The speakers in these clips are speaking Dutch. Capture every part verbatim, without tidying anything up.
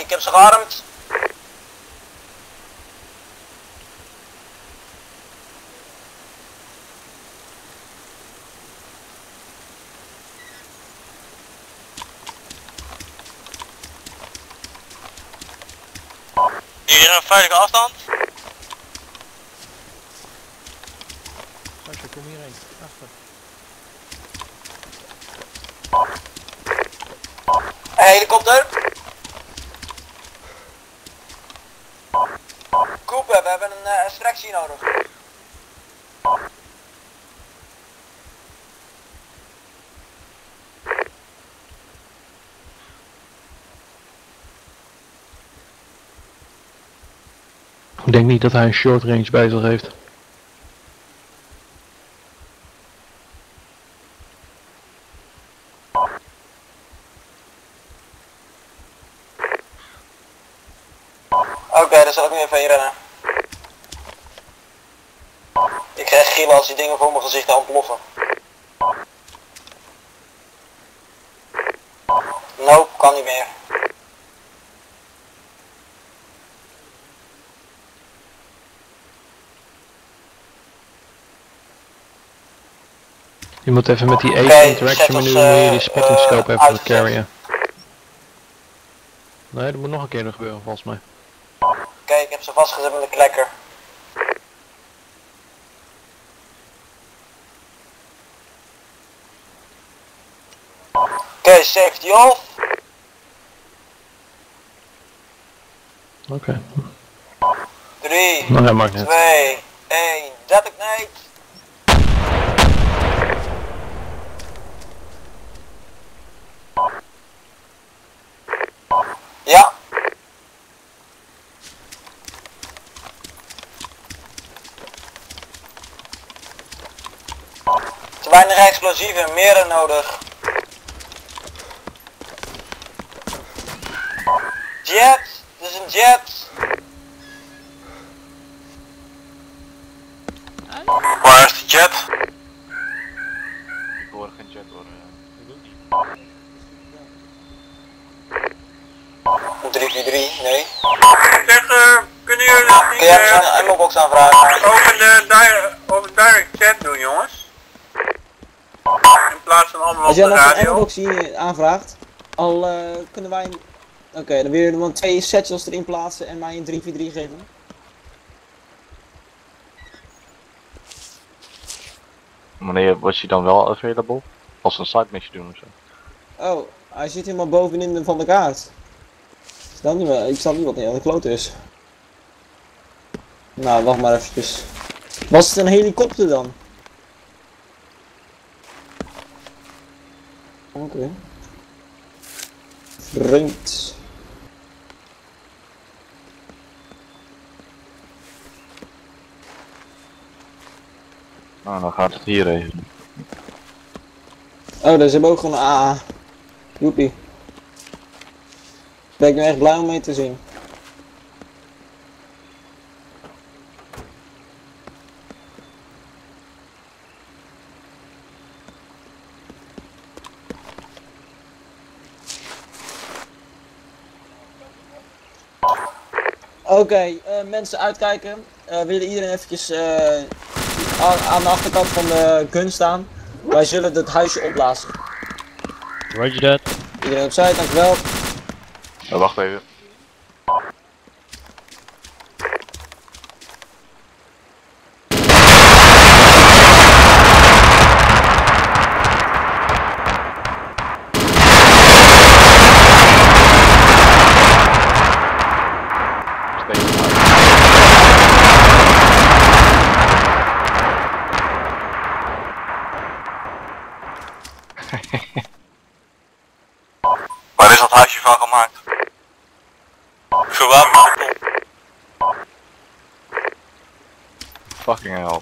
ik heb ze gearmd. Hier een veilige afstand. Sascha, kom hierheen. Achter. Helikopter. Cooper, we hebben een uh, extractie nodig. Ik denk niet dat hij een short range bij zich heeft. Oké, okay, dan zal ik nu even heen rennen. Ik krijg gillen als die dingen voor mijn gezicht ontploffen. Nope, kan niet meer. Je moet even met die ace okay, interaction menu uh, die spotting scope uh, even voor carryen. Nee, dat moet nog een keer nog gebeuren volgens mij. Oké, okay, ik heb ze vastgezet met de klekker. Oké, okay, safety off. Oké. Okay. drie, nou, twee, één, detonate. Ja. Te weinig explosieven, meer nodig. Jet, dit is een jet. Waar is de jet? Ik hoor geen jet hoor. drie vier drie, nee. Zeg, uh, kunnen jullie dat niet... Kun jij uh, een ammo-box aanvragen? Over de di over direct chat doen, jongens. In plaats van allemaal op de radio. Als jij nog een ammo-box hier aanvraagt, al uh, kunnen wij... Oké, okay, dan wil je dan twee satchels erin plaatsen en mij een drie vier drie geven. Wanneer was hij dan wel available? Als een side mission doen ofzo? Oh, hij zit helemaal bovenin de van de kaart. Dan niet meer, ik snap niet wat hij aan de kloot is. Nou, wacht maar eventjes. Was het een helikopter dan? Oké. Okay. Vreemd. Nou, dan gaat het hier even. Oh, daar hebben ook gewoon een A A. Joepie. Daar ben ik nu echt blij om mee te zien. Oké, okay, uh, mensen uitkijken. Uh, willen iedereen eventjes uh, aan, aan de achterkant van de gun staan. Wij zullen het huisje opblazen. Roger that. Iedereen opzij, dankjewel. Oh, wacht even. Waar is dat huisje van gemaakt? Gewapend. Fucking hell.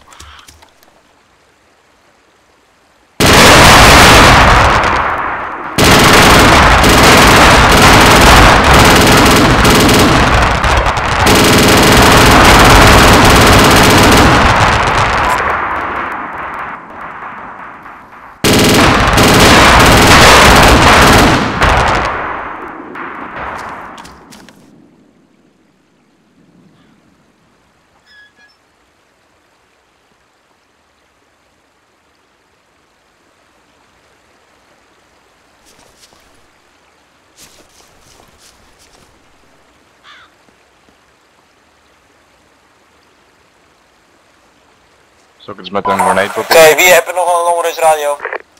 Zal ik eens met een grenade Oké, proberen? wie heeft er nog een long range radio?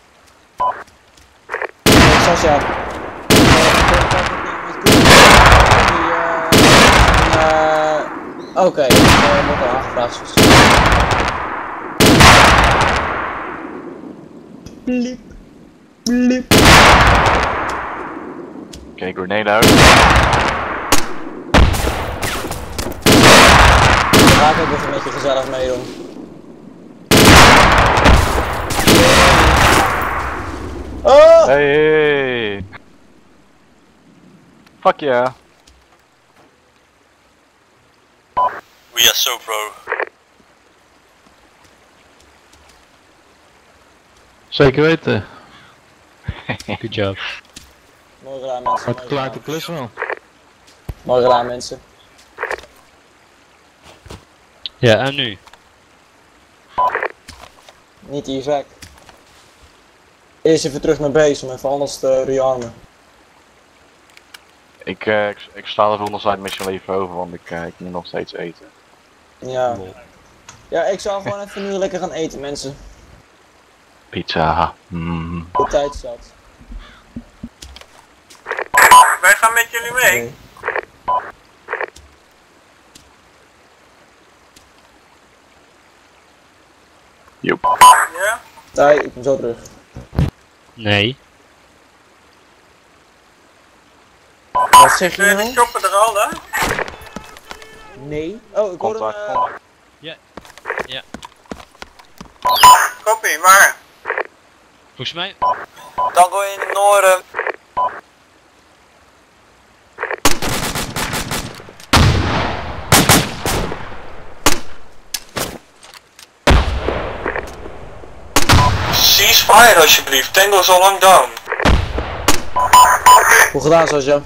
Sascha. Oké, ik moet al aangevraagd. Bliep. Bliep. Oké, grenade uit. Daar ga ik ook even met je gezellig meedoen. Oh! Hey, hey. Fuck yeah. We are so pro. Zeker weten. Good job. Mooi gedaan mensen. Het mooi klaart de gedaan. klus wel. Mooi gedaan mensen. Ja, en nu? Niet Isaac. Eerst even terug naar base om even anders te rearmen. Ik, uh, ik, ik sta de volgende side mission even over, want ik, uh, ik moet nog steeds eten. Ja. Ja, ik zal gewoon even nu lekker gaan eten mensen. Pizza. Mm. De tijd zat. Wij gaan met jullie mee. Nee. Joep. Ja? Tai, ik kom zo terug. Nee. Wat zeg je Kun je de nou? chopper er al dan? Nee. Oh, ik hoor een... Contact, eh, contact. Copy, waar? Volgens mij... Tango in het noorden. Ceasefire alsjeblieft, Tango is al lang down. Goed gedaan, Sascha.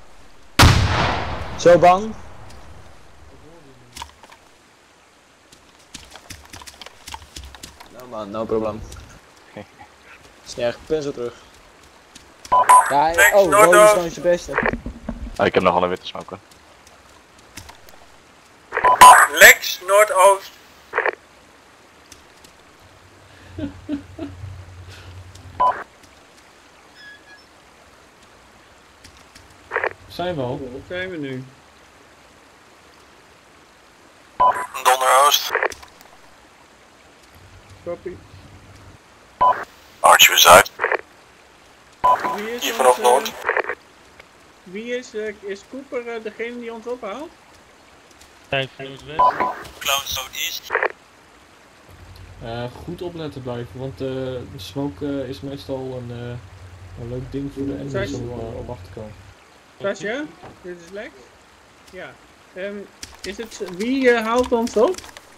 Zo bang? No man, no problem. Is niet erg, ik ben zo terug. Ja, Thanks, oh, Noordoost. Rode is gewoon je beste. Ah, ik heb nog wel een witte smoker. Lex, Noordoost. Zijn we al? Waar zijn we nu? Donderoost. Copy. Archie is uit. Wie is Hier ons, vanaf eh, Noord. Wie is, uh, is Cooper uh, degene die ons ophaalt? Vijf noordwest. Clown Southeast. Uh, goed opletten blijven, want uh, de smoke uh, is meestal een, uh, een leuk ding voor de enemies om uh, op af te komen. Sascha, dit is Lex. Ja. Um, is het, wie uh, haalt ons op?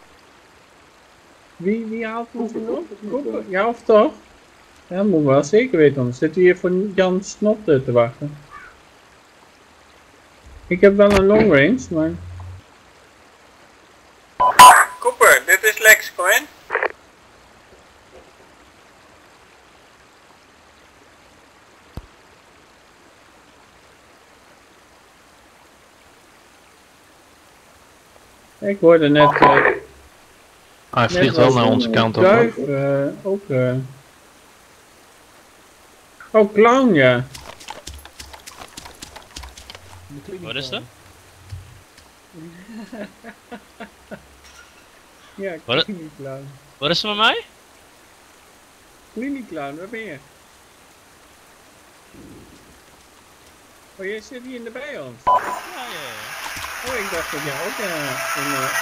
Wie, wie haalt ons op? Cooper? Ja of toch? Ja, dat moet wel zeker weten, anders zit hier voor Jan Snot uh, te wachten. Ik heb wel een long range, maar... Cooper, dit is Lex, kom in. Ik hoorde net... Uh, Hij vliegt wel naar onze kant op. duif, uh, ook... Uh... Oh, clown, ja. Wat is dat? Ja, Wat? Clown. Wat is er met mij? Clown, waar ben je? Oh, jij zit hier bij ons? Ja, ja, ja. Oh, ik dacht dat jij ook uh, een... Uh...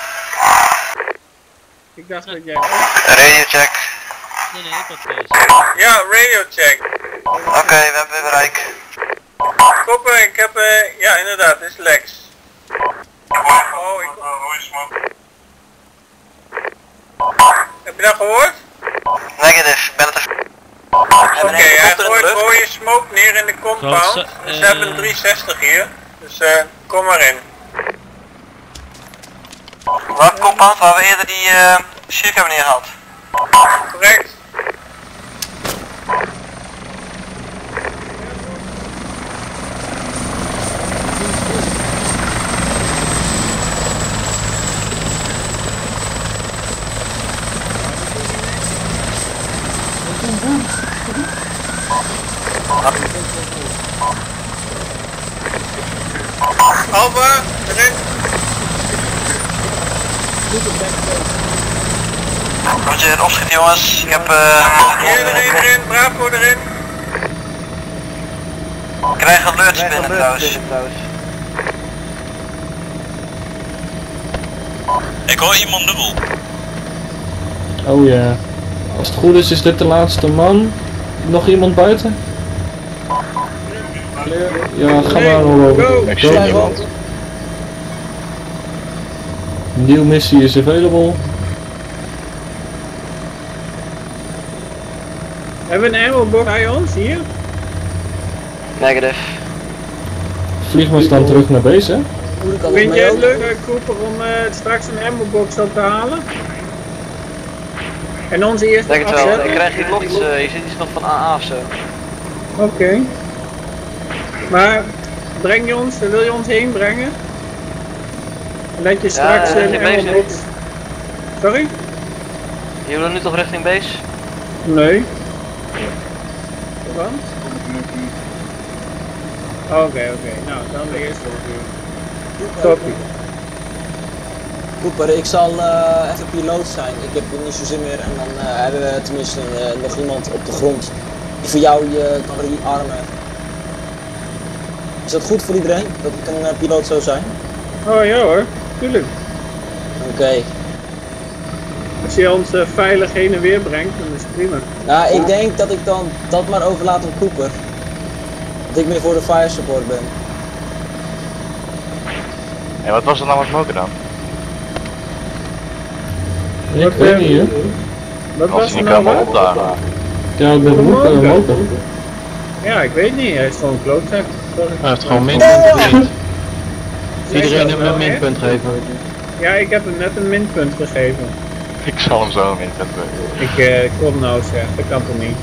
Ik dacht dat jij ook... Radio check. Nee, nee, ik had deze. Ja, radio check. Oké, we hebben weer bereik. Cooper, ik heb... Uh, ja, inderdaad, dit is Lex. Oh, ik... Heb je dat gehoord? Negative, ik ben het even. Oké, hij gooit mooie smoke neer in de compound. Wat, Dus uh, we hebben een driehonderdzestig hier. Dus uh, kom maar in. Welke compound waar we eerder die uh, ship hebben neergehaald? Correct. Alba, erin. Roger, opschiet jongens. Ik heb eh... Hier erin, erin, Bravo erin. Ik krijg alerts binnen trouwens. Ik hoor iemand dubbel. Oh ja. Als het goed is, is dit de laatste man. Nog iemand buiten? Ja, ga maar over. Go! Ik zie niemand. Nieuw missie is available. Hebben we een ammo box bij ons hier? Negative. Vlieg maar dan terug naar base, hè? Moet ik al Vind mee jij het ook? leuk, uh, Cooper, om uh, straks een ammo box op te halen? En onze eerste Denk het wel. afzetten? Ik krijg hier lots. Uh, je ziet iets nog van A A of zo. Oké. Okay. Maar breng je ons, wil je ons heen brengen? En dat je straks Ja, een richting ammo base, box... Sorry? Je wil nu toch richting base? Nee. Want? Oké, okay, oké. Okay. Nou, dan de eerste Toppie. Cooper, ik zal uh, even piloot zijn. Ik heb niet zo zin meer en dan uh, hebben we tenminste uh, nog iemand op de grond die voor jou je kan rearmen. Is dat goed voor iedereen, dat ik een uh, piloot zou zijn? Oh ja hoor, tuurlijk. Oké. Okay. Als je ons uh, veilig heen en weer brengt, dan is het prima. Nou, ik denk dat ik dan dat maar overlaat aan Cooper. Dat ik meer voor de fire support ben. En wat was er nou met motor dan? Ik weet niet, hè? Wat Als was je er niet nou kan wat? opdagen. Ja, met de motor en motor. Ja, ik weet niet, hij is gewoon een klootzak. Hij heeft gewoon minpunt gegeven. Iedereen hem een minpunt geven. Ja, ik heb hem net een minpunt gegeven. Ik zal hem zo inzetten. Ik uh, kom nou zeg, dat kan toch niet.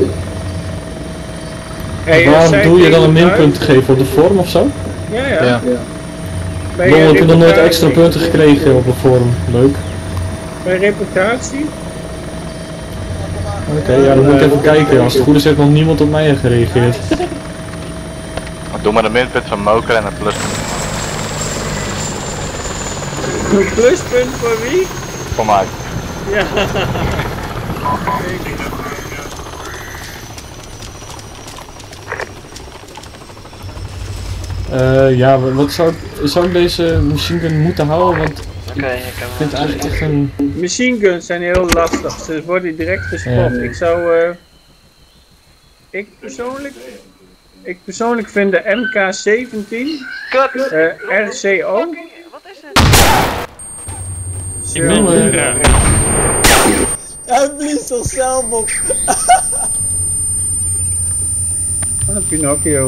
Hey, Waarom zij doe je dan een tegen minpunt geven op de vorm of zo? Ja, ja. Ja. Bij, Lol, uh, ik heb nog nooit reputatie- extra punten gekregen op de vorm. Leuk. Bij reputatie? Oké, okay, ja, dan moet ik even kijken. Als het goed is heeft nog niemand op mij gereageerd. Doe maar de minpunt van Moker en een pluspunt Een pluspunt voor wie? voor mij. Ja. Uh, ja, wat zou, zou ik deze machine gun moeten houden? Want Oké, okay, ik heb ik vind het eigenlijk echt een... Machine guns zijn heel lastig, ze worden direct gespot. Ja. Ik zou... Uh, ik persoonlijk... Ik persoonlijk vind de M K zeventien Kut! uh, R C O. Wat is het? Ik ben Jongen. ja. Hij blies toch zelf op. Ah, Pinocchio.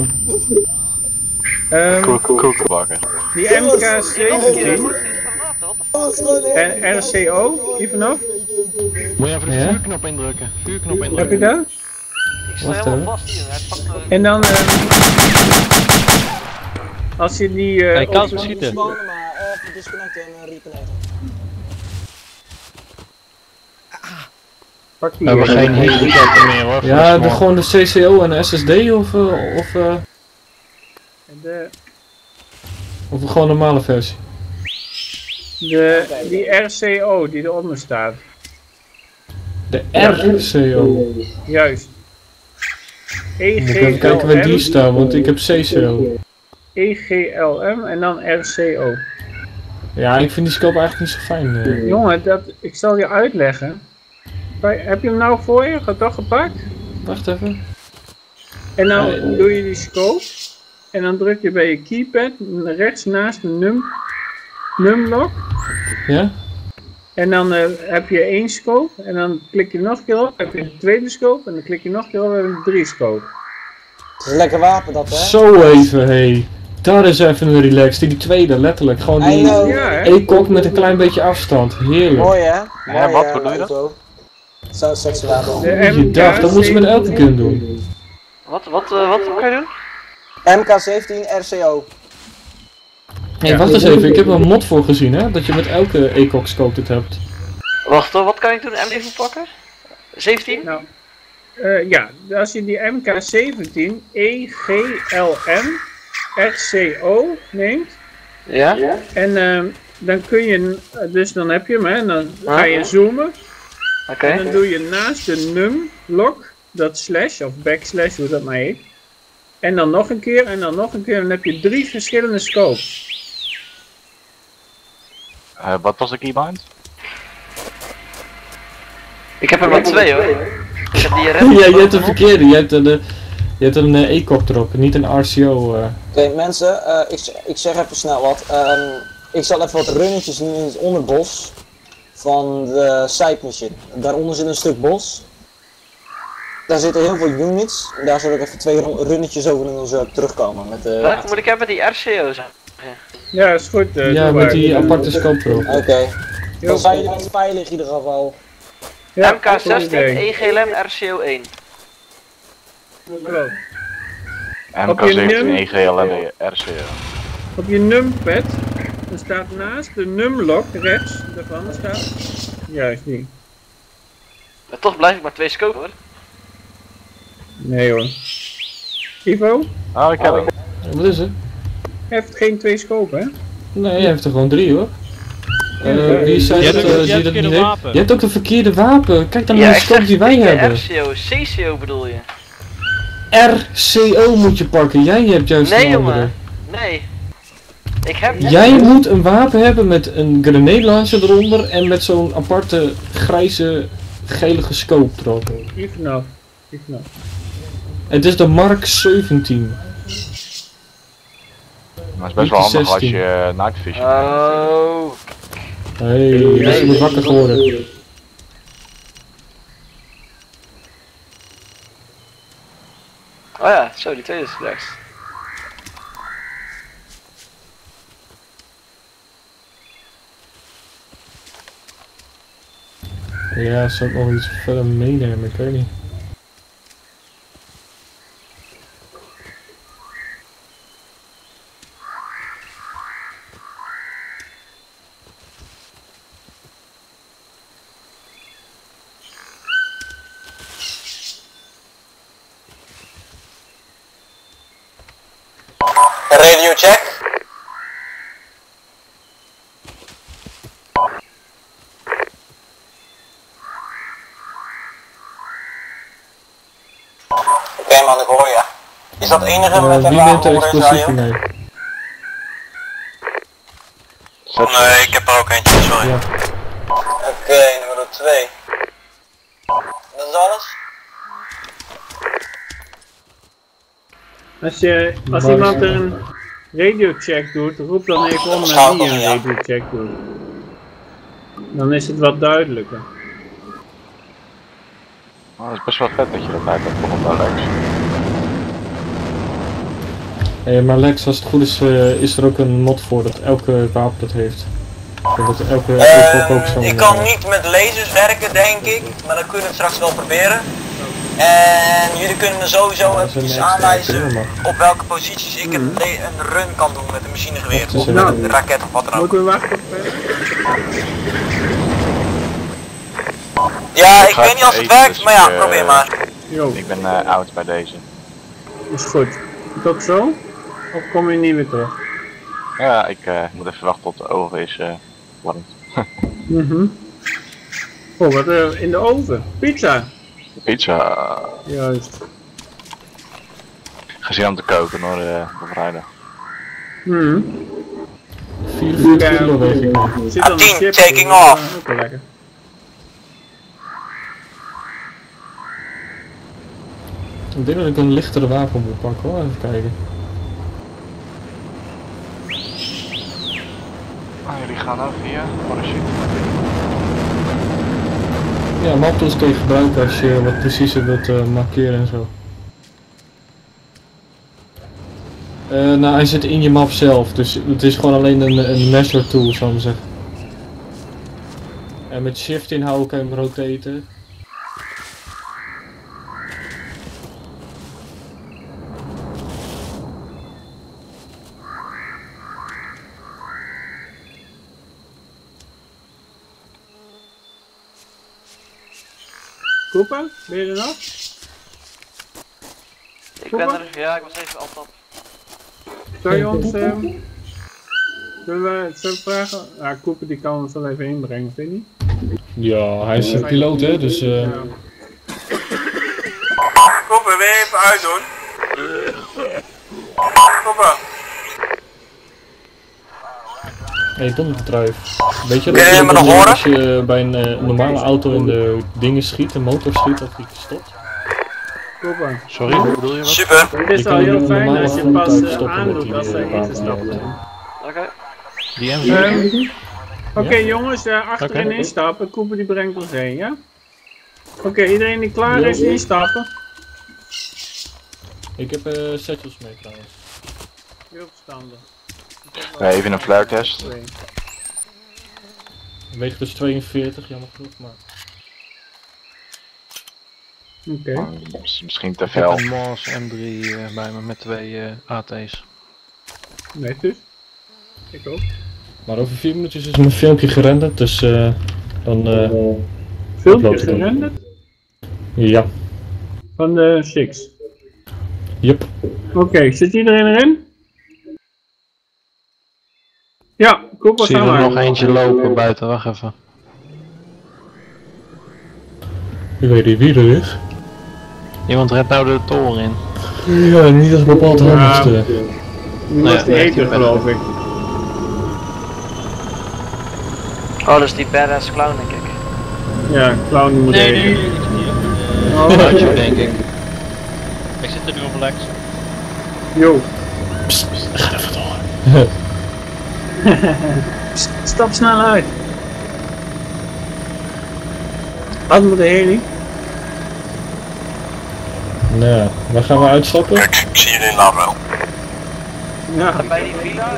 Um, Koekenbakker. die M K zeventien Dat was gewoon echt- en R C O, even nog. Moet je even de Ja? vuurknop indrukken. Vuurknop Heb je indrukken. dat? Ik sta Wacht helemaal even. vast hier. Hij pakt me... En dan... Um, als je die... Uh, Hij kan op- zo schieten. Spawnen maar, even disconnecten en uh, reconnecten. Pak die We hebben hier. geen helikopter meer hoor. Ja, voor de, de gewoon de C C O en de S S D of, uh, of, uh, De, of gewoon een normale versie? de, die R C O die eronder staat. De R C O. Juist. E Moet ik even G kijken waar die L M, staat, want ik heb C C O. E G L M en dan R C O. Ja, ik vind die scope eigenlijk niet zo fijn. Uh. Jongen, dat, ik zal je uitleggen. Bij- Heb je hem nou voor je? Gaat toch gepakt? Wacht even. En dan Nee. doe je die scope. En dan druk je bij je keypad rechts naast de num, numlock. Ja? En dan uh, heb je één scope. En dan klik je nog een keer op. Heb je een tweede scope. En dan klik je nog een keer op. En heb je een drie scope. Het is een lekker wapen dat, hè? Zo even, hé. Hey. Daar is even een relax. Die, die tweede, letterlijk. Gewoon I die know. Ja, hè? E-kok met een klein beetje afstand. Heerlijk. Mooi, hè? Mooi, wat, eh, hoe doe je dat? auto. Zo'n sexy wapen. De Goeiedag, dat moeten ze met elke gun doen. Wat, wat, uh, wat kan je doen? M K zeventien R C O. Hé, hey, wacht eens even. Ik heb er een mod voor gezien, hè. Dat je met elke E-kok scope dit hebt. Wacht hoor, wat kan ik doen? M even pakken? zeventien? Nou, uh, ja, als je die M K zeventien E G L M R C O neemt, Ja? En uh, dan kun je, dus dan heb je hem, hè, en dan ga je zoomen. Oké. Okay. En dan doe je naast de num-lock, dat slash of backslash, hoe dat maar heet. En dan nog een keer, en dan nog een keer, dan heb je drie verschillende scopes. Uh, wat was de keybind? Ik heb er maar twee hoor. Ik heb die ja, je hebt een verkeerde, je hebt een, uh, je hebt een uh, E-cop erop, niet een R C O. Uh. Oké okay, mensen, uh, ik, ik zeg even snel wat. Um, ik zal even wat runnetjes doen in het onderbos van de side mission. Daaronder zit een stuk bos. Daar zitten heel veel units. Daar zal ik even twee runnetjes over en dan zo terugkomen. Met, uh, wat moet ik hebben met die R C O's? Ja, is goed. Uh, ja, met die aparte scope erop. Oké. Okay. Dan zijn jullie wat veilig in ieder geval. Ja, M K zestien, E G L M, R C O één. Klopt. M K zeventien, E G L M, R C O. Op je numpad, er staat naast de numlock rechts daarvan staat. Juist die. Maar toch blijf ik maar twee scopen hoor. Nee hoor. Ivo? Ah, ik heb hem. Wat is het? Hij heeft geen twee scopen, hè? Nee, hij heeft er gewoon drie hoor. Uh, wie zei je dat, hebt, uh, je hebt dat niet wapen. Je hebt ook de verkeerde wapen. Kijk dan ja, naar de scope die wij hebben. R C O, C C O bedoel je? R C O moet je pakken. Jij hebt juist nee, een andere. Jongen. Nee. Ik heb... Jij moet een wapen hebben met een grenade launcher eronder en met zo'n aparte grijze, gelige scope erop. Even nou. Even nou. Het is de Mark zeventien. Maar het is best wel handig als je uh, night vision hebt. Oh. Hey, dus je moet wakker geworden. Oh ja, zo, die tweede is rechts. Ja, zou ik nog iets verder meenemen, ik weet niet. Radio check. Oké okay, man, ik hoor je. Is dat enige uh, met een wie neemt de wapen explosieven mee? Nee, ik heb er ook eentje, sorry. Ja. Oké, okay, nummer twee. Dat is alles? Als, je, als iemand een radiocheck doet, roep dan even om naar wie een radiocheck doet. Dan is het wat duidelijker. Oh, dat is best wel vet dat je dat bij hebt begonnen bij Lex. Hey, maar Lex, als het goed is, uh, is er ook een mod voor dat elke wapen dat heeft. Dat elke, uh, ook zo ik kan niet met lasers werken, denk ik, maar dat kunnen we straks wel proberen. En jullie kunnen me sowieso ja, even aanwijzen op welke posities ik een, een run kan doen met een machinegeweer. Of met nou, een raket of wat dan ook. Moeten we wachten op Ja, ik, ik weet niet als het werkt, maar ja, uh, probeer maar. Yo. Ik ben uh, oud bij deze. Is goed. Is dat zo? Of kom je niet meer terug? Ja, ik uh, moet even wachten tot de oven is uh, warm. Mhm. Oh, wat uh, in de oven? Pizza! Pizza. Juist. Gezien om te koken hoor, uh, op vrijdag. Mhm. vierentveertig kilo weeg ik nu. tien, taking off! Ook wel lekker. Ik denk dat ik een lichtere wapen moet pakken hoor, even kijken. Ah, jullie gaan ook via parachute. Ja, maptools kun je gebruiken als je wat preciezer wilt uh, markeren en zo. Uh, nou, hij zit in je map zelf, dus het is gewoon alleen een, een measure tool, zou ik maar zeggen. En met shift inhouden kan je hem rotaten. Koepa, ben je er nog? Ik ben er, ja, ik was even op top. Zou je ons... Uh... Zullen we het zo vragen? Ja, Cooper die kan ons wel even inbrengen, vind je niet? Ja, hij is een piloot hè, dus uh... Ja. Cooper, wil je even uitdoen? Cooper. Hey, donderdruif. Weet je Kun je me nog dat horen? als je bij een uh, normale auto in de dingen schiet, een motor schiet, dat die stopt? Cooper. Sorry, hoe bedoel je wat? Super. Het is Je al kan heel een fijn normale als je pas voertuig uh, stoppen met aandoet die, als ze uh, ingestapt wapen, zijn. Oké. Die M Um, vier? Oké okay, jongens, uh, achterin Oké. instappen. Cooper die brengt ons heen, ja? Oké, okay, iedereen die klaar is, instappen. Ik heb uh, satchels mee trouwens. Heel verstandig. Ja, even een flare test. Weegt dus tweeënveertig, jammer genoeg, maar... Oké. Okay. Misschien te Ik heb veel. een Mars M drie uh, bij me met twee uh, A T's. Netjes. Ik ook. Maar over vier minuutjes is mijn filmpje gerenderd, dus uh, dan... Uh, filmpje gerenderd? Ja. Van de Six? Yep. Oké, okay, zit iedereen erin? Ja, Cooper, zie er nog eentje lopen buiten, wacht even. Ik weet niet wie er is. Iemand redt nou de toren in. Ja, niet als bepaald handigste. Ja, die was de eten, geloof ik. Oh, dat is die badass clown, denk ik. Ja, clown die moet nee, eten. nee, nee, nee, Oh, nee. Nacho, denk ik. Ik zit er nu op relax. Yo. Psst, psst, ga even door. Stap snel uit. Wat moet de heli? Nou, waar gaan we uitstappen? Ik zie jullie later wel. Ja. Bij die villa?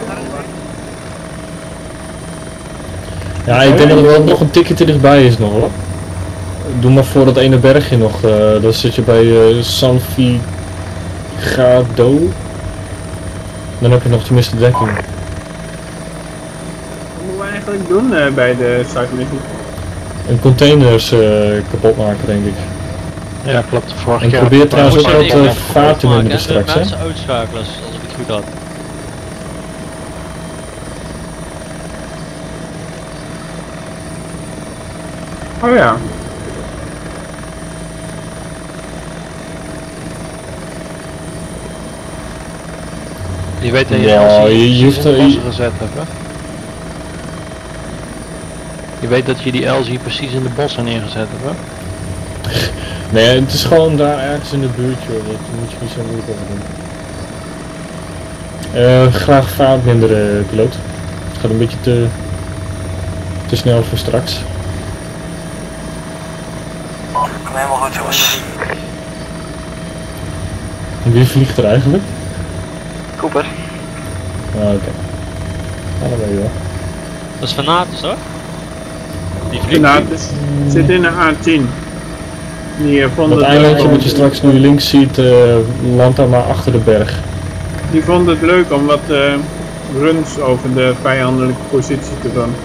Ja, ik denk dat er wel nog een tikje te dichtbij is nog hoor. Doe maar voor dat ene bergje nog, uh, dan zit je bij uh, San Figado. Dan heb je nog tenminste dekking. Wat moeten we eigenlijk doen uh, bij de Zuidmissie? Een containers uh, kapot maken denk ik. Ja, klopt. Vorige en keer. probeer trouwens ook Moet wat je uh, even vaart te maken nemen en straks de hè. mensen uitschakelen, als ik het goed had. Oh ja. Je weet dat je Ja, L C je- je hoeft in de er- bossen gezet hebt, hè? Je weet dat je die L C precies in de bossen neergezet hebt, hè? Nee, het is gewoon daar ergens in de buurt joh, dat moet je niet zo moeilijk over doen. Uh, graag vaart minderen piloot. Het gaat een beetje te, te snel voor straks. Kom helemaal goed jongens. En wie vliegt er eigenlijk? Cooper. Ah, oké. Okay. Ah, dat weet je wel. Dat is Fanatus hoor. Die vliegt. Fanatus zit in de A tien. Die uh, vond Dat het eilandje leuk wat je om, straks nu links ziet, uh, landt daar maar achter de berg. die vond het leuk om wat uh, runs over de vijandelijke positie te doen.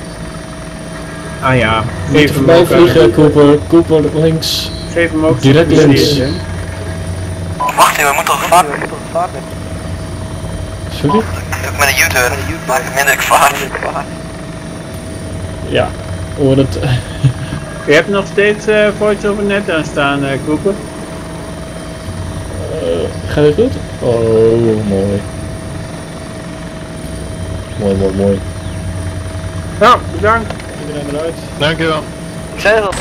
Ah ja, Niet geef hem voorbij ook, uh, vliegen, Cooper, Cooper links. geef hem ook Direct zijn links. plezier, hè. Wacht even, we moeten toch vaart. Sorry? Met een U-turn. Maak het minder vaart. Ja, hoor dat. Je hebt nog steeds uh, Voice over Net aanstaan, uh, Cooper. Uh, gaat het goed? Oh, mooi. Mooi, mooi, mooi. Nou, bedankt. Iedereen eruit. Dankjewel. Ik zei dat.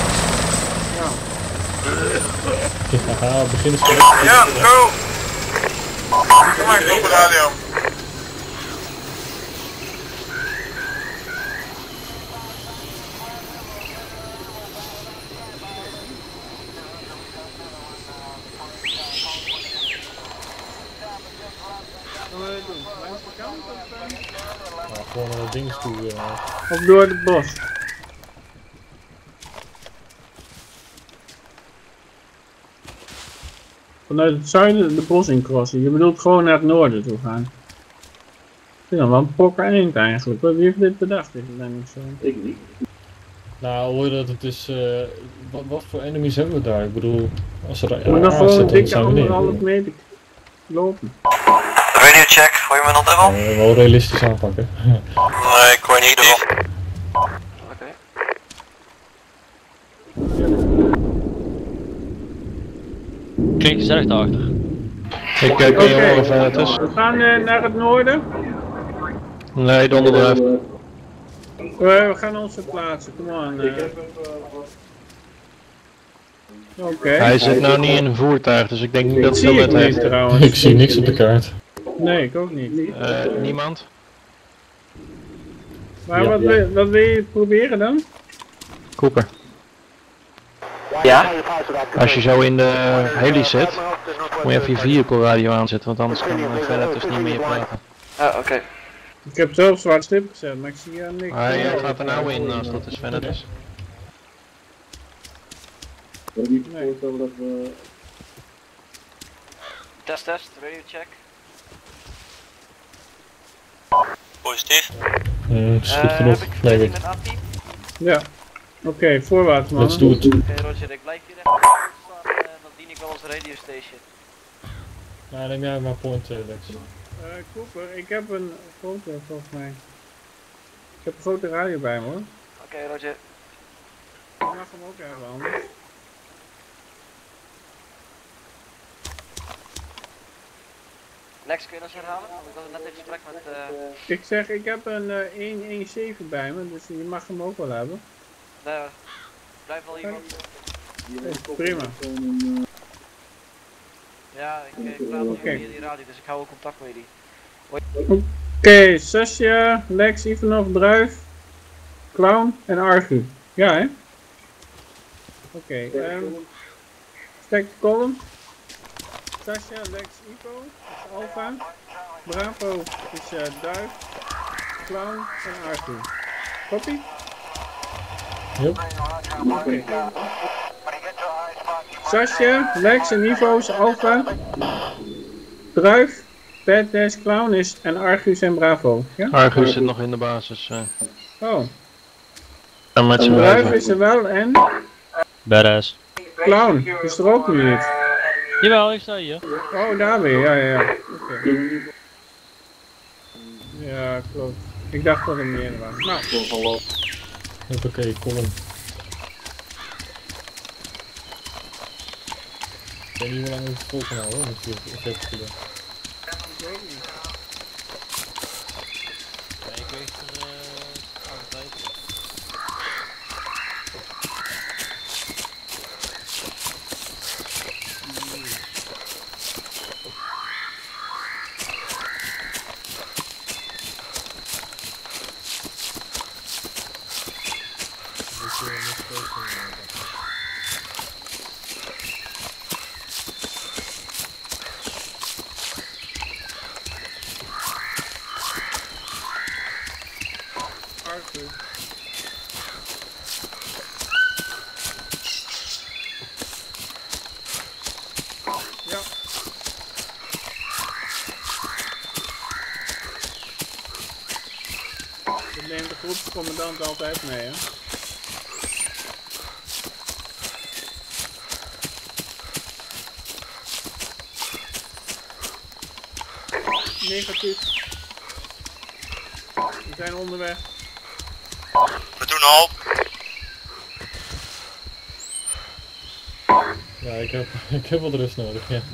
Haha, begin eens. Ja, go! Kom maar, op de radio. Ja, gewoon naar het ding toe. Uh. Of door het bos. Vanuit het zuiden de bos in crossen. Je bedoelt gewoon naar het noorden toe gaan. Ik vind dat wel een pokker eind eigenlijk. Wie heeft dit bedacht? Is het dan niet zo? Ik niet. Nou, hoor dat het is. Uh, wat, wat voor enemies hebben we daar? Ik bedoel, als er Je moet nog A gewoon een zitten, dan dikke zijn we neer. anderhalf meter lopen. Radio Radio check, hoor je me nog even? Uh, wel realistisch aanpakken. Nee, ik hoor niet erop. Oké. Klinkt gezellig daarachter. Ik kijk Oké, okay. of het is. we gaan uh, naar het noorden. Nee, donderdrijf. We, we gaan ons verplaatsen, kom aan. Uh. Oké. Okay. Hij zit nou niet in een voertuig, dus ik denk niet dat zie het ik net niet heeft. trouwens. Ik zie niks op de kaart. Nee, ik ook niet. Uh, niemand? Maar Ja, wat, ja. Wil, wat wil je proberen dan? Cooper. Ja? Als je zo in de heli zit, moet je even je vehicle radio aanzetten, want anders kan uh, verder dus niet meer praten. Ah, oké. Okay. Ik heb zelf zwart stip gezet, maar ik zie er niks. Hij uh, gaat er nou in als dat is verder is. Nee. Test, test, radio check. Positief. Hmm, is goed Uh, genoeg. heb ik Nee, verbinding goed. met A-team? Ja. Oké, okay, voorwaarts man. Let's do it. Oké okay, Roger, ik blijf hier even staan en dan dien ik wel als radio station. Nou, neem jij maar point twee, Lex. Uh, Cooper, ik heb een grote volgens mij. Ik heb een grote radio bij me hoor. Oké okay, Roger. Je mag hem ook hebben anders. Lex, kun je dat eens herhalen? Want ik had net even gesprek met... Uh... Ik zeg, ik heb een uh, honderdzeven bij me, dus je mag hem ook wel hebben. Nee, blijf wel iemand. Ja, prima. Ja, ik, ik praat ook via die radio, dus ik hou ook contact met die. Oké, okay, Sascha, Lex, Ivanov, Druif, Clown en Argu. Ja hè? Oké, okay, um, stek de column. Sascha, Lex, Ivo, is Alpha. Bravo is uh, Duif, Clown en Argu. Copy? Yep. Okay. Sascha, Lex en Ivo is Alpha. Druif, Bad Dash, Clown is en Argus en Bravo. Ja? Argus zit nog in de basis. Uh. Oh. En met zijn Druif is er wel en... Badass. Clown is er ook nu niet. Jawel, ik sta hier. Oh, daar weer, ja, ja, ja. Okay. Ja, klopt. Ik dacht dat er meer waren. Nou, Oké, okay, kom in. Ik weet niet hoe lang ik het vol kan houden hoor, met vijftig kilo. ik weet niet. Ja, ik weeg er uh, altijd. Ja. Dat neemt de groepscommandant altijd mee, hè? Negatief. We zijn onderweg. We doen al. Ja, ik heb, ik heb wat rust nodig, ja.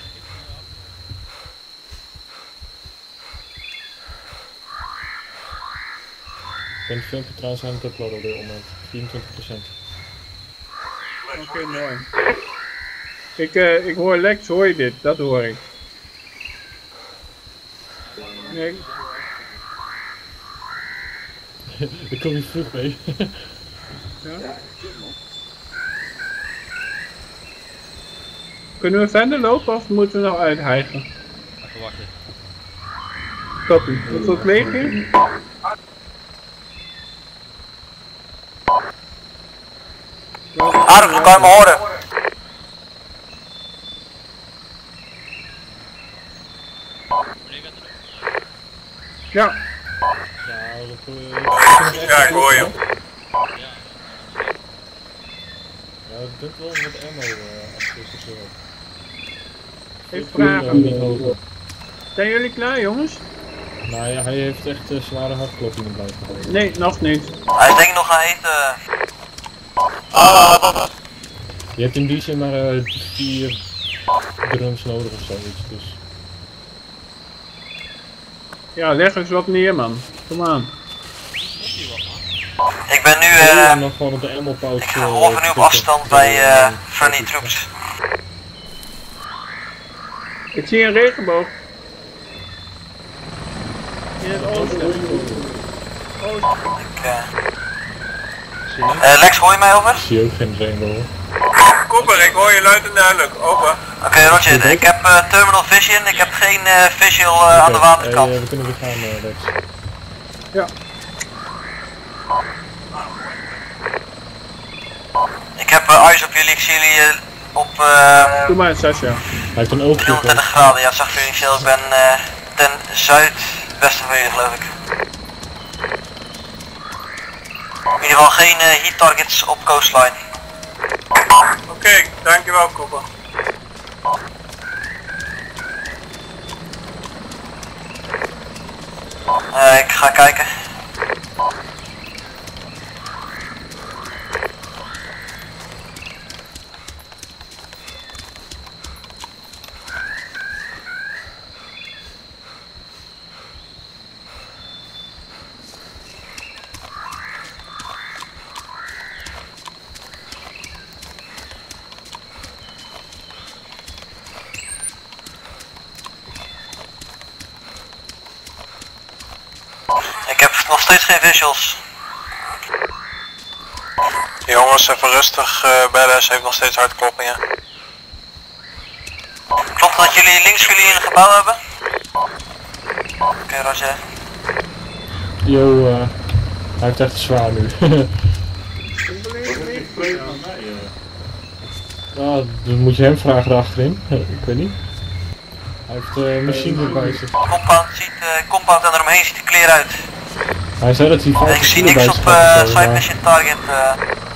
Ik ben het filmpje trouwens aan het uploaden op dit moment. vierentwintig procent. Oké, okay, mooi. Ik, uh, ik hoor Lex, hoor je dit? Dat hoor ik. Nee. Ik kom niet vroeg mee. Ja. Kunnen we verder lopen of moeten we nog uithijgen? Even wachten. Copy. Hoeveel kleeg je? Aardig, kan je me horen? Ja. Ja, dat, uh, Ja, ik hoor je. Ja, ik denk wel wat ammo uh, achter is of zo. Even vragen. Niet hoger. Zijn jullie klaar, jongens? Nou ja, hij heeft echt uh, zware hartkloppingen blijven houden. Nee, nog niet. Hij is denk ik nog aan eten. Je hebt in die zin maar uh, vier drums nodig of zoiets, dus... Ja, leg eens wat neer, man. Kom aan. Ik ben nu uh, ja, uh, nog gewoon op de ammo pouch, ik ga ongeveer nu op afstand bij uh, friendly troops. Ik zie een regenboog. In het oosten. Oosten. Ik, uh... Uh, Lex, hoor je mij over? Ik zie ook geen regenboog. Cooper, ik hoor je luid en duidelijk. Over. Oké, okay, Roger. Ik heb uh, terminal vision. Ik heb geen uh, visual uh, okay. aan de waterkant. Hey, uh, we kunnen weer gaan, uh, Lex. Ja. Ik heb uh, eyes op jullie. Ik zie jullie uh, op... Uh, Doe maar, Sasha. Hij heeft een oogje. drieëndertig graden, ja, zag jullie veel. Ik ben uh, ten zuidwesten van jullie, geloof ik. In ieder geval geen uh, heat targets op coastline. Oké, okay, dankjewel Cooper. Uh, ik ga kijken. Ik heb nog steeds geen visuals. Jongens, even rustig. Uh, Badass heeft nog steeds hartkloppingen. Klopt dat jullie links van jullie in een gebouw hebben? Oké, okay, Roger. Yo, uh, hij heeft echt zwaar nu. Ja, dan moet je hem vragen achterin. Ik weet niet. Hij heeft uh, machine bij zich. Compound ziet, uh, compound en eromheen ziet er clear uit. Hij zei dat hij vijf ik zie niks op uh, side mission target. Uh.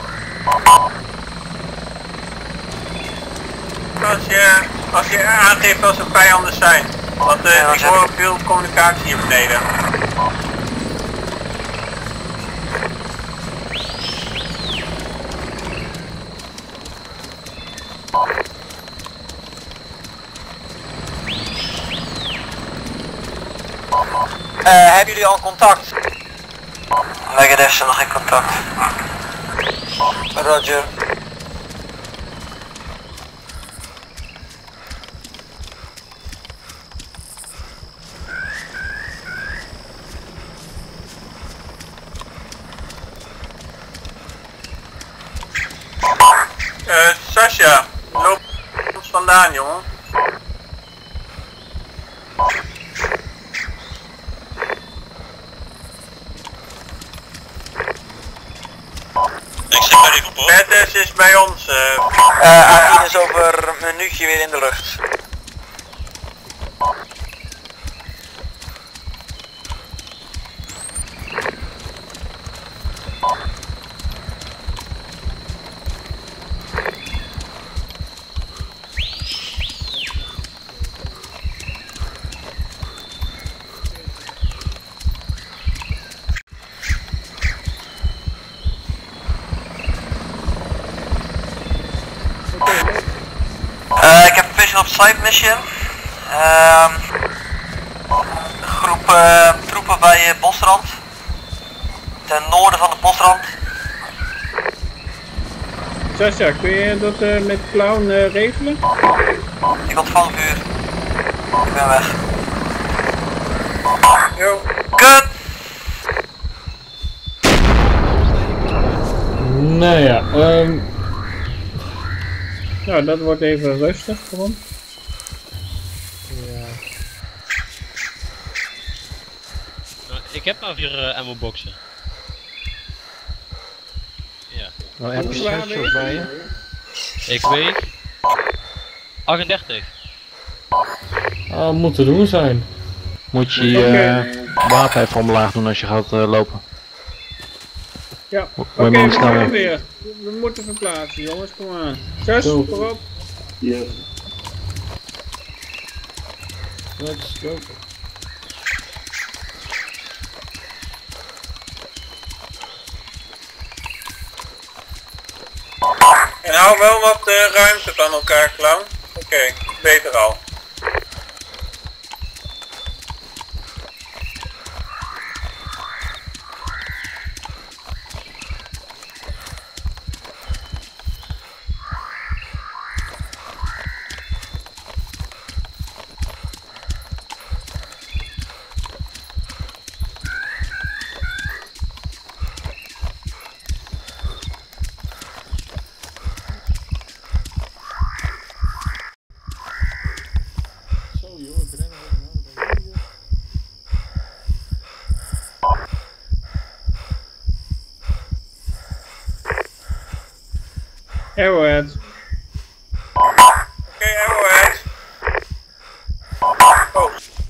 Als je, als je aangeeft als er vijanden zijn. Want uh, ja, ik hoor veel communicatie hier beneden. Uh, hebben jullie al contact? Negative, ze nog geen contact. Roger. Uh, Sasha, loop ons vandaan, jongen. Badass is bij ons. Uh, uh, A tien is over een minuutje weer in de lucht. Uh, ik heb een vision op side mission. Uh, een groep uh, troepen bij uh, bosrand. Ten noorden van de bosrand. Sasha, kun je dat uh, met Clown uh, regelen? Ik ontvang vuur. Ik ben weg. Yo. Kut! Nou ja, um... Nou, dat wordt even rustig gewoon. Ja. Ik heb maar vier uh, ammo boxen. Ja. Nou, heb je sensors bij je? Ik weeg achtendertig. Ah, moet te doen zijn. Moet je je uh, wapen even omlaag doen als je gaat uh, lopen. Ja, oké, okay, we gaan gaan weer. We moeten verplaatsen, jongens, kom aan. Zes, voorop. Yes. Let's go. En hou wel wat uh, ruimte van elkaar, Clown. Oké, okay, beter al. Arrowhead. Oké, okay, Arrowhead. Oh.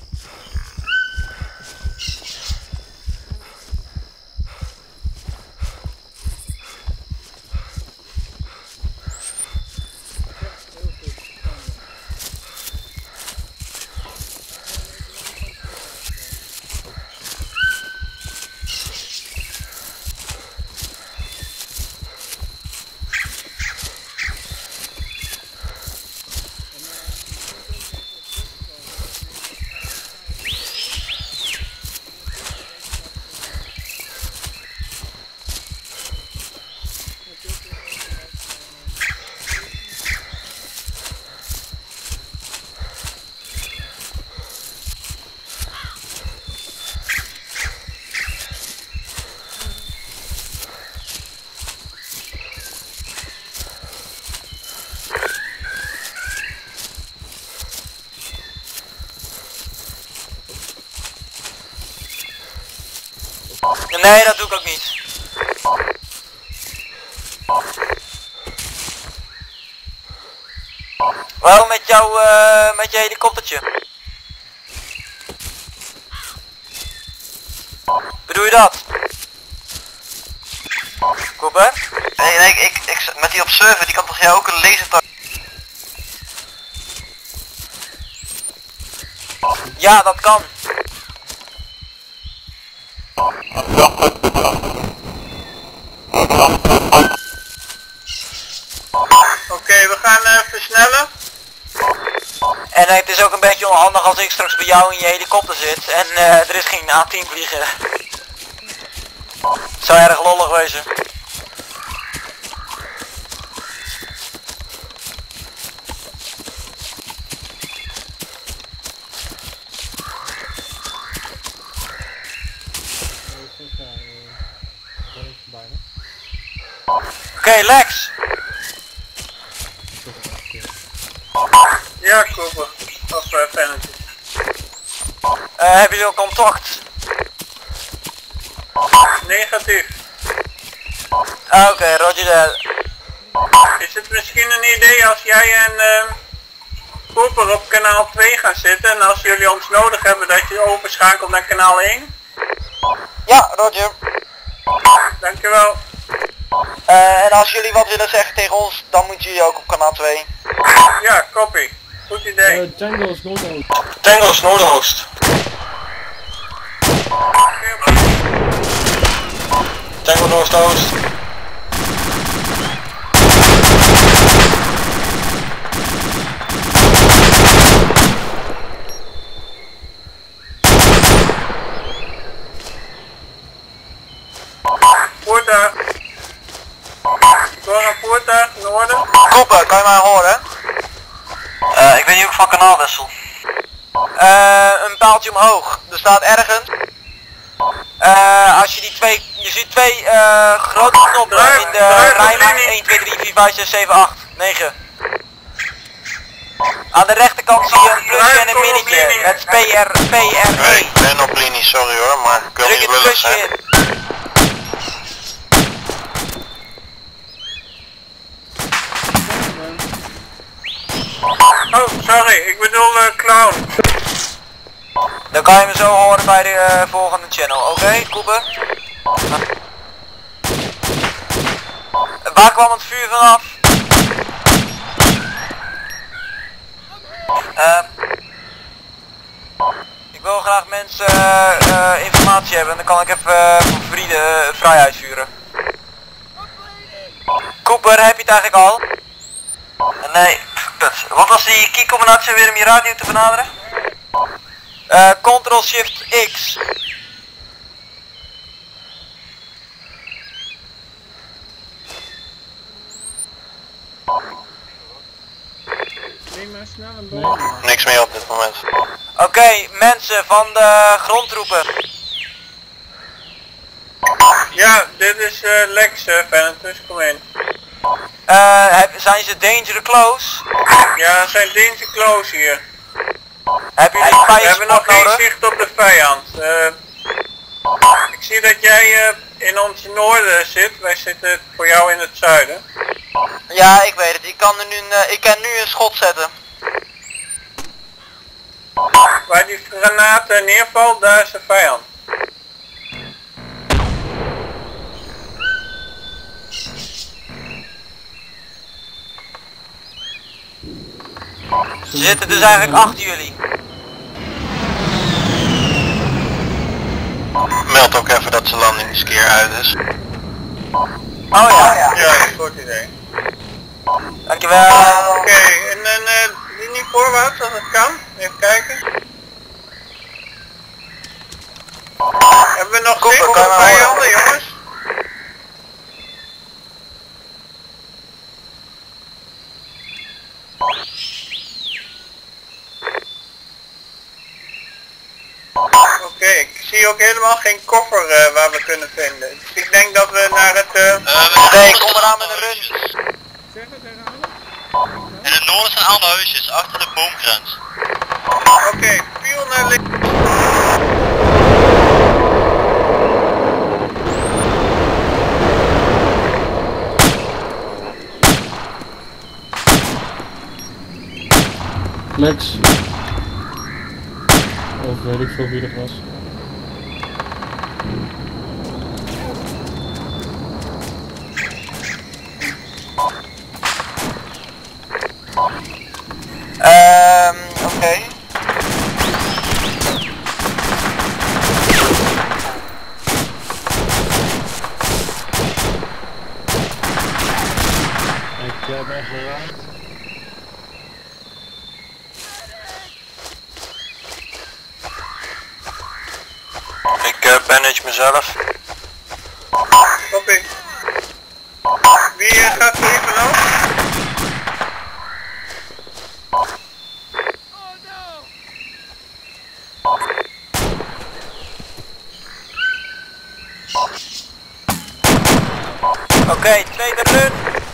Nee, dat doe ik ook niet. Waarom met jou, uh, met je helikoptertje? Bedoel je dat? Cooper? Nee, nee, ik, ik, met die observer, die kan toch jou ook een laser. Ja, dat kan. Oké, okay, we gaan uh, versnellen. En uh, het is ook een beetje onhandig als ik straks bij jou in je helikopter zit en uh, er is geen A tien vliegen. Het zou erg lollig wezen. Oké, okay, Lex. Ja, Cooper. Of uh, Fantasy. Uh, hebben jullie al contact? Negatief. Ah, oké, okay, roger that. Is het misschien een idee als jij en uh, Cooper op kanaal twee gaan zitten en als jullie ons nodig hebben dat je overschakelt naar kanaal één? Ja, roger. Dankjewel. Uh, en als jullie wat willen zeggen tegen ons, dan moeten jullie ook op kanaal twee. Ja, copy. Goed idee. Uh, Tango is Noordoost. Tango is Noordoost. Tango Noordoost. Voertuig. Door een voertuig, noorden. Cooper, kan je mij horen? Uh, ik weet niet of ik van kanaal wissel. Uh, een paaltje omhoog. Er staat ergens. Uh, als je die twee, je ziet twee uh, grote knoppen Druif, in de druif, rijlijn één, twee, drie, vier, vijf, zes, zeven, acht, negen. Aan de rechterkant zie je een plusje en een minnetje met P R, P R E. Ik ben op linie, sorry hoor, maar ik wil Druk niet het willen plusje zijn. in. Oh, sorry, ik bedoel uh, Clown. Dan kan je me zo horen bij de uh, volgende channel, oké, okay, Cooper? Waar kwam het vuur vanaf? Uh, wil graag mensen uh, uh, informatie hebben en dan kan ik even uh, voor Friede uh, vrij uitvuren. Cooper, heb je het eigenlijk al? Nee, kut. Wat was die key-combinatie weer om je radio te benaderen? Uh, Ctrl Shift X. Neem maar snel een boom. Niks meer op dit moment. Oké, okay, mensen van de grondtroepen. Ja, dit is uh, Lex, uh, Ventus, kom in. Uh, heb, zijn ze danger close? Ja, ze zijn danger close hier. Hebben jullie We vijf hebben nog nodig? geen zicht op de vijand. Uh, ik zie dat jij uh, in ons noorden zit, wij zitten voor jou in het zuiden. Ja, ik weet het. Ik kan er nu een, uh, ik kan nu een schot zetten. Waar die granaten neervalt, daar is de vijand. Ze zitten dus eigenlijk achter jullie. Meld ook even dat zijn landingskeer uit is. Oh ja. Ja, dat is een goed idee. Dankjewel. Oké, okay, en dan uh, linie voorwaarts als het kan. Even kijken. Hebben we nog zicht op de vijanden, jongens? Oké, okay, ik zie ook helemaal geen koffer uh, waar we kunnen vinden. Dus ik denk dat we naar het... Uh... Uh, nee, kom eraan met een run. Zeg het herhalen. In het noorden zijn alle huisjes, achter de boomgrens. Oké, okay, viel naar links. Lex. Of weet ik veel wie dat was. Ehm, um, oké. Okay. Ik uh, ben geraakt. Ik uh, manage mezelf. Copy. Wie uh, gaat er even af? Oké, okay, tweede run.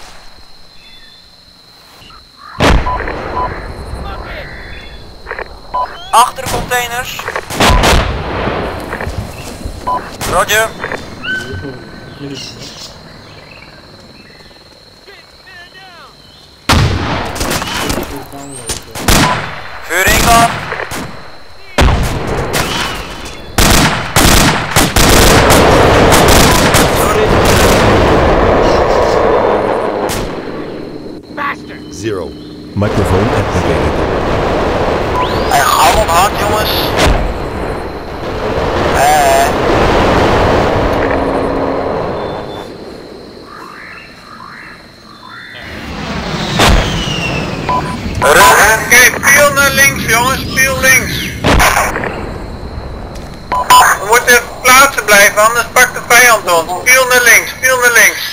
Achter de containers. Roger. Vuring af. Zero. Microphone activated. Hij gammelt hard, jongens. Eh. Oké, okay, peel naar links, jongens, peel links. We moeten even plaatsen blijven, anders pakt de vijand ons. Peel naar links, peel naar links.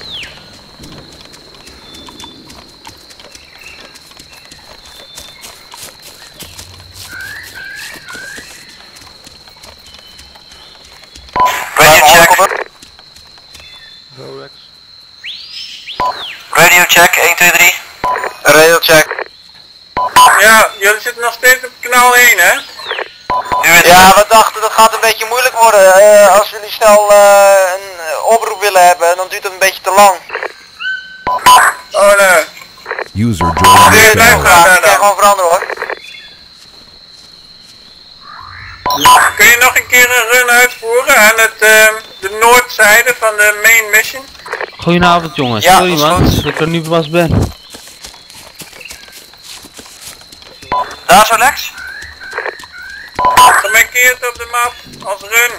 Radio check. Rolex. Radio check, één, twee, drie. Radio check. Ja, jullie zitten nog steeds op kanaal één, hè? Ja, we dachten dat gaat een beetje moeilijk worden. Uh, als jullie snel uh, een oproep willen hebben, dan duurt het een beetje te lang. Oh nee. User joined Nee, your blijf channel. gaan, Ik kan gewoon veranderen hoor. Kun je nog een keer een run uitvoeren aan het, uh, de noordzijde van de main mission? Goedenavond jongens, Ja, sorry dat is man, goed. dat ik er nu pas ben. Daar zo Lex. markeert op de map als run.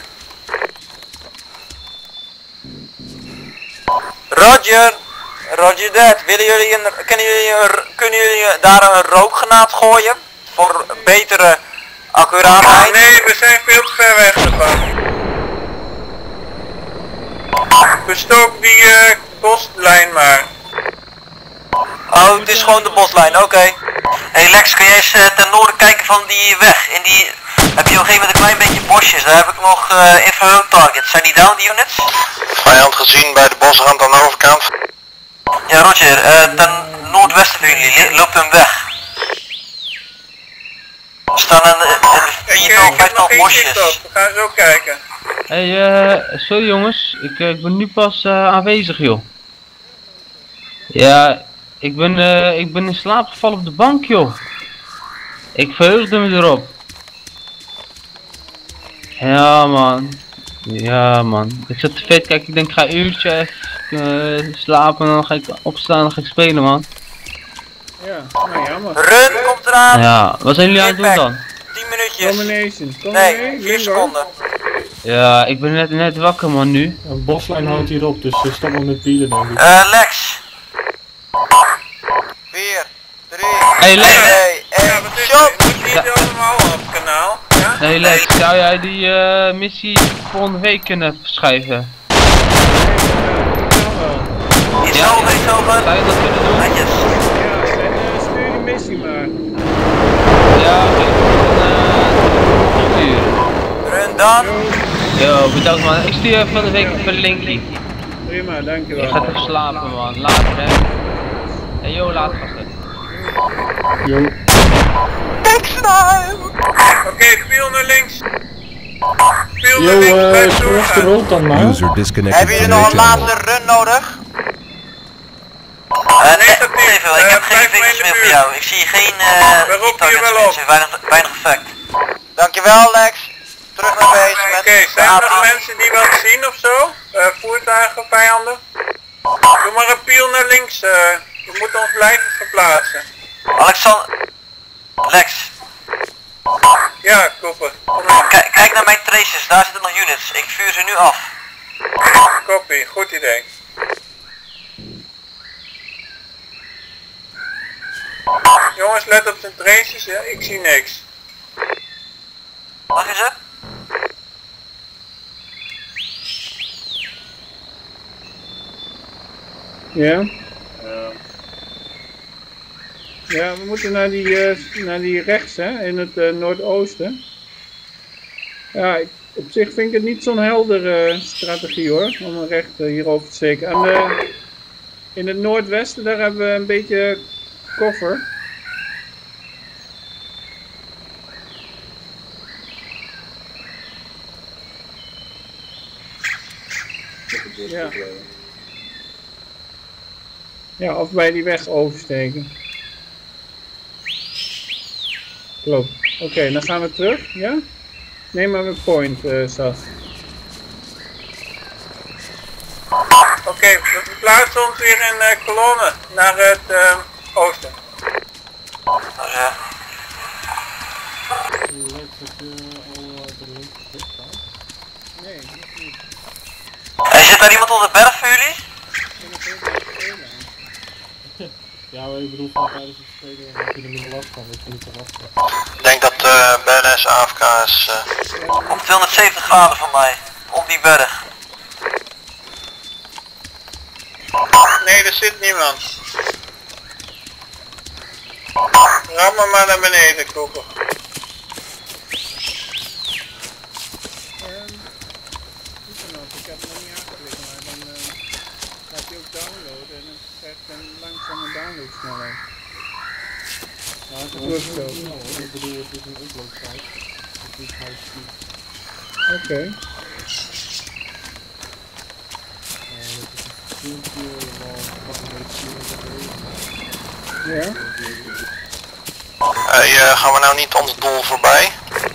Roger, Roger that. Willen jullie een, kunnen, jullie een, kunnen jullie daar een rookgranaat gooien? Voor betere accuraatheid? Nee, we zijn veel te ver weg ervan. Bestook die uh, boslijn maar. Oh, het is gewoon de boslijn, oké. Okay. Hey Lex, kun jij eens uh, ten noorden kijken van die weg? In die heb je op een gegeven moment een klein beetje bosjes. Daar heb ik nog uh, infrarood targets. Zijn die down, die units? Vijand gezien bij de bosrand aan de overkant. Ja, Roger. Uh, ten noordwesten van jullie loopt een weg. Er staan een, een viertal, vijftal bosjes. We gaan zo kijken. Hey, uh, sorry jongens. Ik, uh, ik ben nu pas uh, aanwezig, joh. Ja, ik ben, uh, ik ben in slaap gevallen op de bank, joh. Ik verheugde me erop. Ja, man. Ja, man. Ik zat te vet, kijk, ik denk ik ga een uurtje even uh, slapen en dan ga ik opstaan en dan ga ik spelen, man. Ja, nou jammer. Run komt eraan. Ja, wat zijn jullie aan het doen dan? tien minuutjes. Domination. Kom nee, vier seconden. Ja, ik ben net, net wakker, man, nu. Een boslijn houdt hierop, dus uh, stop maar met pielen, denk ik. Eh, uh, Lex. vier, drie, hey, Lex. twee, één, shop! Niet allemaal op het kanaal, ja? Hey Lex, zou jij die uh, missie volgende week kunnen verschuiven? Iets over, iets over. Zou je dat kunnen doen? Netjes. Ja, en stuur die missie maar. Ja, oké. Okay. Run dan. Yo, bedankt man. Ik stuur even van de week even een linkje. Prima, dankjewel. Ik ga even slapen, man. Later, hè. Hey, yo, later, gasten. Yo. Oké, okay, viel naar links. Viel naar Yo, links, uh, blijf terug de rood dan maar. User disconnected Hebben jullie from nog your een laatste channel. run nodig? Uh, nee, Negatief. even, ik Uh, heb geen blijf maar in vingers de meer voor buurt. jou. Ik zie geen uh, We roepen je targets wel op. mensen, weinig, weinig effect. Dankjewel Lex. Terug naar base met... Oké, zijn er nog mensen die wat zien of zo? Uh, voertuigen, vijanden? Doe maar een piel naar links, uh, we moeten ons blijven verplaatsen. Alexander... Lex. Ja, Cooper. Kijk, kijk naar mijn traces, daar zitten nog units. Ik vuur ze nu af. Copy, goed idee. Jongens, let op zijn traces, ja, ik zie niks. Mag je ze? Ja. Ja, we moeten naar die, uh, naar die rechts, hè, in het uh, noordoosten. Ja, ik, op zich vind ik het niet zo'n heldere uh, strategie hoor, om een recht uh, hierover te steken. En uh, in het noordwesten, daar hebben we een beetje cover. Ja. Ja, of bij die weg oversteken. Klopt. Oké, okay, dan gaan we terug, ja? Neem maar een point, uh, Sas. Oké, okay, we verplaatsen ons weer in uh, kolonne naar het uh, oosten. Ja. Nee, nog niet. Hey, zit daar iemand op de berg voor jullie? Ja, maar ik bedoel van tijdens het spelen heb je er minder last van, dat je niet te wachten. Ik denk dat uh, B N S A F K is... Uh... Om tweehonderdzeventig graden van mij. Op die berg. Nee, er zit niemand. Ram me maar naar beneden, Cooper. Ik heb hem nog niet aangeklikt, maar dan uh, gaat hij ook downloaden en dan krijgt hij een langzame downloadsnelheid. Ja, het is wel snel hoor. Ik bedoel, het is een upload site. Het is high speed. Oké. Okay. Uh, het is een filmpje waar wat een beetje Ja. Hey, uh, gaan we nou niet ons doel voorbij?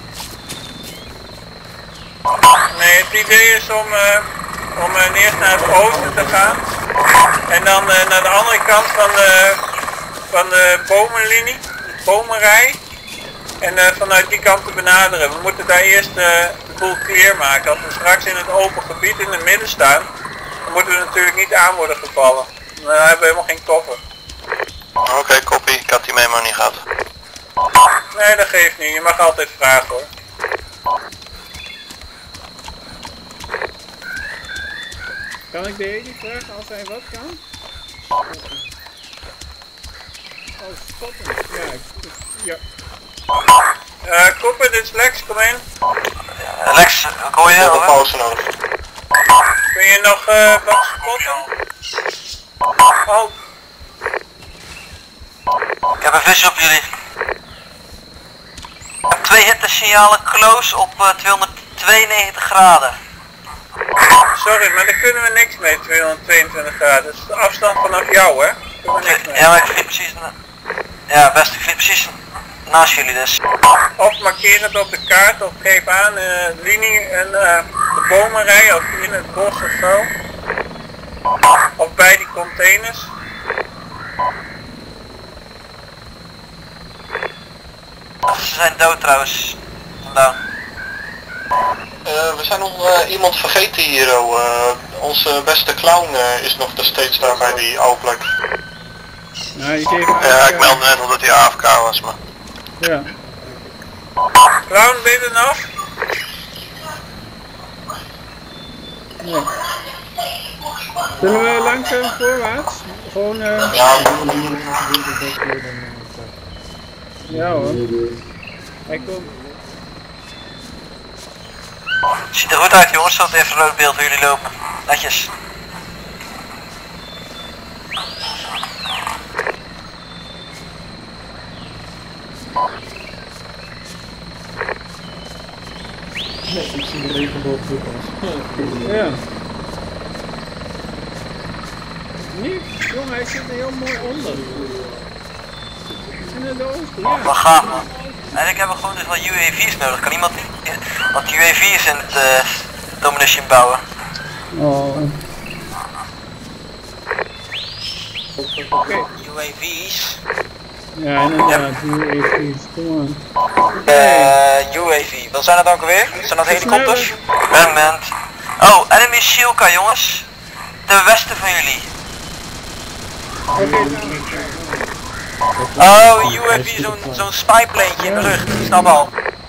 Nee, het idee is om, uh, om uh, eerst naar het oosten te gaan. En dan uh, naar de andere kant van de, van de bomenlinie, de bomenrij. En uh, vanuit die kant te benaderen. We moeten daar eerst uh, de boel clear maken. Als we straks in het open gebied in het midden staan, dan moeten we natuurlijk niet aan worden gevallen. Dan hebben we helemaal geen koffer. Oké, okay, copy. Ik had die memo niet gehad. Nee, dat geeft niet. Je mag altijd vragen hoor. Kan ik de heli vragen als hij wat kan? Oh, spotten. Ja, ik, ja. Uh, Koppen, dit is Lex, kom in. Uh, Lex, wat hoor je? Ik heb een pauze nodig. Kun je nog uh, wat spotten? Oh. Ik heb een vis op jullie. Ik heb twee hittesignalen close op uh, tweehonderdtweeënnegentig graden. Sorry, maar daar kunnen we niks mee, tweehonderdtweeëntwintig graden. Dat is de afstand vanaf jou, hè? Kunnen we niks mee. Ja, maar ik vind precies... Ja, best, ik vind precies naast jullie dus. Of markeer het op de kaart of geef aan uh, linie en uh, de bomenrij of in het bos of zo. Of bij die containers. Ze zijn dood trouwens. Vandaan. Uh, we zijn nog uh, iemand vergeten hier. Uh, onze beste clown uh, is nog steeds daar bij die oude plek. Nou, je geeft ja, ik meldde net al dat hij A F K was, maar... Ja. Clown, ben je er nog? Ja. Zullen we langzaam voorwaarts? Gewoon uh... Ja. Ja hoor. Hij komt. Ziet er goed uit jongens, dat even een rood beeld voor jullie lopen. Netjes. Nee, ik zie de regenboog goed als. Ja. Nee, jongen, hij zit er heel mooi onder. In het oosten, ja. Wat gaaf man. Eigenlijk hebben we gewoon dus wat U A V's nodig. Kan iemand wat U A V's in het uh, Domination bouwen? Oh. Oké. Okay. U A V's. Ja, inderdaad, U A V's, kom maar. Uh, U A V, wat zijn dat ook alweer? Zijn dat helikopters? Moment. Oh, enemy Shilka jongens. Ten westen van jullie. Oh, U A V, zo'n zo'n spyplaneetje in de lucht, ik snap al.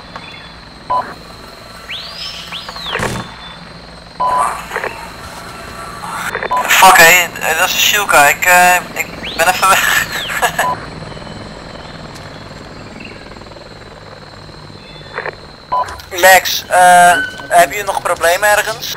Fuck hé, hey, dat is een Shilka, ik, uh, ik ben even weg. Lex, uh, heb je nog problemen ergens?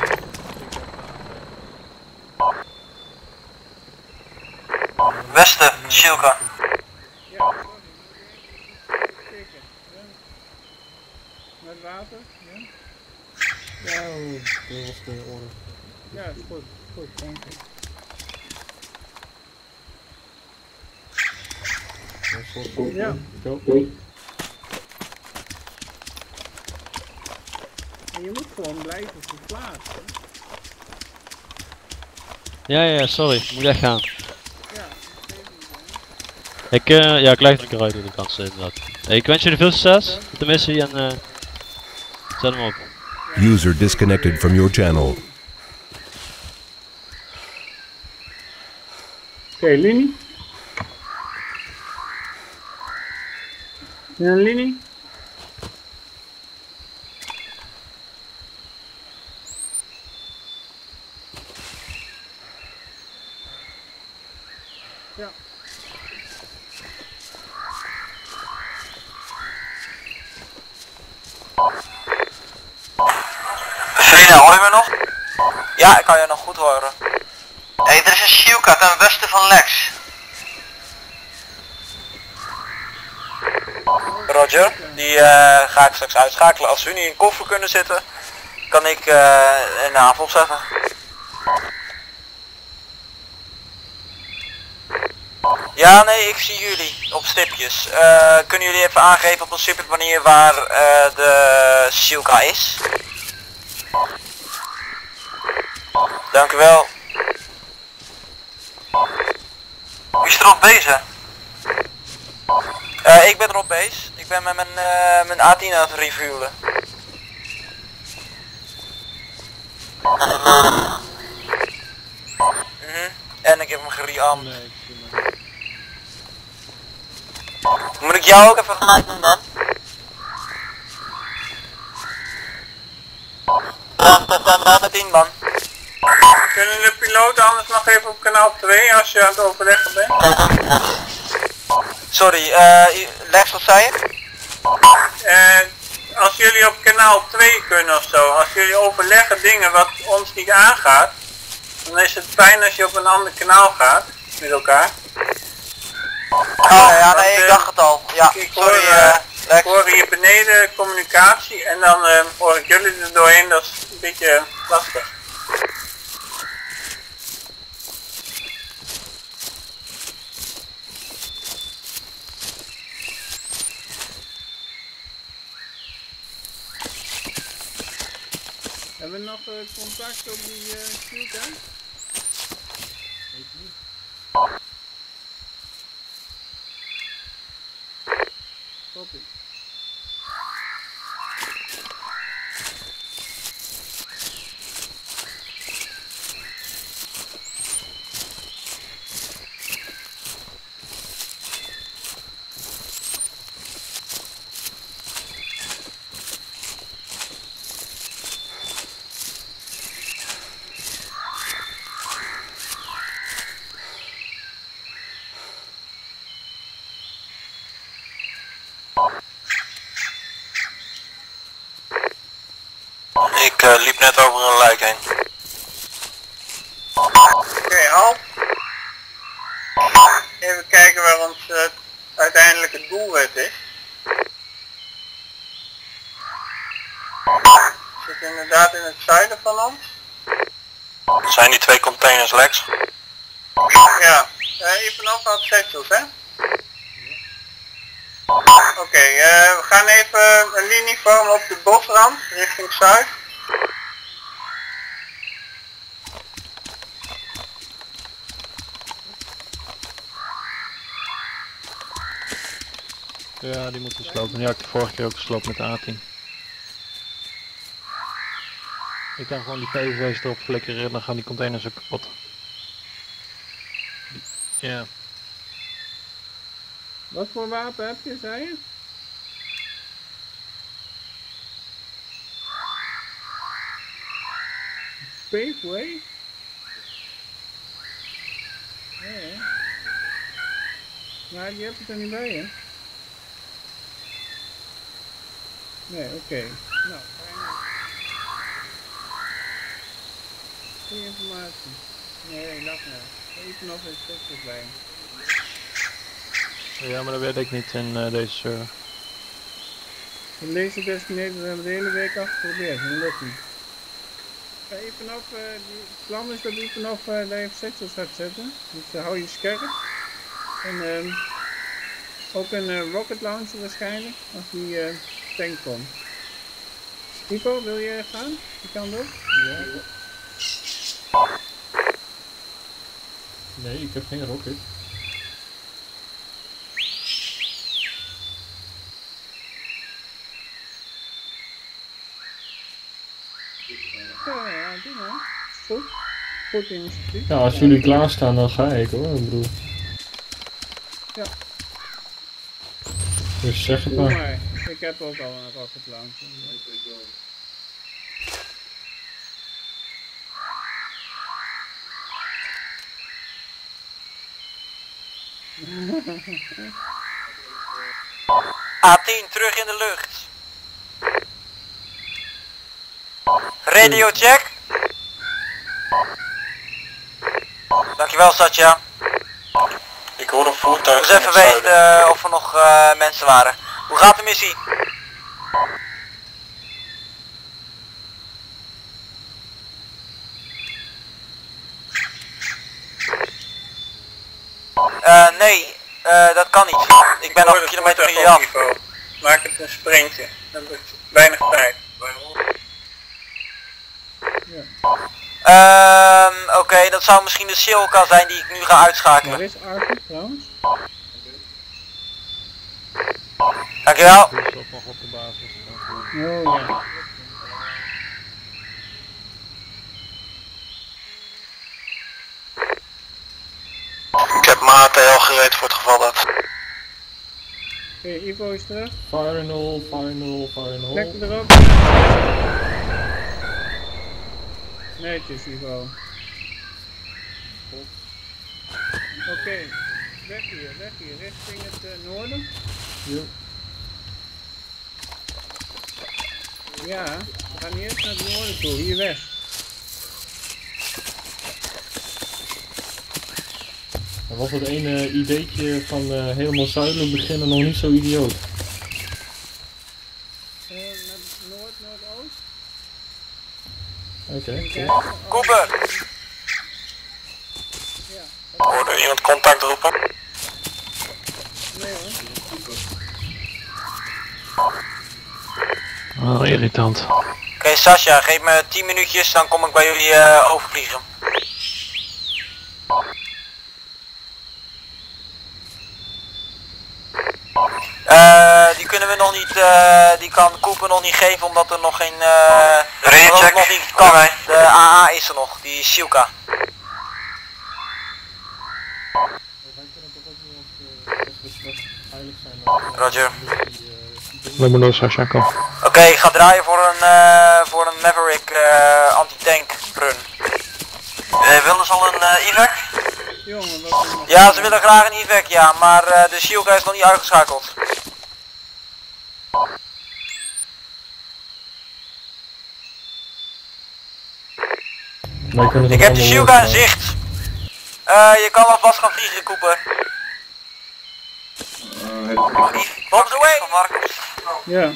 Westen, Shilka. Ja, zeker. Met water, ja? Ja, dat was de orde. Ja, is goed, goed, dank je. Ja. Go. En je moet gewoon blijven verplaatsen. Ja, ja, sorry, ik moet echt gaan. Ja, ik, uh, ja, ik leg er een keer uit hoe de kansen inderdaad. Hey, ik wens jullie veel succes met de missie en uh, zet hem op. User disconnected from your channel. Oké, okay, linie. Ja, linie. Ja. Serena, hoor je me nog? Ja, ik kan je nog goed horen. Hé, hey, er is een Shilka ten westen van Lex. Roger, die uh, ga ik straks uitschakelen. Als we nu in een koffer kunnen zitten, kan ik uh, een naam opzetten. Ja, nee, ik zie jullie op stipjes. Uh, kunnen jullie even aangeven op een stipje wanneer waar uh, de Shilka is? Dank u wel. Wie is er op bezig? Uh, ik ben erop bezig. Ik ik ben met mijn, uh, mijn A tien aan het refuelen. Mm-hmm. En ik heb hem gerearmd. Nee, Moet ik jou ook even gelijk doen dan? Ja, dat zijn we met tien man. Kunnen de piloten anders nog even op kanaal twee als je aan het overleggen bent? Sorry, uh, Lex, wat zei je? Uh, als jullie op kanaal twee kunnen of zo, als jullie overleggen dingen wat ons niet aangaat, dan is het fijn als je op een ander kanaal gaat met elkaar. Oh ja, nee, ik dacht het al. Ja, ik, ik sorry hoor, uh, Lex. Ik hoor hier beneden communicatie en dan uh, hoor ik jullie er doorheen, dat is een beetje lastig. Hebben we nog uh, contact op die uh, shield, hè? Weet ik niet. Copy. Ik uh, liep net over een luik heen. Oké, okay, halt. Even kijken waar ons uh, uiteindelijke doelwit is. Zit inderdaad in het zuiden van ons. Zijn die twee containers, Lex? Ja, uh, Ivanov had sections, hè? Oké, okay, uh, we gaan even een linie vormen op de bosrand, richting zuid. Ja, die moeten slopen. Ja, ik heb de vorige keer ook gesloopt met de A tien. Ik kan gewoon die P V V's erop flikkeren en dan gaan die containers ook kapot. Ja. Wat voor wapen heb je, zei je? Paveway? Nee. Maar die heb je er niet bij, hè? Nee, oké. Okay. Nou, fijn. Goeie informatie. Nee, lach nou. Even nog eens stukjes bij. Ja, maar dat weet ik niet in uh, deze server. In deze designator hebben we de hele week afgeprobeerd, dat lukt niet. Ja, Ivanov, uh, het plan is dat Ivanov uh, daar even sections gaat zetten, dus uh, hou je scherp. En uh, ook een uh, rocket launcher waarschijnlijk, als die uh, tank komt. Ivo, wil je gaan? Die kant op? Ja. Nee, ik heb geen rocket. Ja, ja, doe maar. Goed. Goed initiatief. Ja, als jullie klaarstaan dan ga ik hoor, ik bedoel. Ja. Dus zeg het Doe maar. maar. Ik heb ook al een rocket launcher. A tien terug in de lucht. Radio check. Dankjewel Satya. Ik hoor een voertuig. Dus even weten uh, of er nog uh, mensen waren. Hoe gaat de missie? Uh, nee, uh, dat kan niet. Ik ben nog een kilometer van jullie af. Maak het een sprintje. Dan heb ik weinig tijd. Ja. Ehm, oké, okay, dat zou misschien de Silka zijn die ik nu ga uitschakelen. Waar is Arthur trouwens? Dankjewel. Dus dat nog op de basis. Oh ja. Ik heb mijn H T L gereed voor het geval dat. Oké, Ivo is terug. Fire in all, fire in all, fire in all. Lekker erop. Netjes, Ivo. Oké, okay. Weg hier, weg hier, richting het uh, noorden. Ja. Ja, we gaan eerst naar het noorden toe, hier weg. Dan was het ene ideetje van uh, helemaal zuidelijk beginnen nog niet zo idioot. Uh, naar noord, noordoost. Oké, okay, cool. Cooper! Ja. Hoorde iemand contact roepen? Nee hoor. Oh, irritant. Oké, okay, Sascha, geef me tien minuutjes, dan kom ik bij jullie uh, overvliegen. Uh, die kunnen we nog niet, uh, die kan Cooper nog niet geven omdat er nog geen, uh, Recheck. nog niet kan. De A A is er nog, die Silka. Roger. We moeten door Sasha komen. Oké, okay, ik ga draaien voor een, uh, voor een Maverick uh, anti-tank run. Uh, willen ze al een uh, evac? Jongen, wat is nog? Ja, ze willen graag een evac, ja, maar uh, de Silka is nog niet uitgeschakeld. Ik heb de Silka in zicht. Uh, je kan alvast gaan vliegen, Cooper. Bombs away! Ja.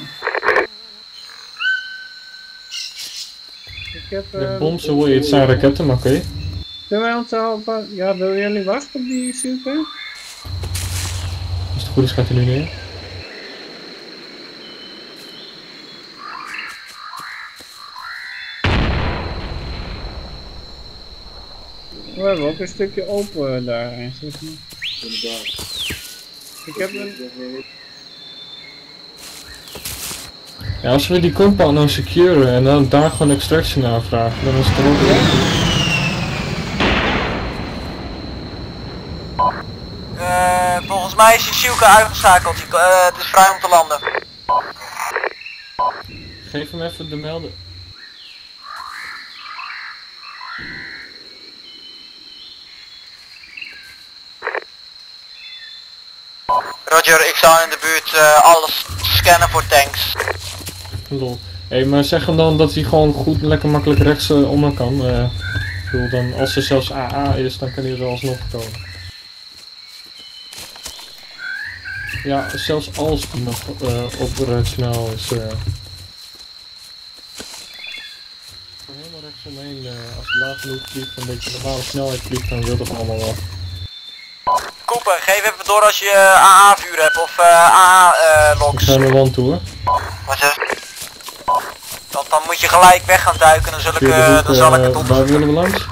Ik heb, uh, de bombs away, het zijn raketten, maar oké. Okay. Zullen wij ons al van... Ja, willen jullie wachten op die Silka? Als het goed is gaat hij nu neer. We hebben ook een stukje open daar eigenlijk. Ik heb een... Ja, als we die compound nou securen en dan daar gewoon extraction aanvragen, dan is het er ook wel. Uh, volgens mij is die Silka uitgeschakeld, uh, het is vrij om te landen. Geef hem even de melden. Roger, ik zal in de buurt uh, alles scannen voor tanks. Lol. Hé, hey, maar zeg hem dan dat hij gewoon goed lekker makkelijk rechts uh, om kan. Uh, ik bedoel, dan, als er zelfs A A is, dan kan hij er alsnog komen. Ja, zelfs als die nog uh, operationeel is. Uh... Helemaal rechts omheen, uh, als je laag genoeg vliegt, een beetje normale snelheid vliegt, dan wil dat allemaal wel. Cooper, geef even door als je uh, A A vuur hebt of uh, A A uh, logs. Ik ga naar de wand toe hoor. Wat is het? Want dan moet je gelijk weg gaan duiken en dan, zul ik, uh, hoek, dan zal ik het uh, onderzoeken. Waar willen we langs?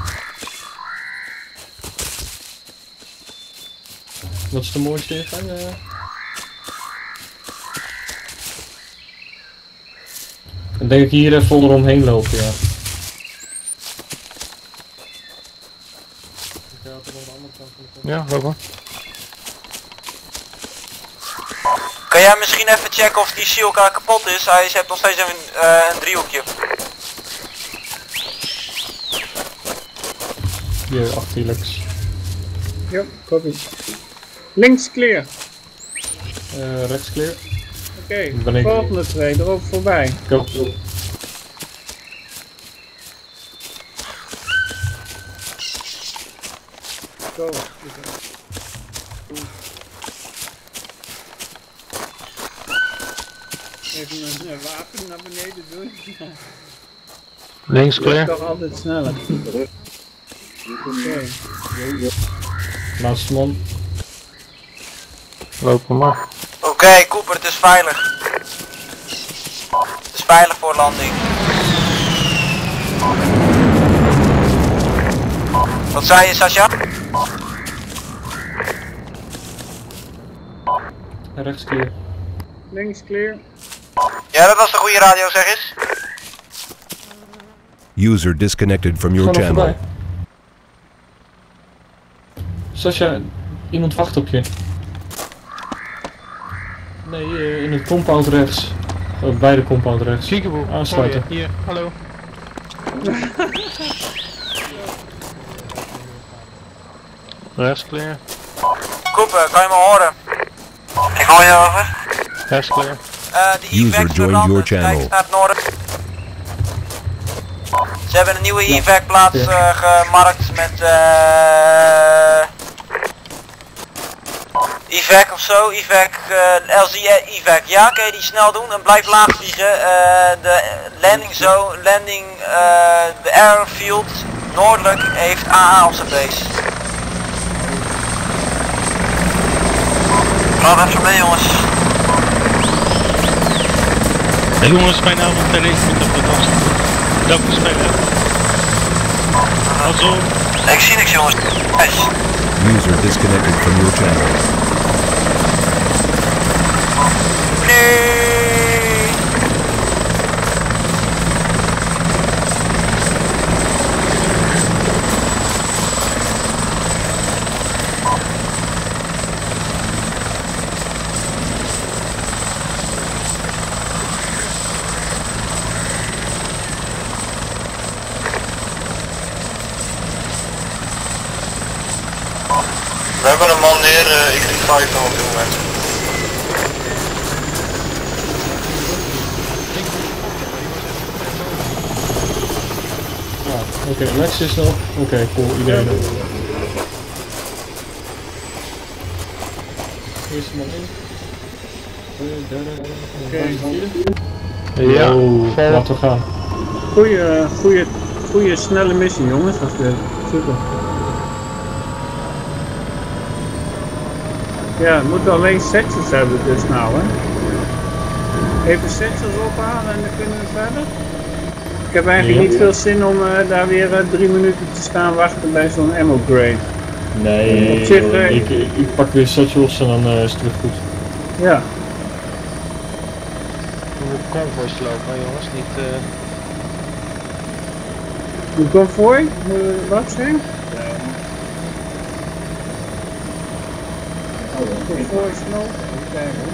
Wat is de mooiste ingang? Uh... Dan denk ik hier even eromheen lopen, ja. Ja, loop maar. Kan jij misschien even checken of die Silka kapot is? Hij heeft nog steeds een, uh, een driehoekje. Hier, achter Lex. Ja, copy. Links clear. Uh, rechts clear. Oké, okay, volgende twee, erop voorbij. Go. Go. Even een uh, wapen naar beneden doen. Links clear. Dat is toch altijd sneller. Oké. Okay. Laatste man. Lopen maar. Oké, okay, Cooper, het is veilig. Het is veilig voor landing. Wat zei je, Sascha? Rechts clear. Links clear. Ja, dat was de goede radio, zeg eens. User disconnected from your Ga nog channel. voorbij. Sascha, iemand wacht op je. Nee, uh, in het compound rechts. Oh, bij de compound rechts. Kiekeboe. Aansluiten. Hier, hallo. Rechts clear. Cooper, kan je me horen? Ik hoor je over. Rechts clear. Uh, die User evac joined your kijkt channel. naar het noorden. Ze hebben een nieuwe evac plaats uh, gemarkt met uh, evac of zo, evac, uh, L Z evac. Ja, kun je die snel doen en blijf laag vliegen. Uh, de landing zone, landing, uh, de airfield noordelijk heeft A A op zijn base. Praat even mee, jongens. Hey jongens, mijn naam is Terry, ik moet op de kast. Dank voor spelen. Alzo. Ik zie niks, jongens. Nice. User disconnected from your channel. Nee. We hebben een man neer, uh, ik drie vijf op dit moment. Ja, oké, okay, Lex is nog. Oké, okay, cool, idee. Eerste man in. Tweede, derde, vijfde, vierde. Ja, oh, laten we gaan. Goeie, goeie, goeie snelle missie, jongens. Dat is super. Ja, we moeten alleen sections hebben dus nou, hè. Even sections ophalen en dan kunnen we verder. Ik heb eigenlijk ja. niet veel zin om uh, daar weer uh, drie minuten te staan wachten bij zo'n ammo grade. Nee, op zich, uh, ik, ik, ik pak weer satchels en dan uh, is het weer goed. Ja. We moeten convoys lopen, jongens, niet... Uh... De convoy? Uh, wat zeg? Convoy snel. Even kijken.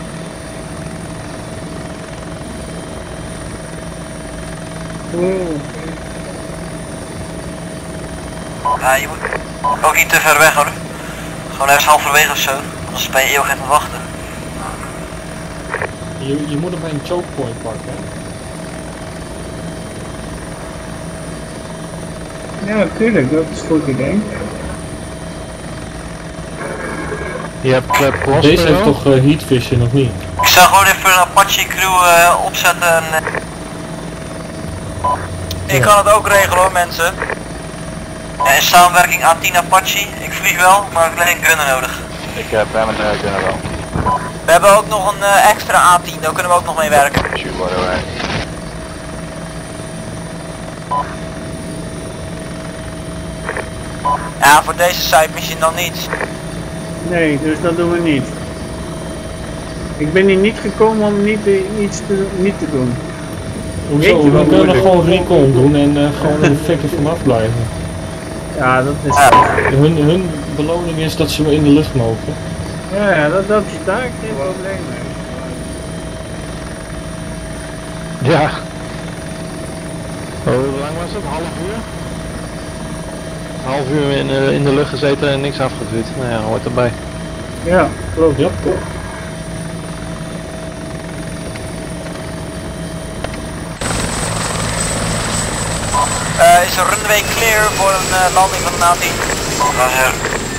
Wow. Ja, je moet ook niet te ver weg hoor. Gewoon ergens halverwege of zo, anders ben je eeuwig aan het wachten. Je, je moet hem bij een choke point pakken, hè? Ja, natuurlijk, dat is een goed idee. Je hebt uh, Prosper. Deze heeft toch uh, heat vision of niet? Ik zou gewoon even een Apache crew uh, opzetten en... Uh... Ik kan het ook regelen hoor mensen. Ja, in samenwerking A tien Apache, ik vlieg wel, maar ik heb alleen gunner nodig. Ik heb uh, hem een uh, gunner wel. We hebben ook nog een uh, extra A tien, daar kunnen we ook nog mee werken. Shoot right away. Ja, voor deze site misschien dan niet. Nee, dus dat doen we niet. Ik ben hier niet gekomen om niet, uh, iets te, niet te doen. Hoezo? We kunnen gewoon recon doen en uh, gewoon er fikken vanaf blijven. Ja, dat is... Ja. Hun, hun beloning is dat ze in de lucht mogen. Ja, ja dat, dat is daar geen probleem mee. Ja. Oh, hoe lang was het? Half uur? Half uur in, uh, in de lucht gezeten en niks afgevuurd. Nou ja, hoort erbij. Ja, klopt. Ja, klopt. Uh, is een runway clear voor een uh, landing van de A tien? Roger.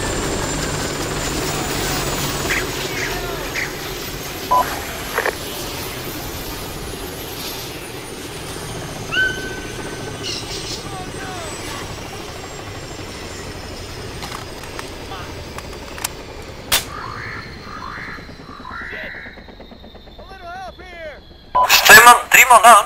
Is twee man, drie man down?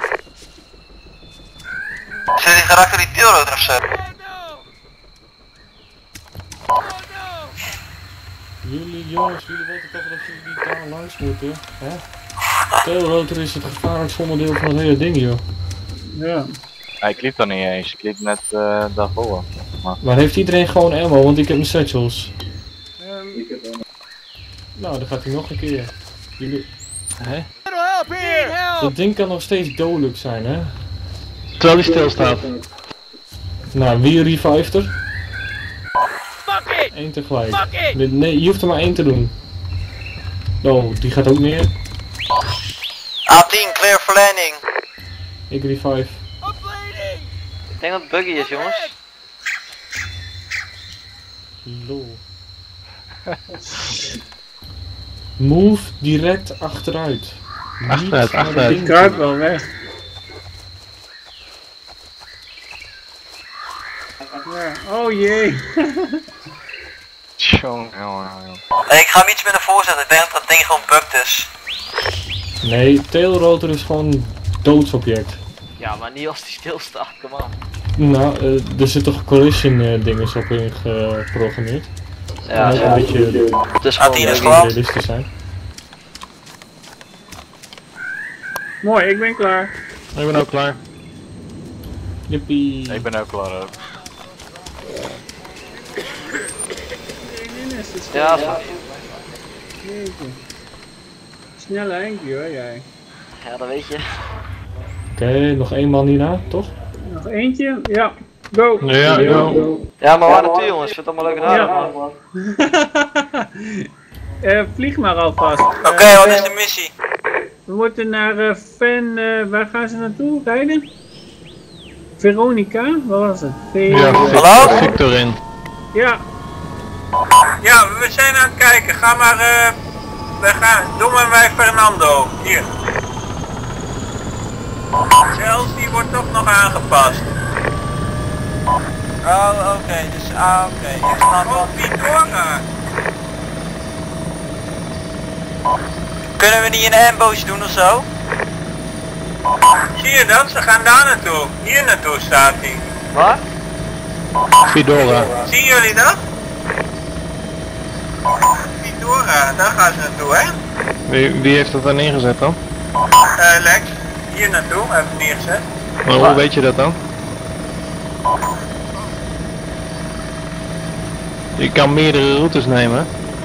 Zit hij geraakt door die tailrotor ofzo? Jullie jongens, jullie weten toch dat jullie niet daar langs moeten, hè? Tailrotor is het gevaarlijkste onderdeel van het hele ding, joh. Ja. Ja, ik liep er niet eens, ik liep net uh, daarvoor. Maar... maar heeft iedereen gewoon ammo, want ik heb mijn satchels. Um, ik heb ammo. Nou, dan gaat hij nog een keer. Jullie... Hè? Dat ding kan nog steeds dodelijk zijn, hè? Terwijl hij stilstaat. Nou, wie revived er? Eén tegelijk. Nee, je hoeft er maar één te doen. Oh, die gaat ook neer. A tien, clear for landing. Ik revive. Ik denk dat het buggy is, jongens. Lol. Move direct achteruit. Achteruit, achteruit. Ik kruip wel weg. Ja. Oh jee. Tjonge, jongen, jongen. Ik ga hem iets meer naar voren zetten, ik denk dat dat ding gewoon bugged is. Nee, tailrotor is gewoon een doodsobject. Ja, maar niet als die stilstaat, kom aan. Nou, uh, er zit toch collision uh, dingen op in geprogrammeerd. Ja, ja, ja. Een beetje het is gewoon realistisch zijn. Mooi, ik ben klaar. Ik ben ook klaar. Jippie. Ik ben ook klaar ook. Ja, sorry. Snelle Henkie hoor, jij. Ja, dat weet je. Oké, okay, nog één man hierna, toch? Nog eentje? Ja. Go! Ja, go! Ja, maar waar naartoe jongens? Ik vind het allemaal leuk en aardig, man. uh, vlieg maar alvast. Oké, okay, uh, wat is de missie? We moeten naar uh, Van, uh, waar gaan ze naartoe rijden? Veronica? Wat was het? V ja, hallo? Victorin. Ja. Ja, we zijn aan het kijken. Ga maar, uh, we gaan, doe maar bij Fernando. Hier. Zelfs die wordt toch nog aangepast. Oh, oké, okay, dus, ah, oké. Okay. Ik snap wat. Vitora. Kunnen we niet een ambush doen of zo? Zie je dat? Ze gaan daar naartoe. Hier naartoe staat hij. Waar? Fedora. Zien jullie dat? Fedora, daar gaan ze naartoe, hè? Wie, wie heeft dat dan neergezet dan? Uh, Lex, hier naartoe, even neergezet. Maar hoe weet je dat dan? Je kan meerdere routes nemen.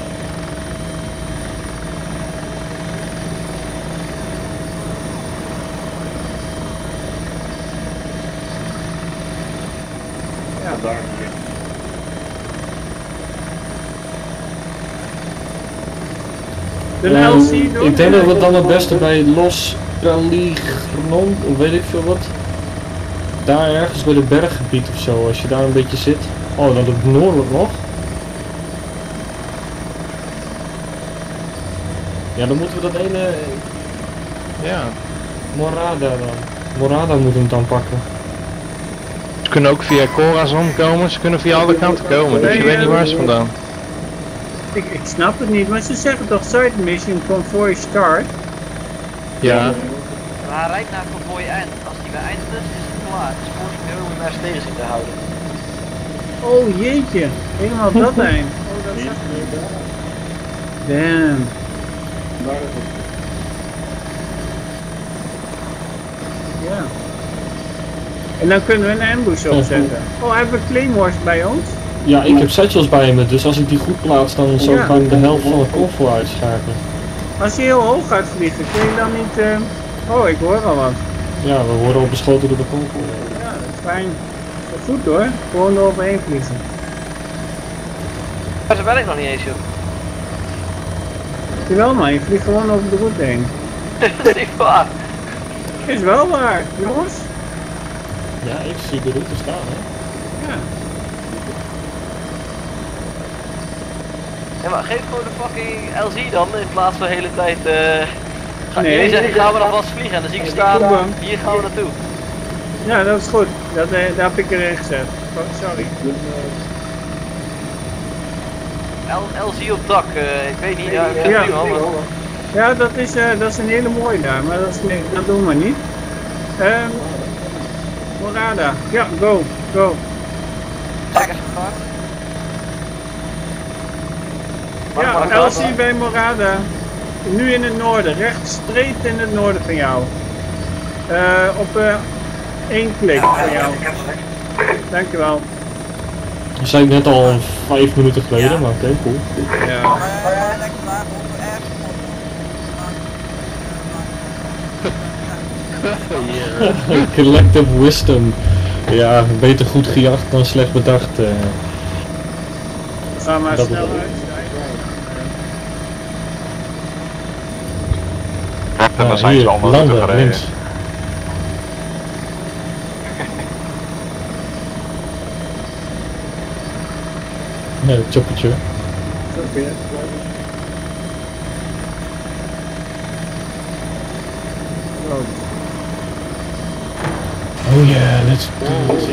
Ja, daar. De um, L C doen? Ik denk dat we dan het beste bij Los Calignon, of weet ik veel wat. Daar ergens bij de berggebied of zo, als je daar een beetje zit. Oh, dat op noordelijk nog. Ja, dan moeten we dat ene... Ja. Morada dan. Morada moeten we hem dan pakken. Ze kunnen ook via Corazon komen, ze kunnen via alle kanten komen, dus je weet niet waar ze vandaan. Ik, ik snap het niet, maar ze zeggen toch side mission convoy start? Ja. Maar hij rijdt naar convoy eind. Als die bij eind is, is het klaar. Dus voor die moet je maar eens tegen zien te houden. Oh jeetje, helemaal dat eind. Oh, dat is echt leuk. Damn. Ja. En dan kunnen we een ambush opzetten. Oh, hebben we claymores bij ons? Ja, ik heb satchels bij me, dus als ik die goed plaats, dan zou ik ja. gewoon de helft van de convoy uitschakelen. Als je heel hoog gaat vliegen, kun je dan niet... Uh... Oh, ik hoor al wat. Ja, we worden al beschoten door de convoy. Ja, dat is fijn. Dat is goed hoor, gewoon eroverheen vliegen. Daar ben ik nog niet eens, joh. Jawel man, je vliegt gewoon over de route heen. Dat is niet waar. Is wel waar, jongens. Ja, ik zie de route staan, hè. Ja. Ja, maar geef gewoon de fucking L Z dan, in plaats van de hele tijd... Uh... Ga, nee, jullie zeggen, gaan we dan vast vliegen en dan zie ik staan, hier gaan we naartoe. Ja, dat is goed. Dat, uh, daar heb ik erin gezet. Oh, sorry. L Z op dak, uh, ik weet niet, ja, ik ja. nu al, maar... Ja, dat is, uh, dat is een hele mooie daar, maar dat, is, nee, dat doen we niet. Um, Morada, ja, go, go. Zeg even gevraagd. Ja, L C bij Morada. Nu in het noorden, rechtstreeks in het noorden van jou. Uh, op uh, één klik van jou. Dankjewel. Dat zei ik net al vijf minuten geleden, ja. Maar oké, okay, cool. Ja. Collective wisdom. Ja, beter goed gejaagd dan slecht bedacht. Uh. Ga maar dat snel uit. En dan zijn ze allemaal landen, gereden. links. Nee, het choppertje. Oh yeah, let's do it.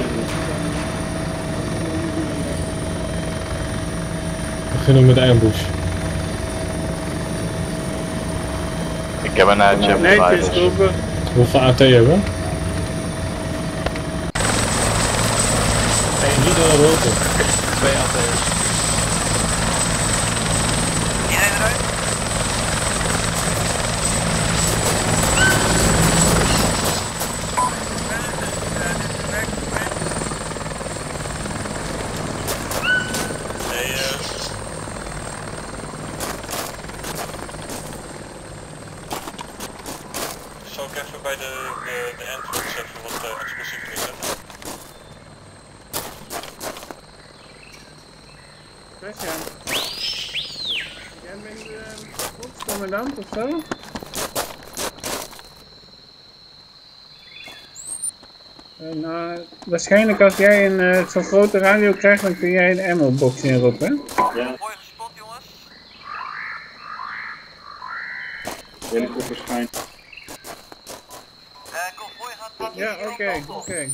We beginnen met ambush. Ik heb een uh, chip nee, erbij, het is dus. open. Hoeveel A T hebben we? Nee, niet een rote. Twee A T's. Iedereen eruit? Nee, uh... zal ik even bij de, de, de entrance even wat uh, explosieven neerzetten? Christian. Jij bent de uh, commandant of zo? En, uh, waarschijnlijk als jij een uh, zo'n grote radio krijgt, dan kun jij een ammo box inroepen. Ja. Mooi gespot, jongens. Binnenkort waarschijnlijk. Uh, konvooi gaat Ja, oké, okay, oké. Okay.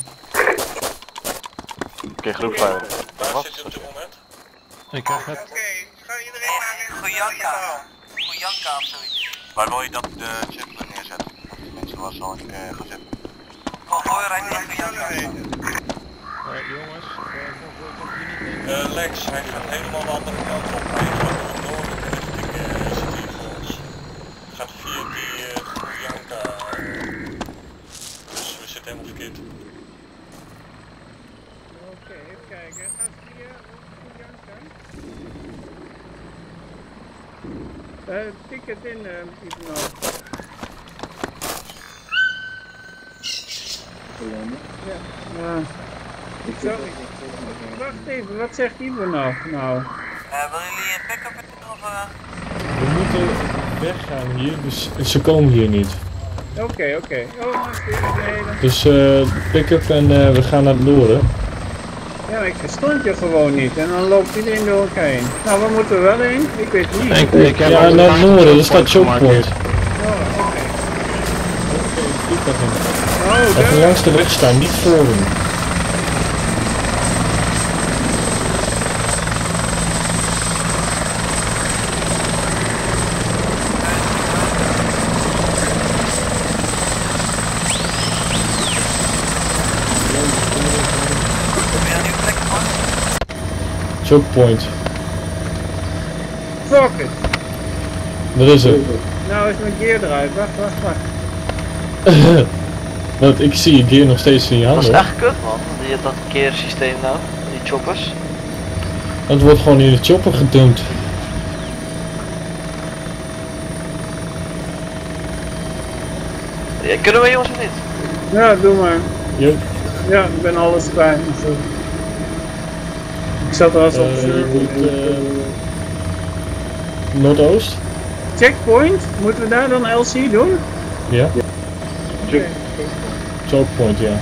Oké, okay, groepsleider. Waar zit je op dit moment? Ik krijg het. Oké, ga iedereen maar in Goejanka. Goejanka of zoiets. Waar wil je dat de chip neerzetten? Tenminste, waar zal ik uh, gaan zitten? Konvooi rijdt in Goejanka. Uh, jongens, uh, konvooi komt hier niet in. Uh, Lex, hij gaat helemaal de andere kant op. Hij gaat door het noorden richting uh, zit hier voor ons. Gaat via die uh, Goejanka. Dus we zitten helemaal verkeerd. Oké, even kijken. Gaat via Goejanka? Uh, tik het in, uh, Ivanov. Ja. Ja. Zo, wacht even, wat zegt Ivanov nou? Uh, willen jullie een pick-up doen of... Uh... We moeten weggaan hier, dus ze komen hier niet. Oké, okay, oké. Okay. Oh, maar hele... Dus uh, pick-up en uh, we gaan naar het noorden. Ja, maar ik verstond je gewoon niet en dan loopt iedereen door elkaar heen. Nou, waar moeten we wel heen? Ik weet niet. Ik, ik heb ja, naar het noorden, er staat chokepoint. Oh, oké. Okay. Oh, daar. Even langs de weg staan, niet voor hem. Chokepoint. Fuck it. Dat is het. Nou is mijn gear eruit. Wacht, wacht, wacht. Want ik zie je gear nog steeds in je handen. Dat is echt kut, man. Die dat keersysteem nou, die choppers. Het wordt gewoon in de chopper gedumpt. Ja, kunnen we jongens of niet? Ja, doe maar. Yep. Ja, ik ben alles kwijt. Ik zat er als op uh, je moet, uh, Noordoost. Checkpoint? Moeten we daar dan L C doen? Ja. Okay. Chokepoint, ja.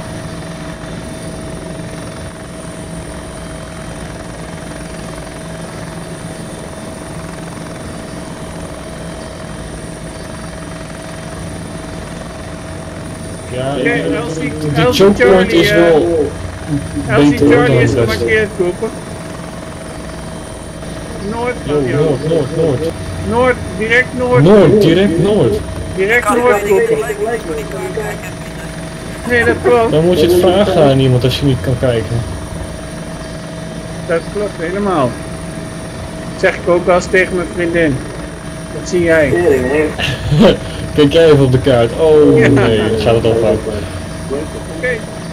Ja, okay, uh, L C, die L C chokepoint is wel L C Charlie is gemarkeerd, Cooper. Noord van jou. Noord, Noord, Noord. Noord, direct Noord. Noord, direct Noord. Direct Noord, Cooper. Nee, dat klopt. Dan moet je het vragen aan iemand als je niet kan kijken. Dat klopt, helemaal. zeg ik ook wel eens tegen mijn vriendin. Wat zie jij? Kijk jij even op de kaart. Oh Ja. nee, dan gaat het al fout. Oké.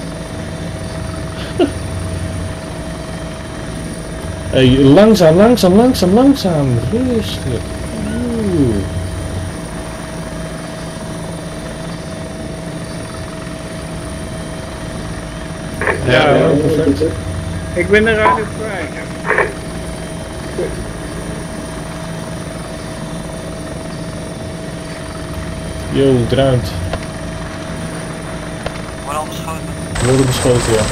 Hey, langzaam, langzaam, langzaam, langzaam. Rustig. Oeh. Ja, ja, perfect. Ik ben de radio kwijt. Yo, druimt. Worden al beschoten. Worden beschoten, ja.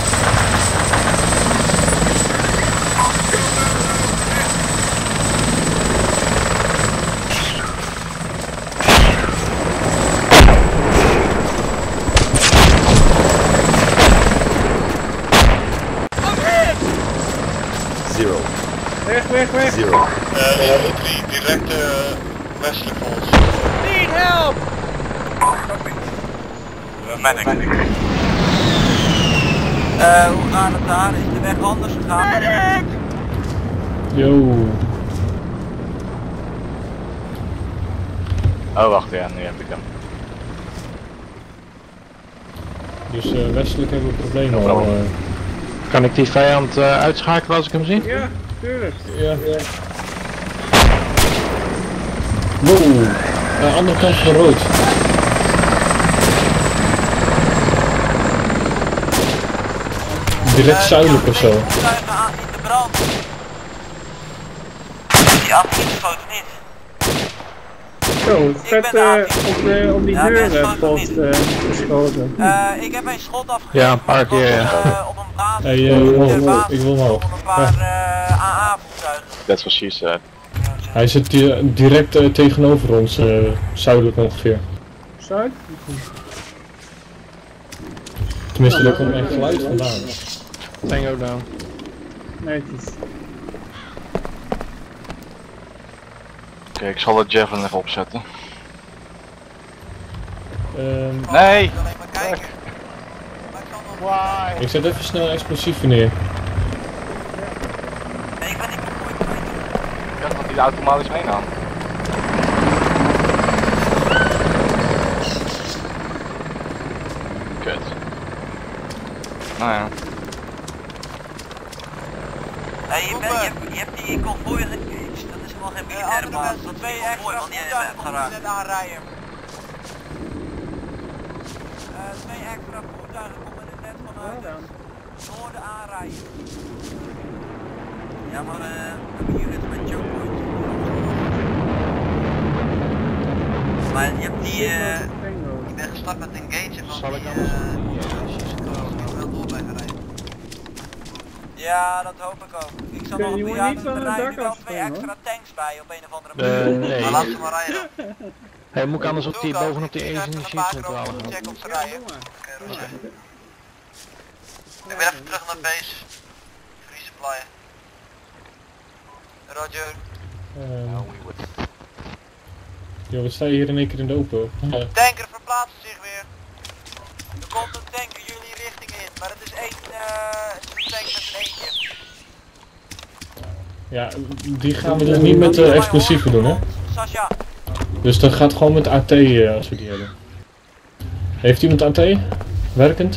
Zero. Weg, weg, weg. Zero. Eh, drie, direct uh, westelijk voor ons. Need help! Medic. Eh, hoe gaat het daar? Is de weg anders gegaan? Medic! Yo. Oh wacht, ja, nu heb ik hem. Dus uh, westelijk hebben we problemen al. Uh... Kan ik die vijand uh, uitschakelen als ik hem zie? Ja, tuurlijk. Ja. ja. Wow, uh, andere kant van rood. Direct uh, zuidelijk of zo. Voertuigen aan in de brand. Die af geschoten niet. Zo, vet uh, op, de, op die ja, deurpost uh, geschoten. Uh, ik heb een schot afgegeven. Ja, een paar keer. Ja. Uh, op een basis. Hey, uh, oh, oh, ik wil nou. Een paar uh, A A voertuigen. That's what she said. Hij zit uh, direct uh, tegenover ons, uh, zuidelijk ongeveer. Zuid? Tenminste, daar komt echt geluid vandaan. Tango down. Netjes. Oké, okay, ik zal de Javelin even opzetten. Um, nee! Why? Ik zet even snel explosieven neer. Nee, ik ben niet bemoeid. Ik dacht dat hij automatisch meenam. Kut. Nou ja. Hey, je, bent, je, je hebt die konvooi gekiest, dat is helemaal geen militaire basis, dat is twee extra want die hebt geraakt. Net aanrijden. Uh, twee extra voertuigen komen er net vanuit het noorden aanrijden. Ja, maar uh, we hebben units met choke point. Maar je hebt die, uh, ik ben gestart met engage van die, uh, ik wil door blijven rijden. Ja, dat hoop ik ook. Ik zal nog een jaar er rijden wel twee extra tanks bij op een of andere manier. Uh, nee. Maar laat ze maar rijden. Hey, moet ik anders op die, bovenop die energiecentrale gaan? Check op ze rijden. Ik ben even terug naar base. Resupply. Roger. Um, Yo, wat sta je hier in één keer in de open? Tanker verplaatst zich weer. Er komt een tanker jullie richting in, maar het is één, uh, een tank met een eentje. Ja, die gaan we dus niet met uh, explosieven doen, hè? Sasha. Dus dat gaat gewoon met A T uh, als we die hebben. Heeft iemand A T? Werkend?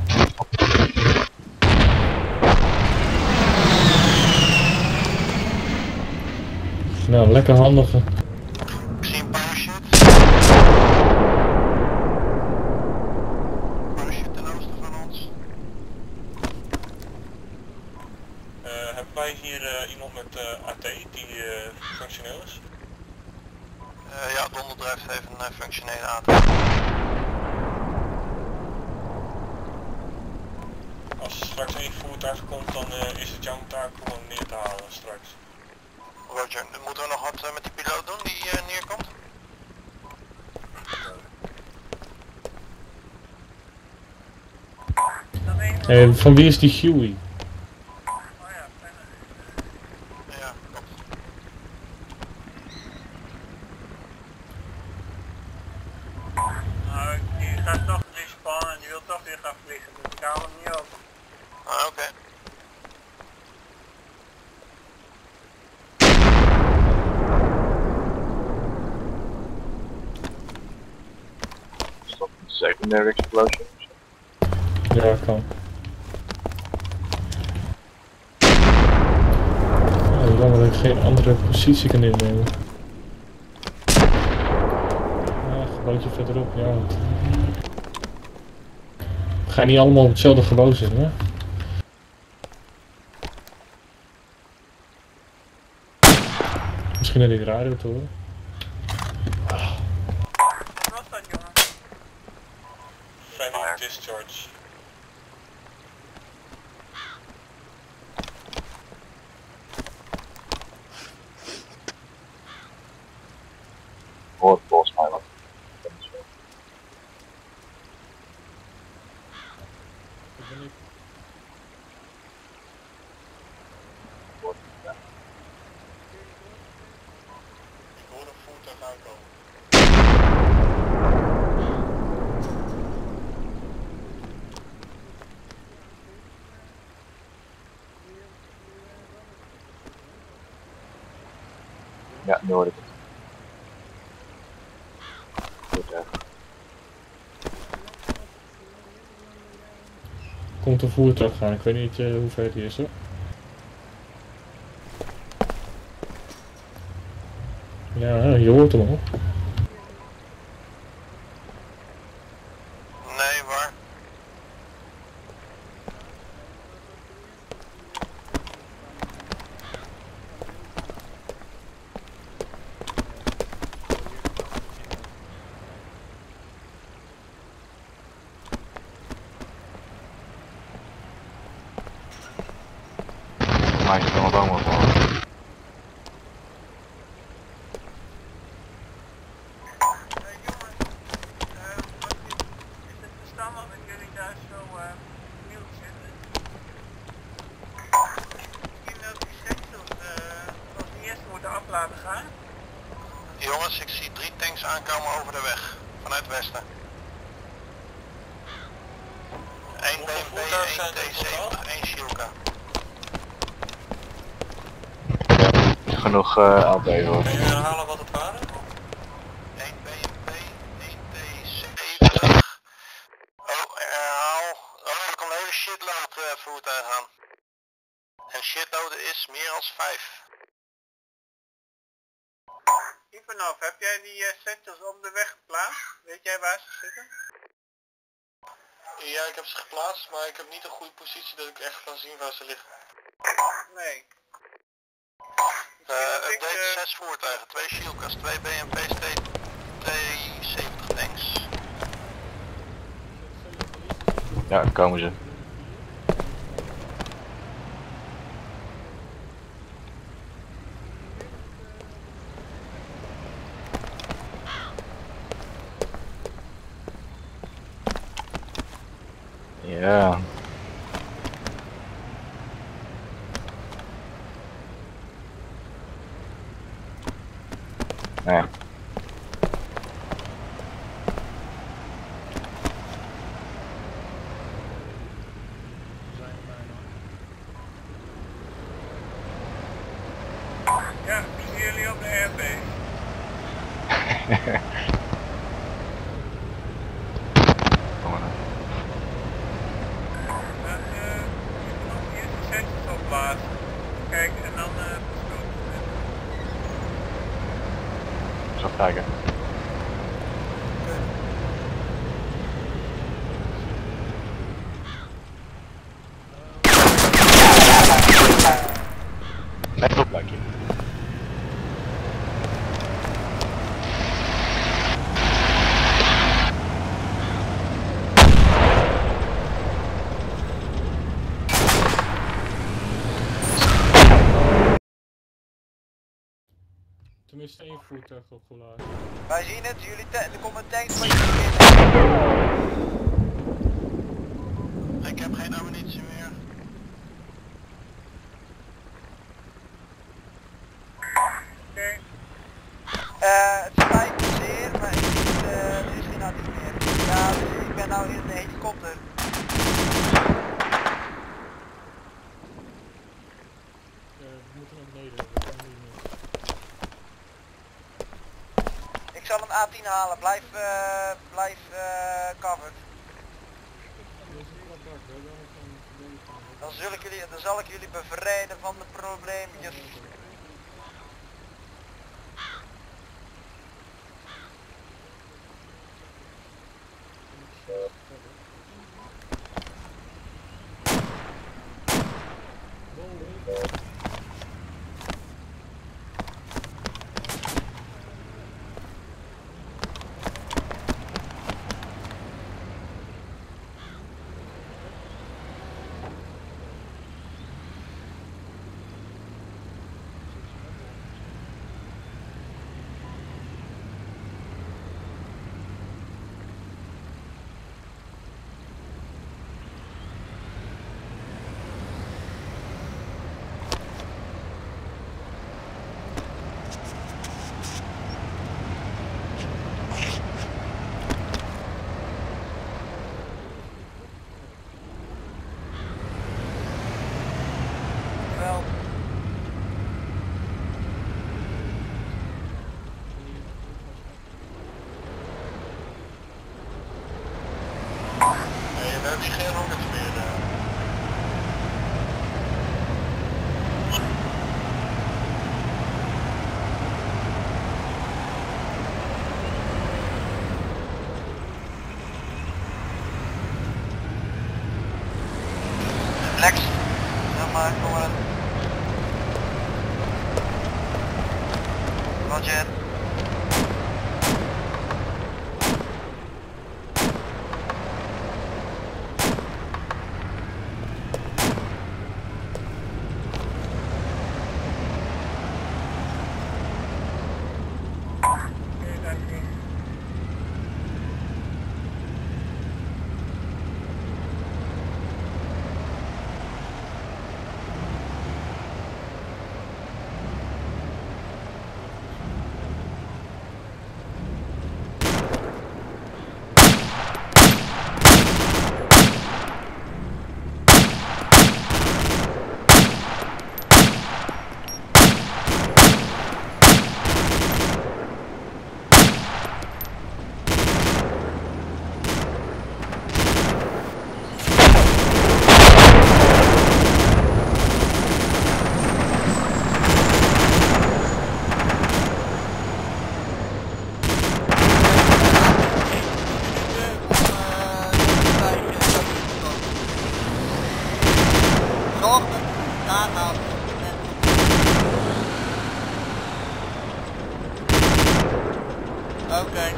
Nou, lekker handige. Ik zie een parachute. Parachute ten oosten van ons. Uh, hebben wij hier uh, iemand met uh, A T die uh, functioneel is? Uh, ja, donderdrijf heeft een uh, functionele A T. Als er straks één voertuig komt, dan uh, is het jouw taak om hem neer te halen straks. Roger, moeten we nog wat uh, met die piloot doen die uh, neerkomt? Hey, van wie is die Huey? Ja, klopt. Nou, die gaat toch respannen en die wil toch weer gaan vliegen, dus ik hou hem niet open. Ah, oké. secondary explosion? Ja, kan. Ja, jammer dat ik geen andere positie kan innemen. Ja, gebouwtje verderop, ja. We gaan niet allemaal op hetzelfde gebouw zitten, hè? Misschien naar die radio te horen. Wat was dat, jongen? Friendly discharge. Hoort volgens mij wat. Ik hoor een voertuig aankomen. Ja, nu hoor ik het. Goed, echt. Komt een voertuig aan, ik weet niet uh, hoe ver die is hoor. Ja, je hoort hem al. Nee, waar? Maar je kan het allemaal voor. Laten gaan. Jongens, ik zie drie tanks aankomen over de weg, vanuit het westen. één B M P, één T zeventig, één Shilka. Genoeg uh, L P hoor. Kun je herhalen wat het waren? één B M P, één T zeventig. Oh, herhaal. Oh, er komt een hele shitload uh, voertuig aan. En shitload is meer dan vijf. Ivanov, heb jij die uh, sectors op de weg geplaatst? Weet jij waar ze zitten? Ja, ik heb ze geplaatst, maar ik heb niet een goede positie dat ik echt kan zien waar ze liggen. Nee. Uh, update uh, zes voertuigen, twee Shilkas, twee B M P's, twee zeventig tanks. Ja, komen ze. Ja. Nee. Ja, ik zie jullie op de R P. Kijk, en dan uh, Zo kijken. Net op plekje. Tenminste één voertuig opgeladen. Wij zien het, jullie er komt een tank van jullie binnen. Ik heb geen ammunitie meer. Oké. Okay. Uh, het spijt me zeer, maar ik zie, uh, er is geen advies meer. Ja, dus ik ben nou in de helikopter. Uh, we moeten naar beneden, we gaan niet meer. Ik zal hem A tien halen, blijf, uh, blijf uh, covered. Dan, zul ik jullie, dan zal ik jullie bevrijden van de probleempjes. Lex, zeg maar, kom maar. Roger. Oké.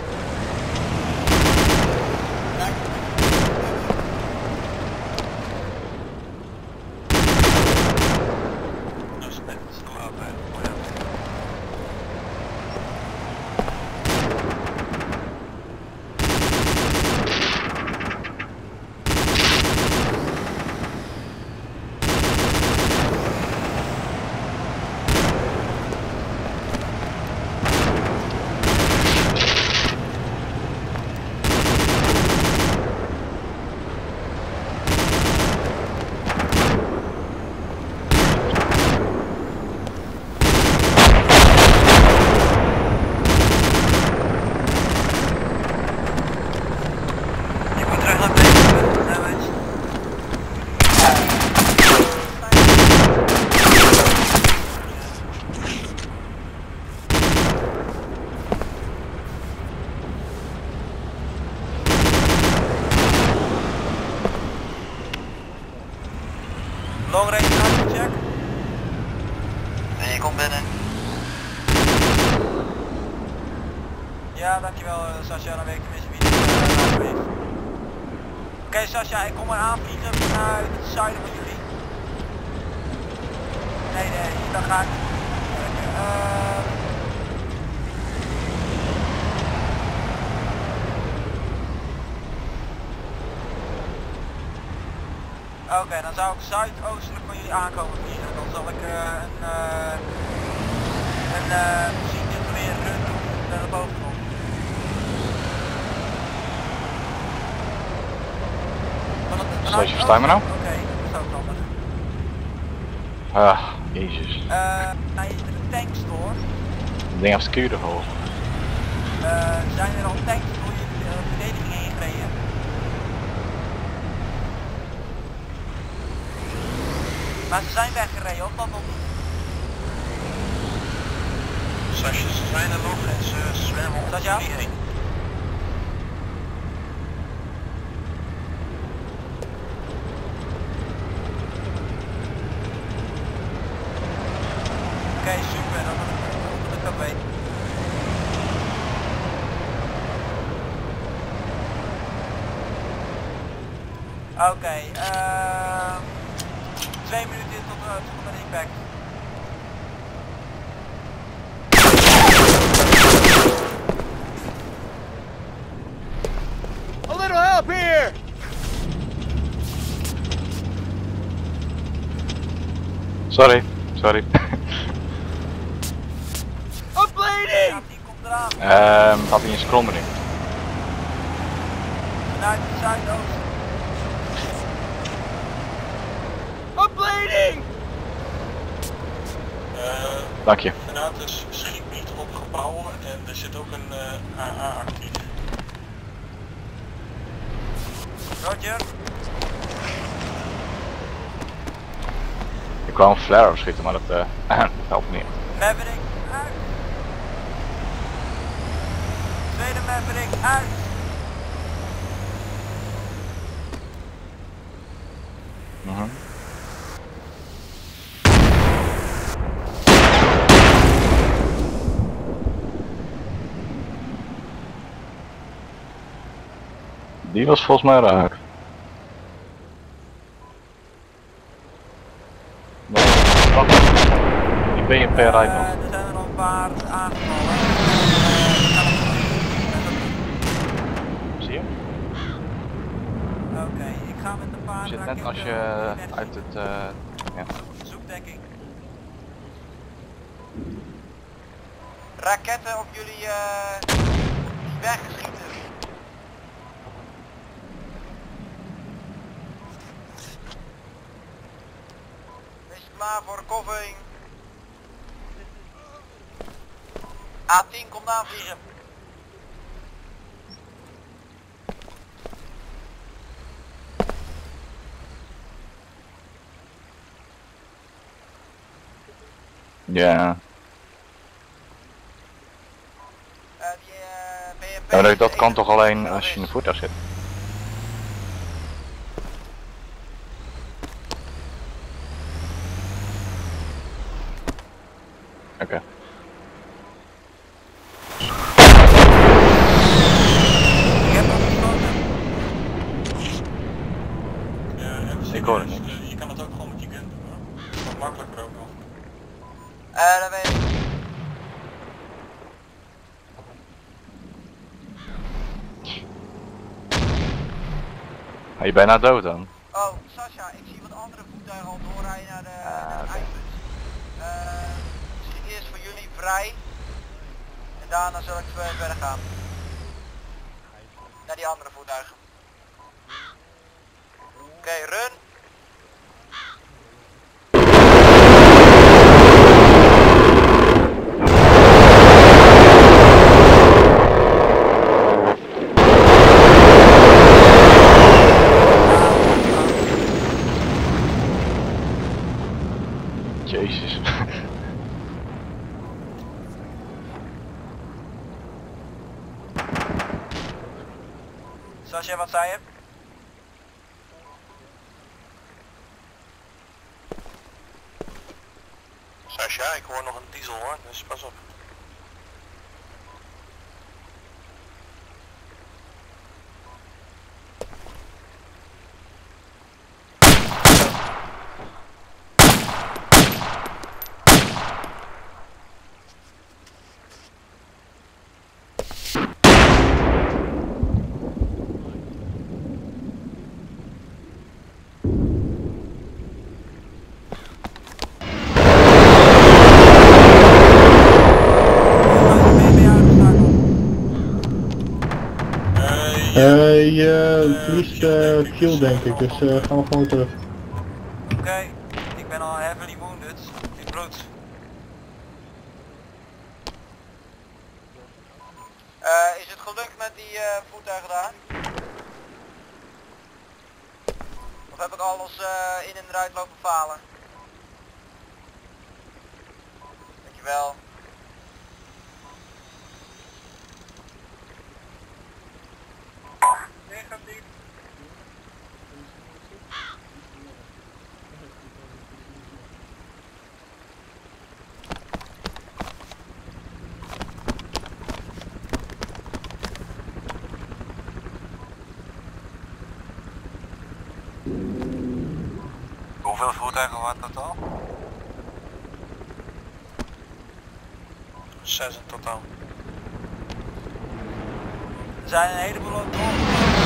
Long range check. En je komt binnen. Ja, dankjewel uh, Sascha, dan weet ik tenminste wie het uh, geweest. Oké okay, Sascha, ik kom maar aanvliegen vanuit het zuiden van jullie. Nee, nee, dan ga ik. Uh... Oké, okay, dan zou ik zuidoostelijk van jullie aankomen vliegen. Dan zal ik uh, een, uh, een uh, muziekje weer run doen naar boven komt. Sluit je verstaan me nou? Oké, okay, dat is ook handig. Ah, jezus. Uh, naar de tankstore. Ik denk even secuurder hoog. Uh, zijn er al tanks door je uh, verdediging heen gereden? Maar ze zijn weggereden, of dat nog niet? Sasje, ze zijn er nog en ze zwemmen om Sasja? jullie heen. Oké, okay, super, dat wil ik ook weten. Oké, okay, uh, twee minuten tot, uh, tot een impact. A little help here! Sorry, sorry. I'm bleeding! Ehm, um, had hij een scrommeling? Vanuit het zuidoosten. I'm bleeding! Uh, Dank je. Senatus schiet niet op gebouwen en er zit ook een uh, A A actief. Roger. Ik wou een flare opschieten, maar dat, uh, dat helpt niet. Maverick uit. Tweede Maverick uit. Mhm. Die was volgens mij raak. Die B en P rijdt nog. Er zijn er nog een paar aangevallen. Zie je? Oké, okay, ik ga met een paar Je zit net als je uit het... Uh, ja. Zoekdekking. Raketten op jullie uh, die weggeschieten. Klaar voor covering. A tien komt aanvliegen. Ja. Uh, die, uh, B M P Ja, maar dat kan toch alleen als je in de voertuig zit? Oké. Okay. Ik hoor het niet. Uh, je kan het ook gewoon met je gun doen hoor. Dat is wat makkelijker ook nog. Eh, uh, dat weet ik. Je bent bijna dood dan. Oh, Sasha, ik zie wat andere voertuigen al doorrijden naar de, uh, naar de eindpunt. Uh, misschien eerst voor jullie vrij. En daarna zal ik verder gaan. Naar die andere voertuigen. Oké, okay, run. Jezus. Sascha, wat zei je? Sascha, ik hoor nog een diesel hoor, dus pas op. Uh, je verliest uh, kill denk ik, dus uh, gaan we gewoon terug. Oké, okay. Ik ben al heavily wounded in bloed. Uh, die uh, voertuigen daar? Of heb ik alles uh, in en eruit lopen falen? Dankjewel. Negatief. Hoeveel voertuigen waren dat al? Zes in totaal. Er zijn een heleboel ook door.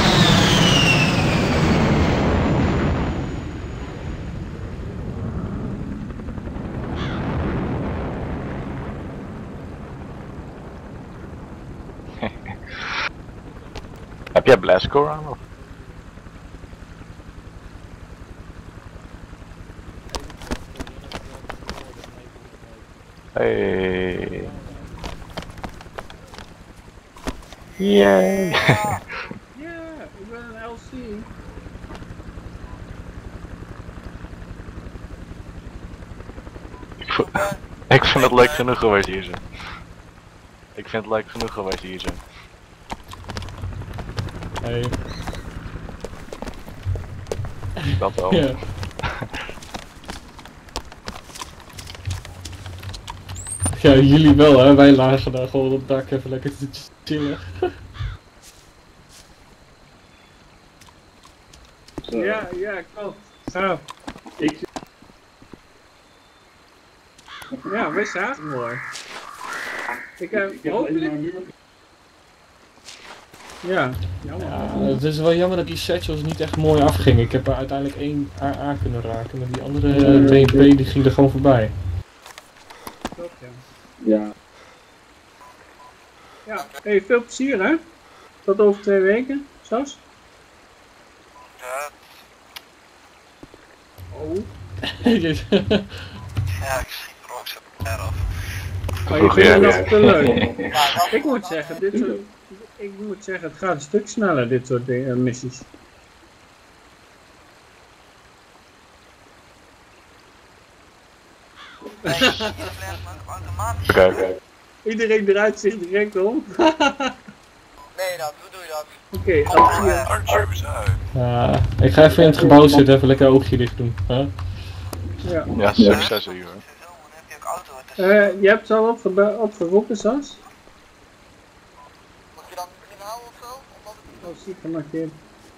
Heb jij Blastcore aan of? Hey. Yay. Ja, ik ben een L C. Ik vind het leuk genoeg geweest hier zo. Ik vind het leuk genoeg geweest hier zo. Hey. Dat wel. Ja. Ja, jullie wel hè, wij lagen daar gewoon op het dak even lekker te chillen. Ja, ja, klopt. Zo. Ik... Ja, we zaten mooi. Ik heb hopelijk... Ja, jammer. Ja, het is wel jammer dat die satchels niet echt mooi afgingen. Ik heb er uiteindelijk één A A kunnen raken, maar die andere uh, D P die ging er gewoon voorbij. Klopt, ja. Ja. Ja, hey, veel plezier hè. Tot over twee weken, Sas. Ja. Oh. Ja, ik schiet er ook zo ver af. Maar je vindt het nog te leuk. Ik moet zeggen, dit soort, ik moet zeggen, het gaat een stuk sneller, dit soort uh, missies. Oké, oké. Iedereen draait zich direct om. Nee, dat, hoe doe je dat? Oké, Archer. Ja, ik ga even in het gebouw zitten, even lekker oogje dicht doen. Huh? Ja, ja, succes hier hoor. Uh, je hebt ze al opge opgeroepen, Sas? Moet je dan inhouden of zo? Oh, zie ik gemarkeerd.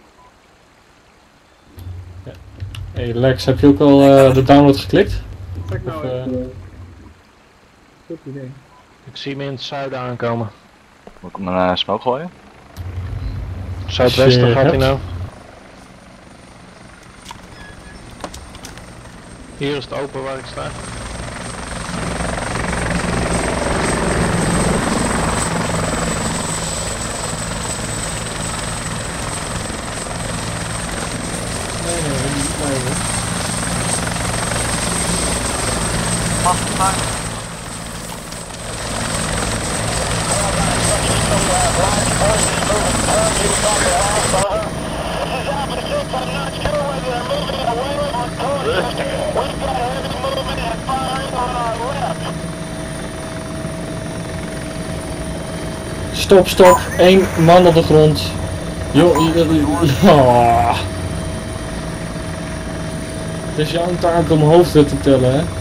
Ja. Hey Lex, heb je ook al uh, de download geklikt? Zeg nou, of, uh... goed idee. Ik zie hem in het zuiden aankomen. Moet ik hem een uh, smoke gooien? Zuidwesten gaat hij nou. Hier is het open waar ik sta. Nee, nee, niet blijven. Vastgemaakt. Stop, stop. Eén man op de grond. Joh, oh. Het is jouw taak om hoofden te tellen, hè?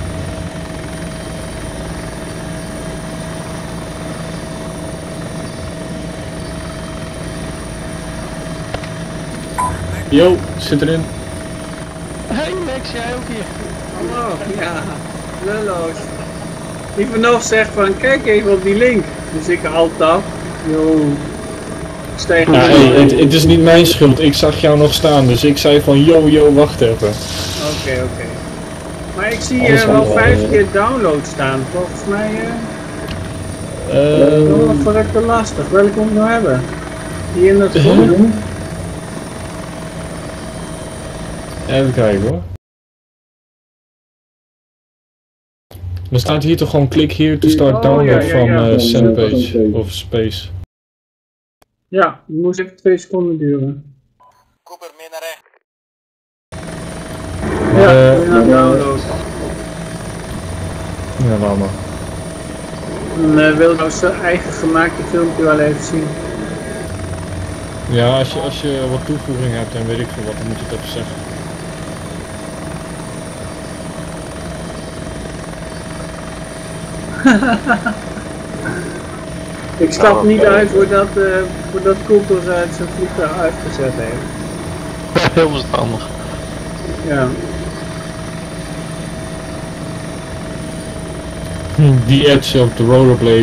Yo, zit erin. Hey Lex, jij ook hier? Hallo, ja, lulloos. Ivanov zegt van, kijk even op die link. Dus ik alt af. Yo. Stijg Ja, hey, het, het is niet mijn schuld, ik zag jou nog staan, dus ik zei van yo yo wacht even. Oké, okay, oké. Okay. Maar ik zie uh, wel vijf keer download staan, volgens mij uh, uh, dat is wel verrekte lastig. Welke moet ik nou hebben? Die in het groen? Even kijken hoor. Er staat hier toch gewoon click here to start oh, download ja, ja, from ja, uh, send page of space. Ja, het moest even twee seconden duren. Cooper, meer naar rechts. Ja, Uh, weer naar download. Ja, laat maar. Dan uh, wil ik zijn eigen gemaakte filmpje wel even zien. Ja, als je, als je wat toevoeging hebt en weet ik veel wat, dan moet je het even zeggen. Ik stap niet uit voordat, uh, voordat Cooper uh, zijn vliegtuig uitgezet heeft. Heel verstandig. Ja. The edge of the rollerblade.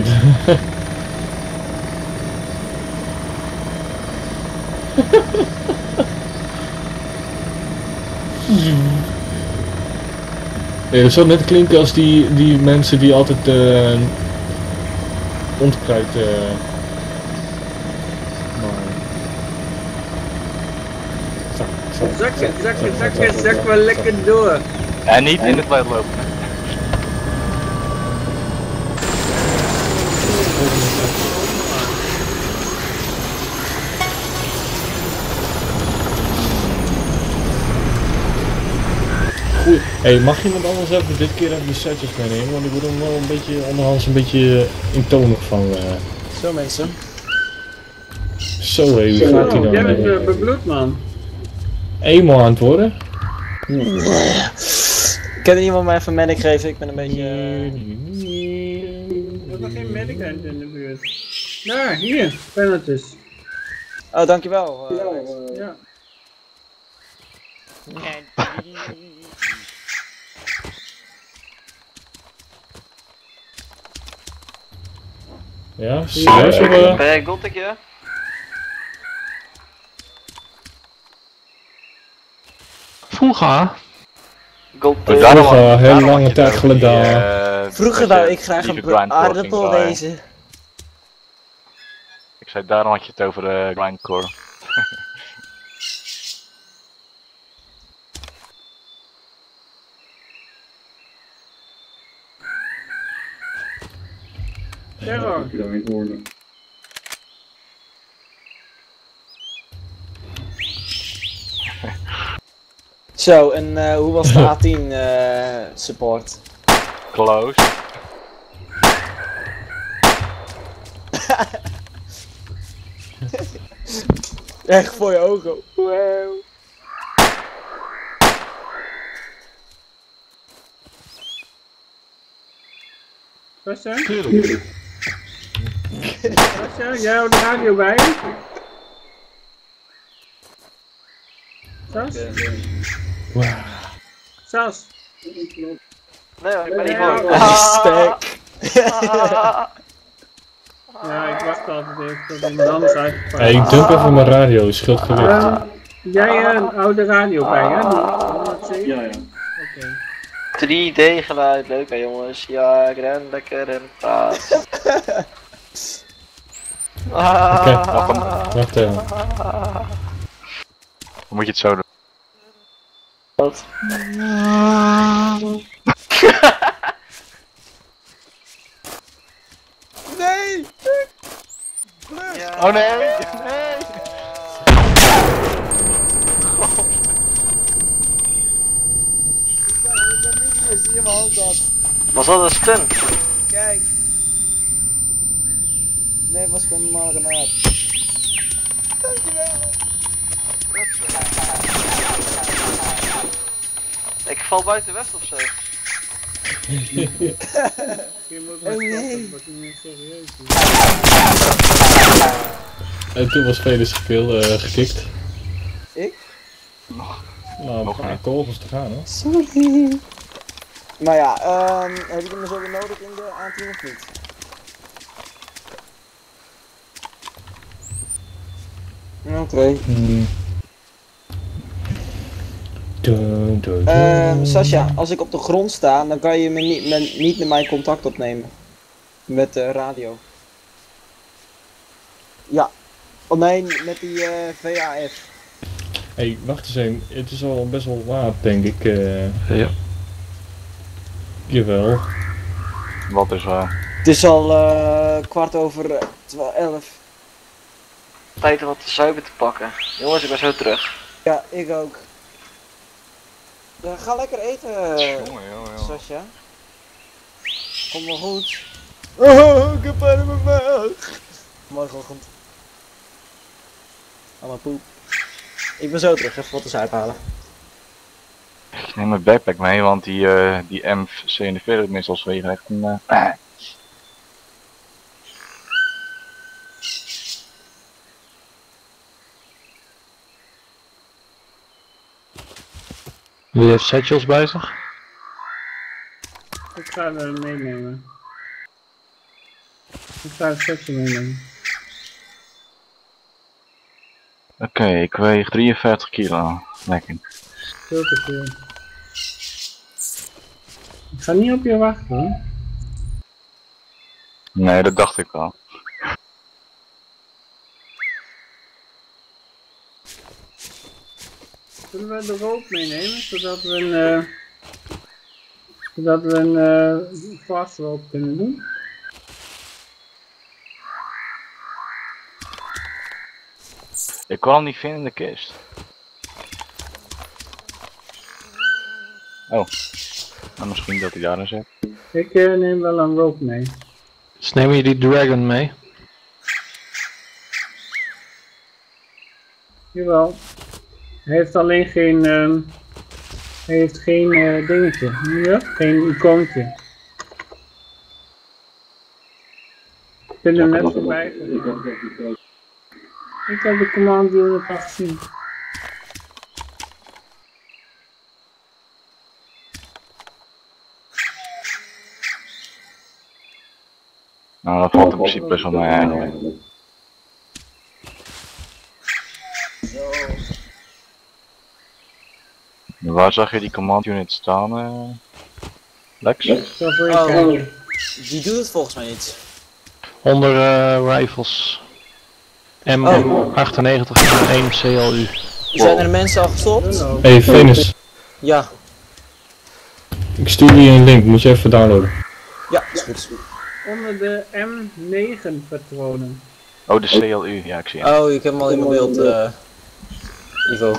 Nee, dat zou net klinken als die, die mensen die altijd uh, ontkruid uh, Zak, zakken, zakken, zakken, zak wel lekker door. En niet in het wijd lopen. Goed. Hey, mag iemand anders even dit keer even de setjes meenemen? Want ik word er wel een beetje onderhands een beetje intonig van. Uh... Zo mensen. Zo hé, hoe gaat hij dan? Jij bent uh, bebloed man. Eenmaal aan het worden? Kan er iemand mij even medic geven? Ik ben een beetje... Er is nog geen medicant in de buurt. Ja, hier, penalties. Oh, dankjewel. Uh, ja. Ja, serieus of uh... Ben jij Gothic? Vroeger? Vroeger, uh, heel lange tijd geleden. Uh, Vroeger wou ik graag een aardappel wezen. Ik zei, daarom had je het over de uh, grindcore. Terror. Heb je dat niet horen? Zo, en uh, hoe was de A tien uh, support? Close. Echt voor je ogen. Wow. Sascha? Sascha, jij houdt de radio bij je? Sas? Wow. Sas? Nee hoor, ik ben niet hoor. Stek. Ja, ik wacht altijd even tot iemand anders uitgepakt. Hey, ik dump even mijn radio, scheelt gewicht. Uh, jij uh, houdt de radio bij, hè? Ja, ja. Oké. drie D geluid, leuk hè jongens. Ja, ik ren lekker en praat. Oké, okay, wacht even. Hoe moet je het zo doen? Wat? Nee! Ja. Oh nee! Nee! Zie je mijn hand dat? Was dat een stun? Kijk. Nee, het was gewoon een normale granaat. Dankjewel. Ik val buiten west ofzo. Oh nee. En toen was Felix veel uh, gekikt. Ik? Nou, nog een kogels te gaan hoor. Sorry. Maar ja, um, heb je hem zo weer nodig in de A tien of niet? Oké. Okay. Hmm. Um, Sascha, als ik op de grond sta, dan kan je me niet met, niet met mij contact opnemen. Met de radio. Ja. Oh nee, met die uh, V A F. Hé, hey, wacht eens even. Het is al best wel laat, denk ik. Uh... Ja. Jawel. Wat is waar? Het is al uh, kwart over elf. Tijd om wat te zuipen te pakken. Jongens, ik ben zo terug. Ja, ik ook. Ja, ga lekker eten, Jongen, jongen, jongen. Sascha. Komt wel goed. Oh, ik heb pijn in mijn buik. Morgenochtend. Allemaal poep. Ik ben zo terug, even wat te zuip halen. Ik neem mijn backpack mee, want die, uh, die M zevenenveertig missiles wegen echt een... Uh... Wie heeft satchels bij zich? Ik ga er meenemen. Ik ga het setje meenemen. Oké, okay, ik weeg drieënvijftig kilo. Lekker. Veel te veel. Ik ga niet op je wachten hoor. Nee, dat dacht ik wel. Zullen we de rook meenemen, zodat we een, uh, zodat we een uh, fast rope kunnen doen? Ik kon hem niet vinden in de kist. Oh, nou, misschien dat hij daarin zit. Ik uh, neem wel een rope mee. Dus neem je die dragon mee? Jawel. Hij heeft alleen geen, uh, hij heeft geen uh, dingetje, ja? Geen icoontje. Ik ben er net voorbij gegaan. Ik heb de command unit al gezien. Nou, dat valt in principe best wel mee eigenlijk. Waar zag je die command unit staan, uh, Lex? Oh, die doet het volgens mij niet. Onder uh, rifles. M achtennegentig en één C L U. Zijn er mensen al gestopt? Hey Venus, Ja. ik stuur je een link, moet je even downloaden. Ja, is goed. Onder de M negen patronen. Oh, de C L U, ja ik zie hem. Oh, ik heb hem al in mijn beeld, uh, Ivo.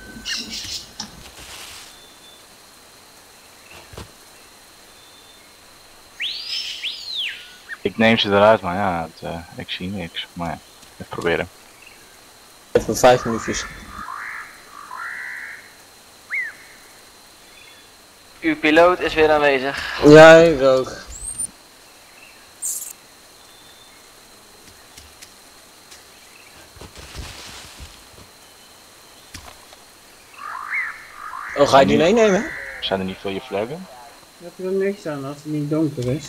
Ik neem ze eruit, maar ja, het, uh, ik zie niks. Maar ja, even proberen. Even vijf minuutjes. Uw piloot is weer aanwezig. Ja, ik ook. Oh, ga je die meenemen? Zijn er niet veel je vlaggen? Je hebt er niks aan als het niet donker is.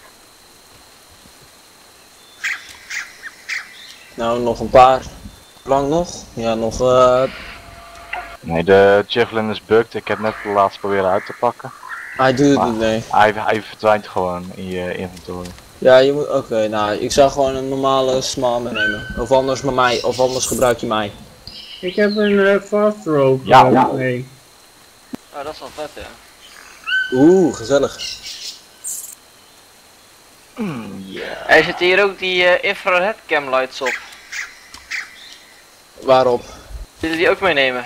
Nou, nog een paar. Hoe lang nog? Ja, nog uh... Nee, de Javelin is bugged. Ik heb net de laatste proberen uit te pakken. Hij doet het maar niet, nee. Hij, hij verdwijnt gewoon in je inventory. Ja, je moet, oké, okay, nou, ik zou gewoon een normale small meenemen. Of anders met mij, of anders gebruik je mij. Ik heb een uh, fast rope ja, uh, ja. mee. Oh, dat is wel vet, ja. Oeh, gezellig. Mm, yeah. Er zitten hier ook die uh, infrared camlights op. Waarop? Zullen die ook meenemen?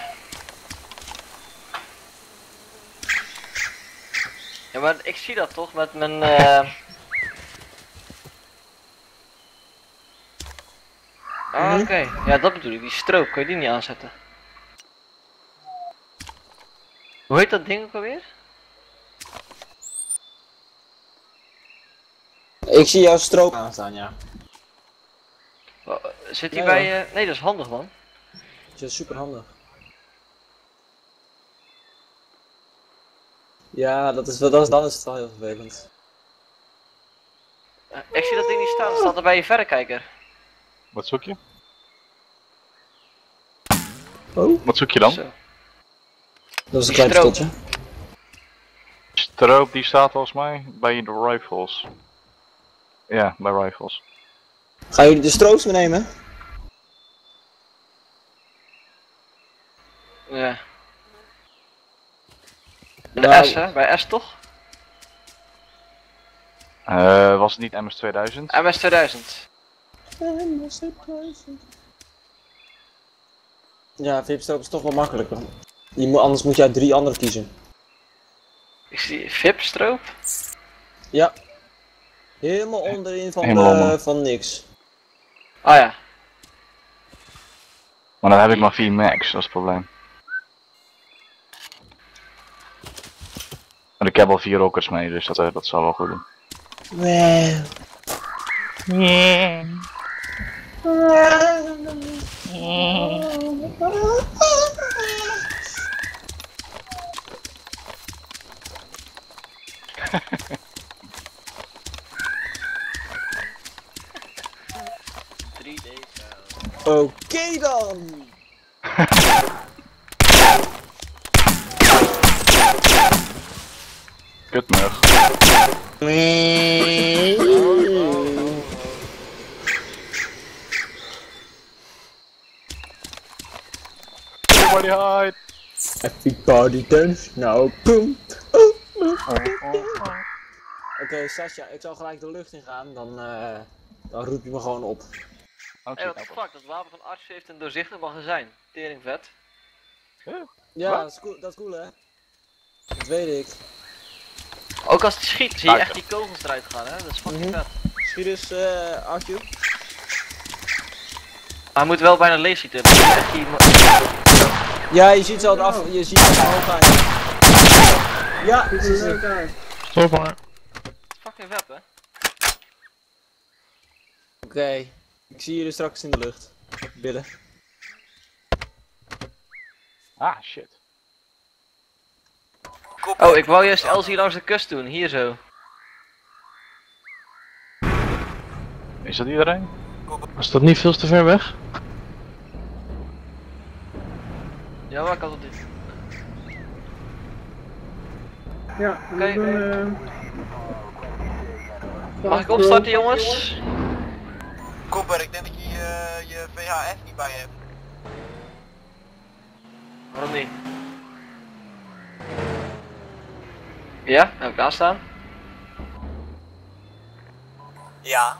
Ja, maar ik zie dat toch met mijn... Uh... Ah, oké. Okay. Ja, dat bedoel ik. Die stroop, kun je die niet aanzetten? Hoe heet dat ding ook alweer? Ik zie jouw stroop aanstaan, ja. Zit die ja, bij... ja. Uh... Nee, dat is handig man. Dat is super handig. Ja, dat is, dat is, dan is het wel heel vervelend. Uh, ik zie dat ding niet staan, het staat er bij je verrekijker. Wat zoek je? Oh? Wat zoek je dan? Zo. Dat is een klein stotje. Stroop die staat volgens mij bij de rifles. Ja, bij rifles. Gaan jullie de stroops meenemen? Ja. De nou, S hè, bij S toch? Uh, was het niet M S tweeduizend? M S tweeduizend. M S tweeduizend. Ja, V I P-stroop is toch wel makkelijker. Je moet, anders moet je uit drie andere kiezen. Ik zie V I P-stroop. Ja. Helemaal onderin van, Helemaal de, onder. van niks. Ah ja. Maar dan heb ik maar vier max, dat is het probleem. Maar ik heb al vier rockets mee, dus dat, uh, dat zal wel goed doen. Nee. Nee. drie D Oké okay dan! Kutmug. Everybody hide! Everybody dance now, boom! Oké, okay, Sascha, ik zal gelijk de lucht in gaan, dan, uh, dan roep je me gewoon op. Hé, hey, what the fuck, dat wapen van Arts heeft een doorzichtig magazijn. Tering vet. Huh? Ja, dat is, cool, dat is cool hè? Dat weet ik. Ook als hij schiet, zie je echt die kogels eruit gaan hè, dat is fucking mm-hmm. vet. Schiet dus, uh, Arcu. Maar hij moet wel bijna leeg schieten. Die... Ja, je ziet zo af, je ziet het omhoog gaan. Ja, het is leuk uit. Stop maar. Fucking vet hè? Oké, okay. Ik zie jullie straks in de lucht. Billen. Ah, shit. Oh, ik wou juist Elsie langs de kust doen, hier zo. Is dat iedereen? Is dat niet veel te ver weg? Ja, waar kan dat niet? Ja, we okay, doen, uh... Mag ik opstarten jongens? Cooper, ik denk dat je uh, je V H F niet bij je hebt. Waarom niet? Ja, heb ik aanstaan? Ja.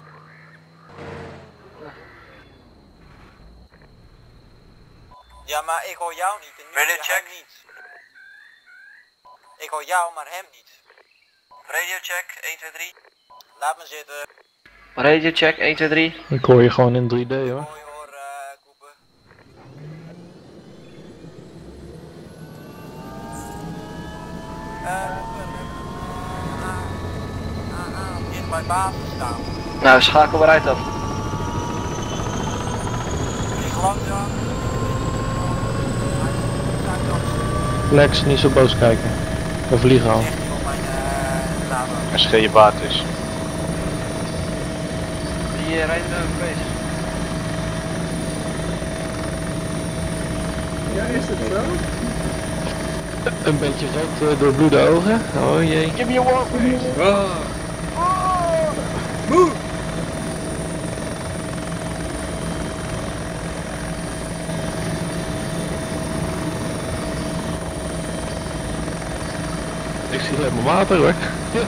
Ja, maar ik hoor jou niet en nu hoor je hem niet. Ik hoor jou, maar hem niet. Radio check, één, twee, drie. Laat me zitten. Radio check, één, twee, drie. Ik hoor je gewoon in drie D hoor. Hoor je hoor, uh, Cooper. Uh, in mijn basis staan. Nou, schakel eruit af. Vlieg langzaam. Lex, niet zo boos kijken. We vliegen al. Als geen je baard is. Die uh, rijdt er ook bezig. Ja, is het zo? Een beetje rood uh, door bloede ogen. Oh jee. Give me a war face. Oh. Boe! Ik zie alleen maar water hoor.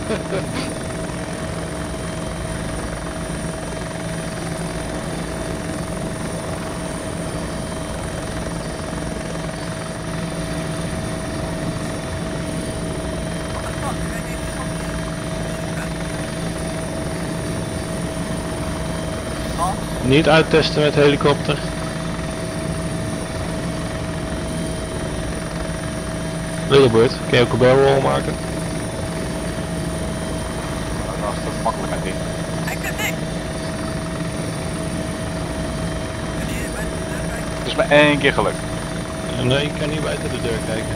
Niet uittesten met helikopter. Lillebird, kan je ook een barrel maken? Dat is toch makkelijk met die. Het is maar één keer gelukt. Nee, ik kan niet buiten de deur kijken.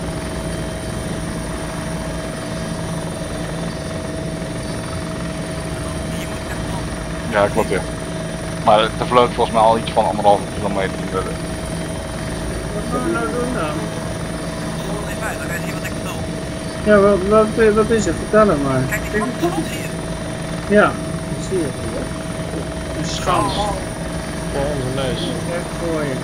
Ja, klopt ja. Maar er vloog volgens mij al iets van anderhalve kilometer in de lucht. Wat gaan we nou doen dan? Dan weet je wat ik bedoel. Ja, wat, wat, wat is het? Vertel het maar. Kijk, die komt grond hier. Ja, ik zie het hier. Een schans. Voor onze neus. Echt voor je.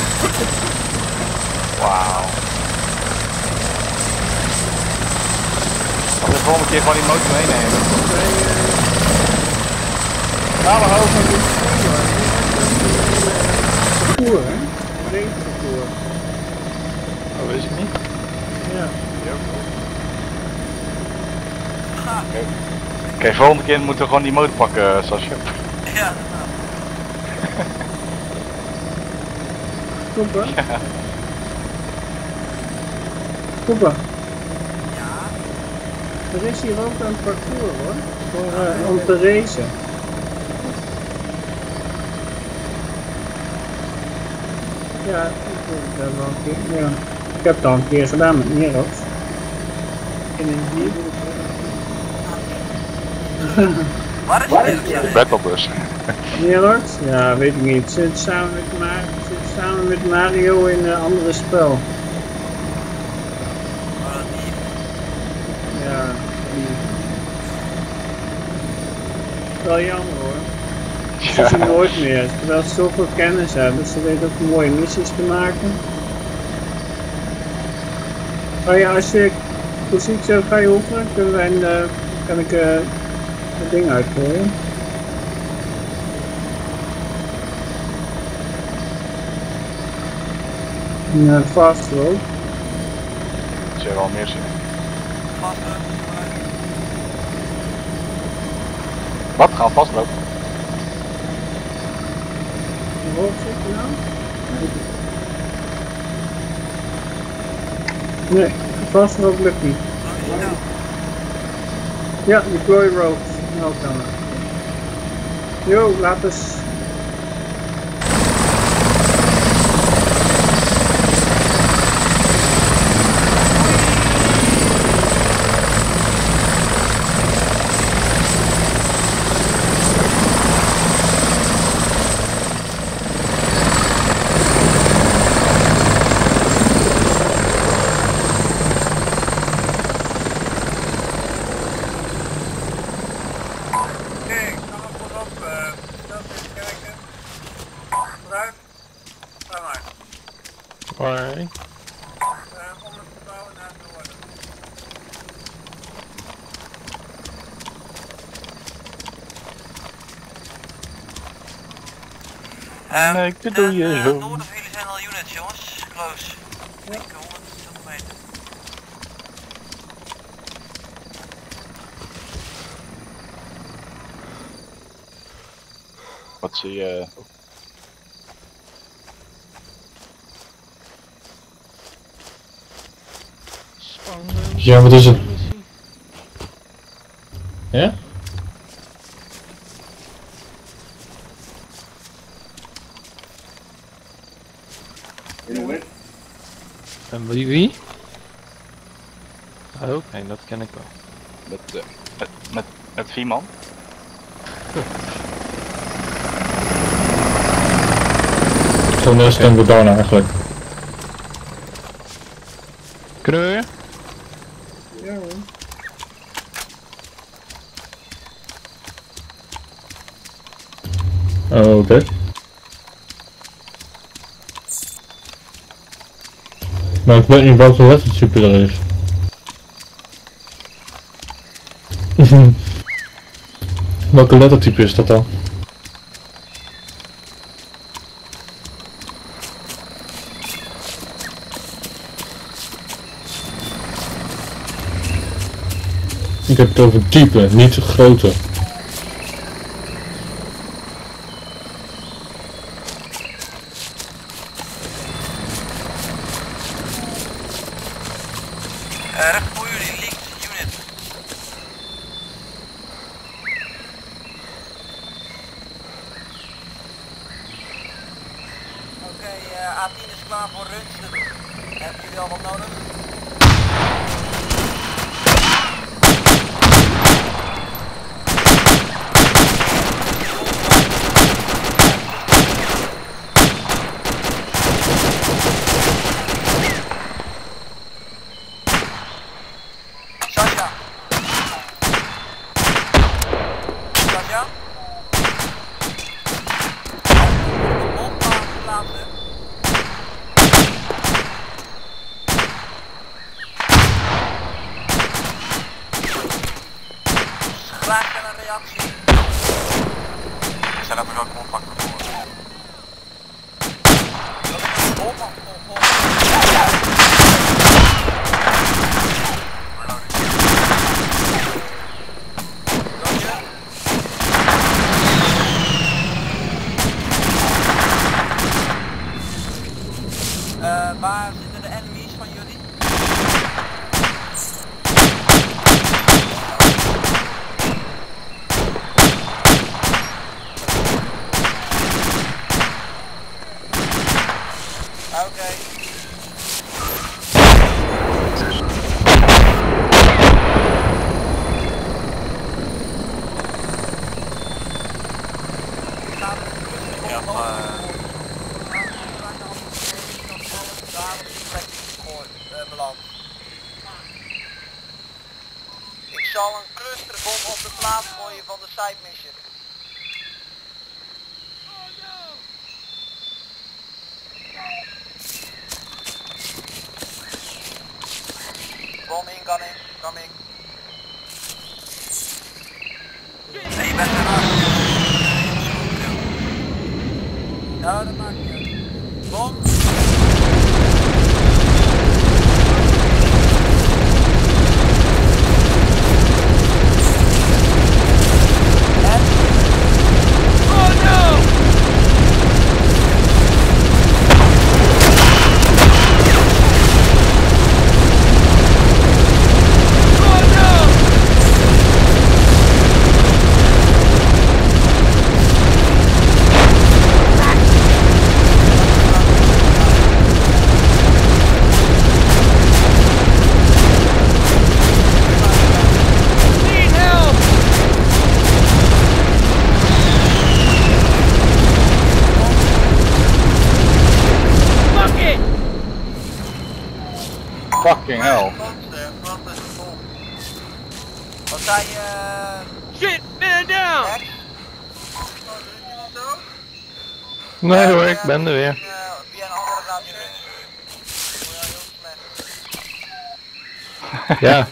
Wauw. keer gewoon die motor meenemen. Ja, we houden van dit parcours, hè? Raceparcours. Oh, weet ik niet. Ja. Oké, okay, volgende keer moeten we gewoon die motor pakken, Sascha. Ja. Koepen? Ja. Koepen? Ja? Er is hier ook een parcours hoor, voor, uh, om te racen. Ja, ik heb het wel een keer, ja. Ik heb het al een keer gedaan met Nerox. In een jeep. Waar is het? De battlebus. Nerox? Ja, weet ik niet. Zit samen met, Mar zit samen met Mario in een andere spel. Ja, die. Wel jammer hoor. Ze zien nooit meer, terwijl ze zoveel kennis hebben, ze weten ook mooie missies te maken. Oh ja, als je positie ook ga je oefenen, kunnen wij een, uh, kan ik uh, het ding uitgooien. Een uh, fast road. Dat is al meer zin. Wat? Gaan we vastlopen? Hoe hoog zit je nou? Nee, vast road lukt niet. Ja, die Glory Road. Nou kan het. Yo, laat eens. Um, nee, ik bedoel je uh, zo. noorden van jullie zijn al units jongens, close. Ik denk honderd kilometer. Wat zie je? Ja, wat is het? Ja? En wie? wie? Oh, oké, okay, dat ken ik wel. Met, uh, met, met, met vier man? Zo'n uh, stand down eigenlijk. Kunnen we weer? Ja hoor. Oh, oké. Okay. Maar ik weet niet welke lettertype er is. Welke lettertype is dat dan? Ik heb het over type, niet grootte. Recht voor jullie, links, unit. Oké, okay, uh, A tien is klaar voor runs te doen. Hebben jullie al wat nodig? Sascha. Sascha. Bom plaatsen. hebben we ook oppakken voor. Uh, waar zitten de enemies van jullie? Oké. Okay. Ja, maar... Ik zal een clusterbom op de plaats gooien van de side mission. Bom incoming, coming. Nee, je bent ernaast. Nou, dat maakt niet uit. Bom. Fucking hell. Wat zei je? Shit, man down! Nee hoor, ik ben er weer. Via een andere radio. Ja.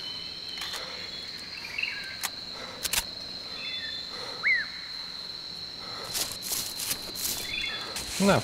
Nou.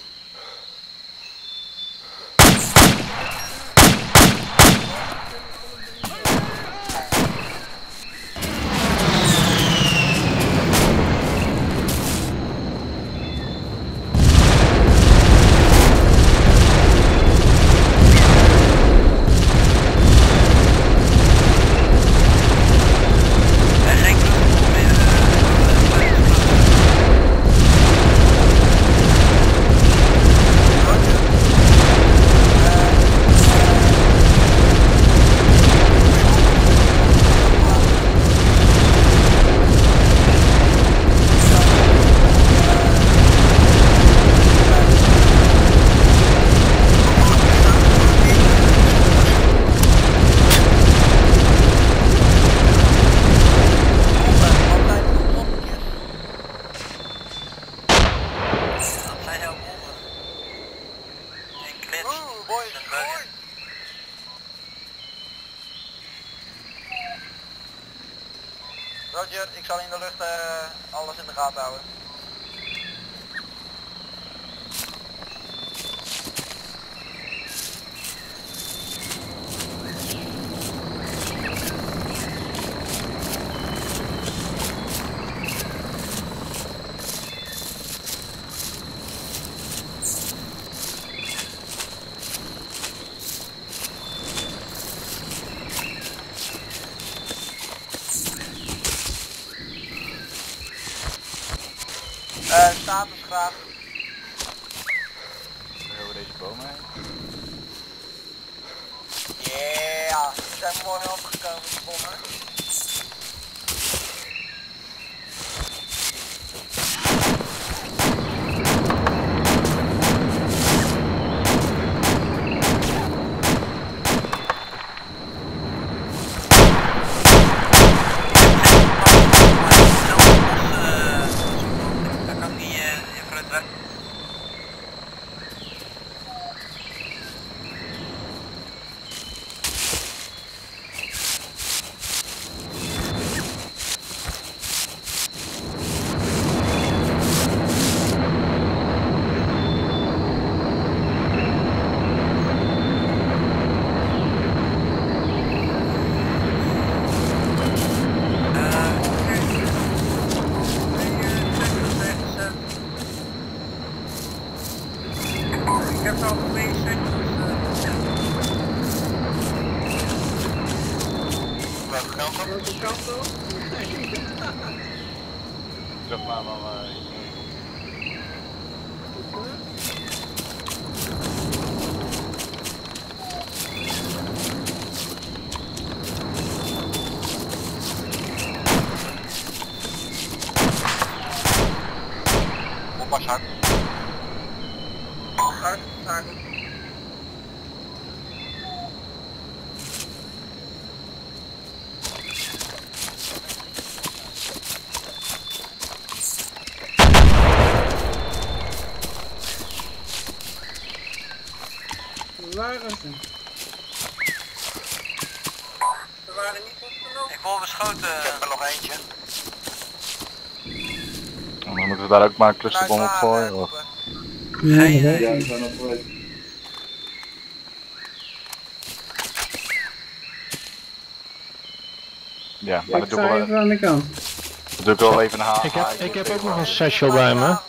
Roger, ik zal in de lucht uh, alles in de gaten houden. Uh, status graag. Over deze bomen heen. Yeah, we zijn mooi opgekomen, de bommen. dat maar wel. Oppas hard. Hard, hard. Waar is het? We waren niet goed genoeg. Ik word beschoten. Ik heb er nog eentje. Dan moeten we daar ook maar een clusterbom op gooien. Of... Ja, Geen dat idee. weet ik. Ja, maar Ik dat doe ik sta wel, even aan de kant. dat doe ik wel even een haal. Ik heb, ik heb ook nog een satchel bij me.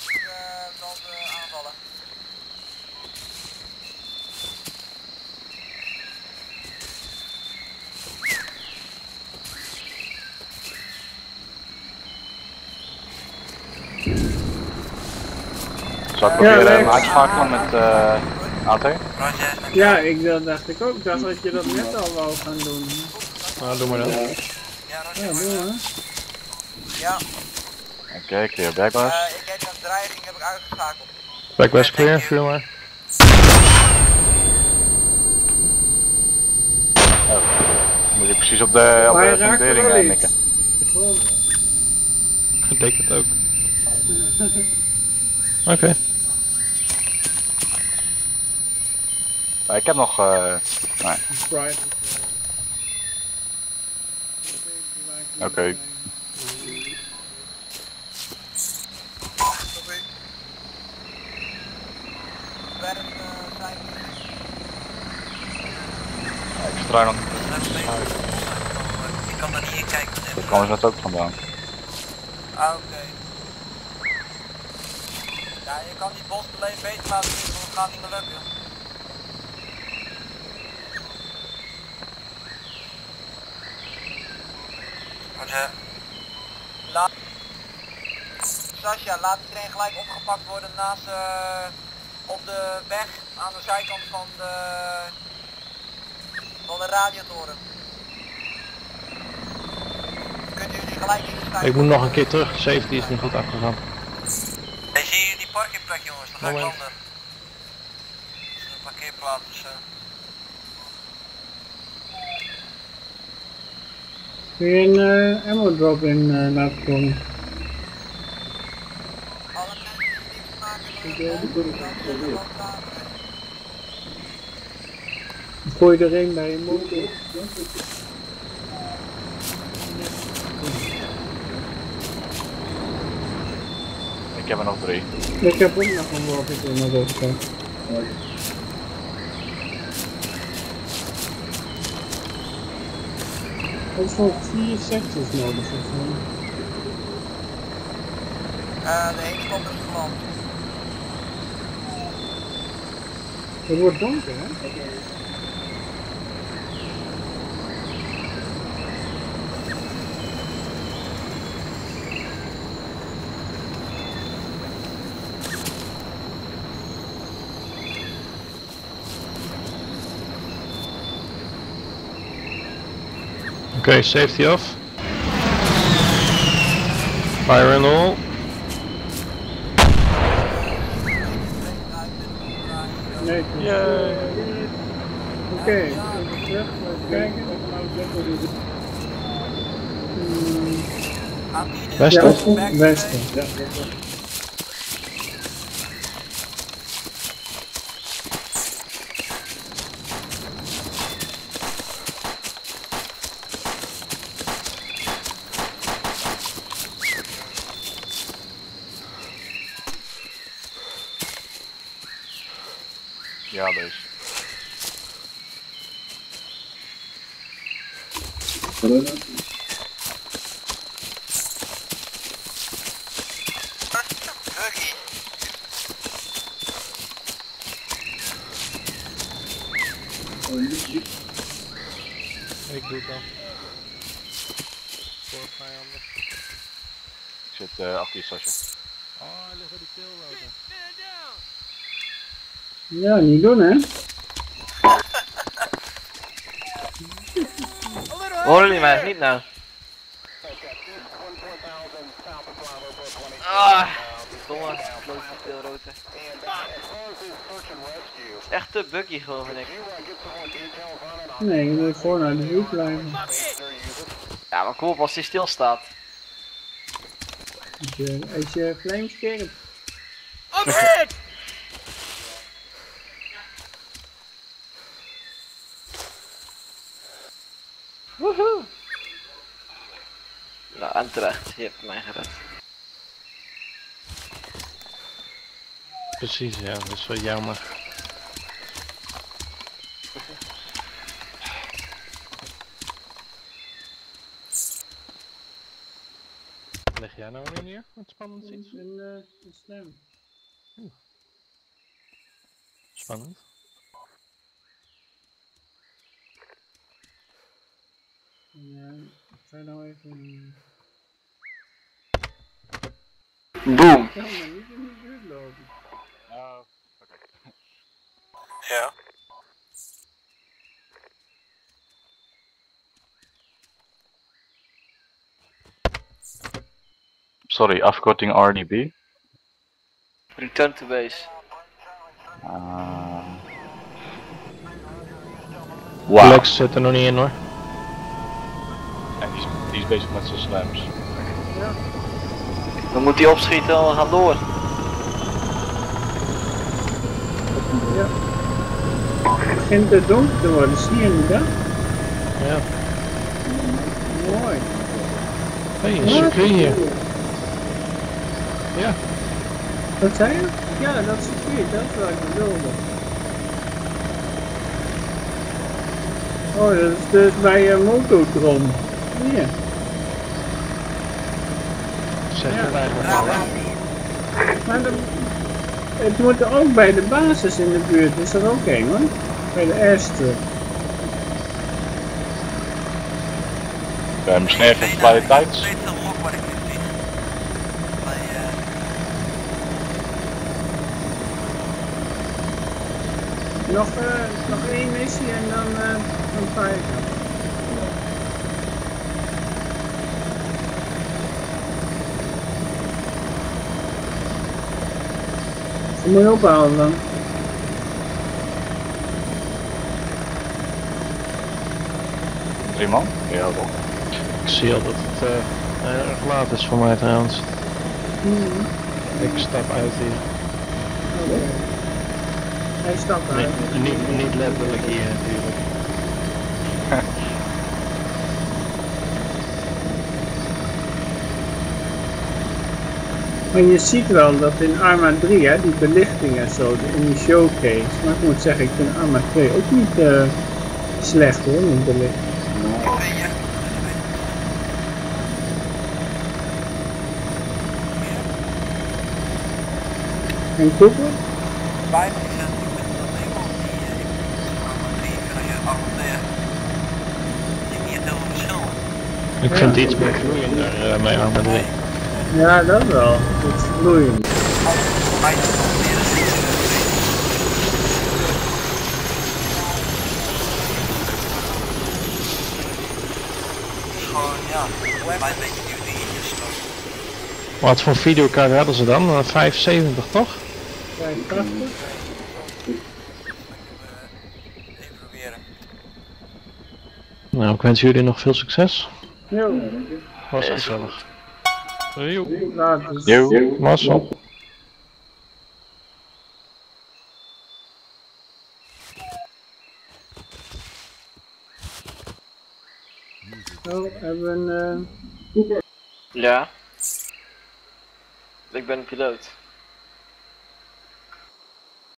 Zal ik Ja, proberen leuk. hem uit te schakelen met uh, A T? Ja, ik, dat dacht ik ook. Ik dacht dat je dat net al wou gaan doen. Nou, doe maar dan. Ja, doe maar. Ja, Oké, okay, clear backlash. uh, ik heb een dreiging heb ik uitgeschakeld. Backlash clear, vuur maar. Oh. Moet je precies op de, op Maar je de raakt er fundering wel uh, iets. mikken. De grond. Ik denk het ook. Oké. Okay. Ja, ik heb nog... Uh, nee. Private. Oké. Okay. Ik vertrouw nog. Ik kan er niet in kijken. Dat kwam er net ook vandaan. Ah, oké. Okay. Ja, je kan die bosbeleid beter laten zien, want het gaat niet meer lukken. Roger. Laat... Sascha, laat iedereen gelijk opgepakt worden naast uh, op de weg aan de zijkant van de, van de radiotoren. Kunt u die gelijk instijgen? Ik moet nog een keer terug, safety is niet goed afgegaan. Hey, zie je die parkeerplek jongens, dan ga ik Moment. landen. Dat is een parkeerplaats dus... Uh... Kun je een uh, ammo drop in uh, laten komen? Gooi er een bij je motor. Ik heb er nog drie. Ik heb ook nog een walkie in mijn rug staan. Er is nog vier secties nodig volgens mij. Uh, de helikopter is geland. Het wordt donker, hè? Okay, safety off. Fire and all. Nee, Yay. Oké, okay, terug, even kijken. Hmm. Westen? Ja, westen. Ja. Ja, deze. Ik doe het dan. Voor vijanden. Ik zit zit uh, achter je stasje. Oh, hij ligt bij die tailrotor. Ja, niet doen hè. Horen jullie mij niet nou? Ah, domme, klote tailrotor. Het is echt te buggy gewoon, vind ik. Nee, je moet gewoon naar de hoek blijven. Ja, maar kom op als hij stilstaat. Als je, als je flame scherp. Up hit! Woehoe! Nou, en terecht, je hebt mij gered. Precies, ja, dat is wel jammer. Leg jij nou weer neer? Wat spannend iets? Een, uh, een stem. Oeh. Spannend. Ja, ik ga nou even... Boom! Ja, maar niet in de buurt lopen. Oh, oké. Ja. Sorry, afkorting R D B. Return to base. Uh... Wow. Lex zit er nog niet in hoor. En die is, die is bezig met zijn slams. Ja. Dan moet hij opschieten en we gaan door. Ja. Het begint te donker te worden, zie je niet hè? Ja. Mooi. Hé, hey, een circuit hier. Ja. Wat zei je? Ja, dat circuit, dat is wat ik bedoelde. Oh, dat is dus bij uh, Mototron. Hier. Zeg ja. het eigenlijk al, hè? Maar de, het moet er ook bij de basis in de buurt, is er ook een hoor. Bij de eerste. Uh, misschien even bij de tijd. Nog, uh, nog één missie en dan, uh, dan ga ik. Je moet je ophalen dan. Drie man? Ja, toch. Ik zie al dat het uh, erg laat is voor mij trouwens. Mm-hmm. Ik stap uit hier. Oké. Okay. Hij stapt uit. Nee, niet, niet letterlijk hier natuurlijk. Maar je ziet wel dat in Arma drie, hè, die belichting en zo, in die showcase. Maar ik moet zeggen, ik vind Arma twee ook niet uh, slecht hoor, met belichting. En Cooper? Bij me is het met dat ding op die Arma drie kan je afmonteren. Ik zie niet heel veel verschil. Ik vind het iets meer vloeiender uh, bij Arma drie. Ja, dat wel. Het is vloeiend. Gewoon, ja, bij een beetje nieuwe dingetjes. Wat voor videokaart hadden ze dan? Uh, vijfenzeventig toch? vijfentachtig? Even proberen. Nou, ik wens jullie nog veel succes. Jo. Was gezellig. Jo. Jo. Mazzel. Zo, hebben we een... Uh... Ja. Ik ben een piloot.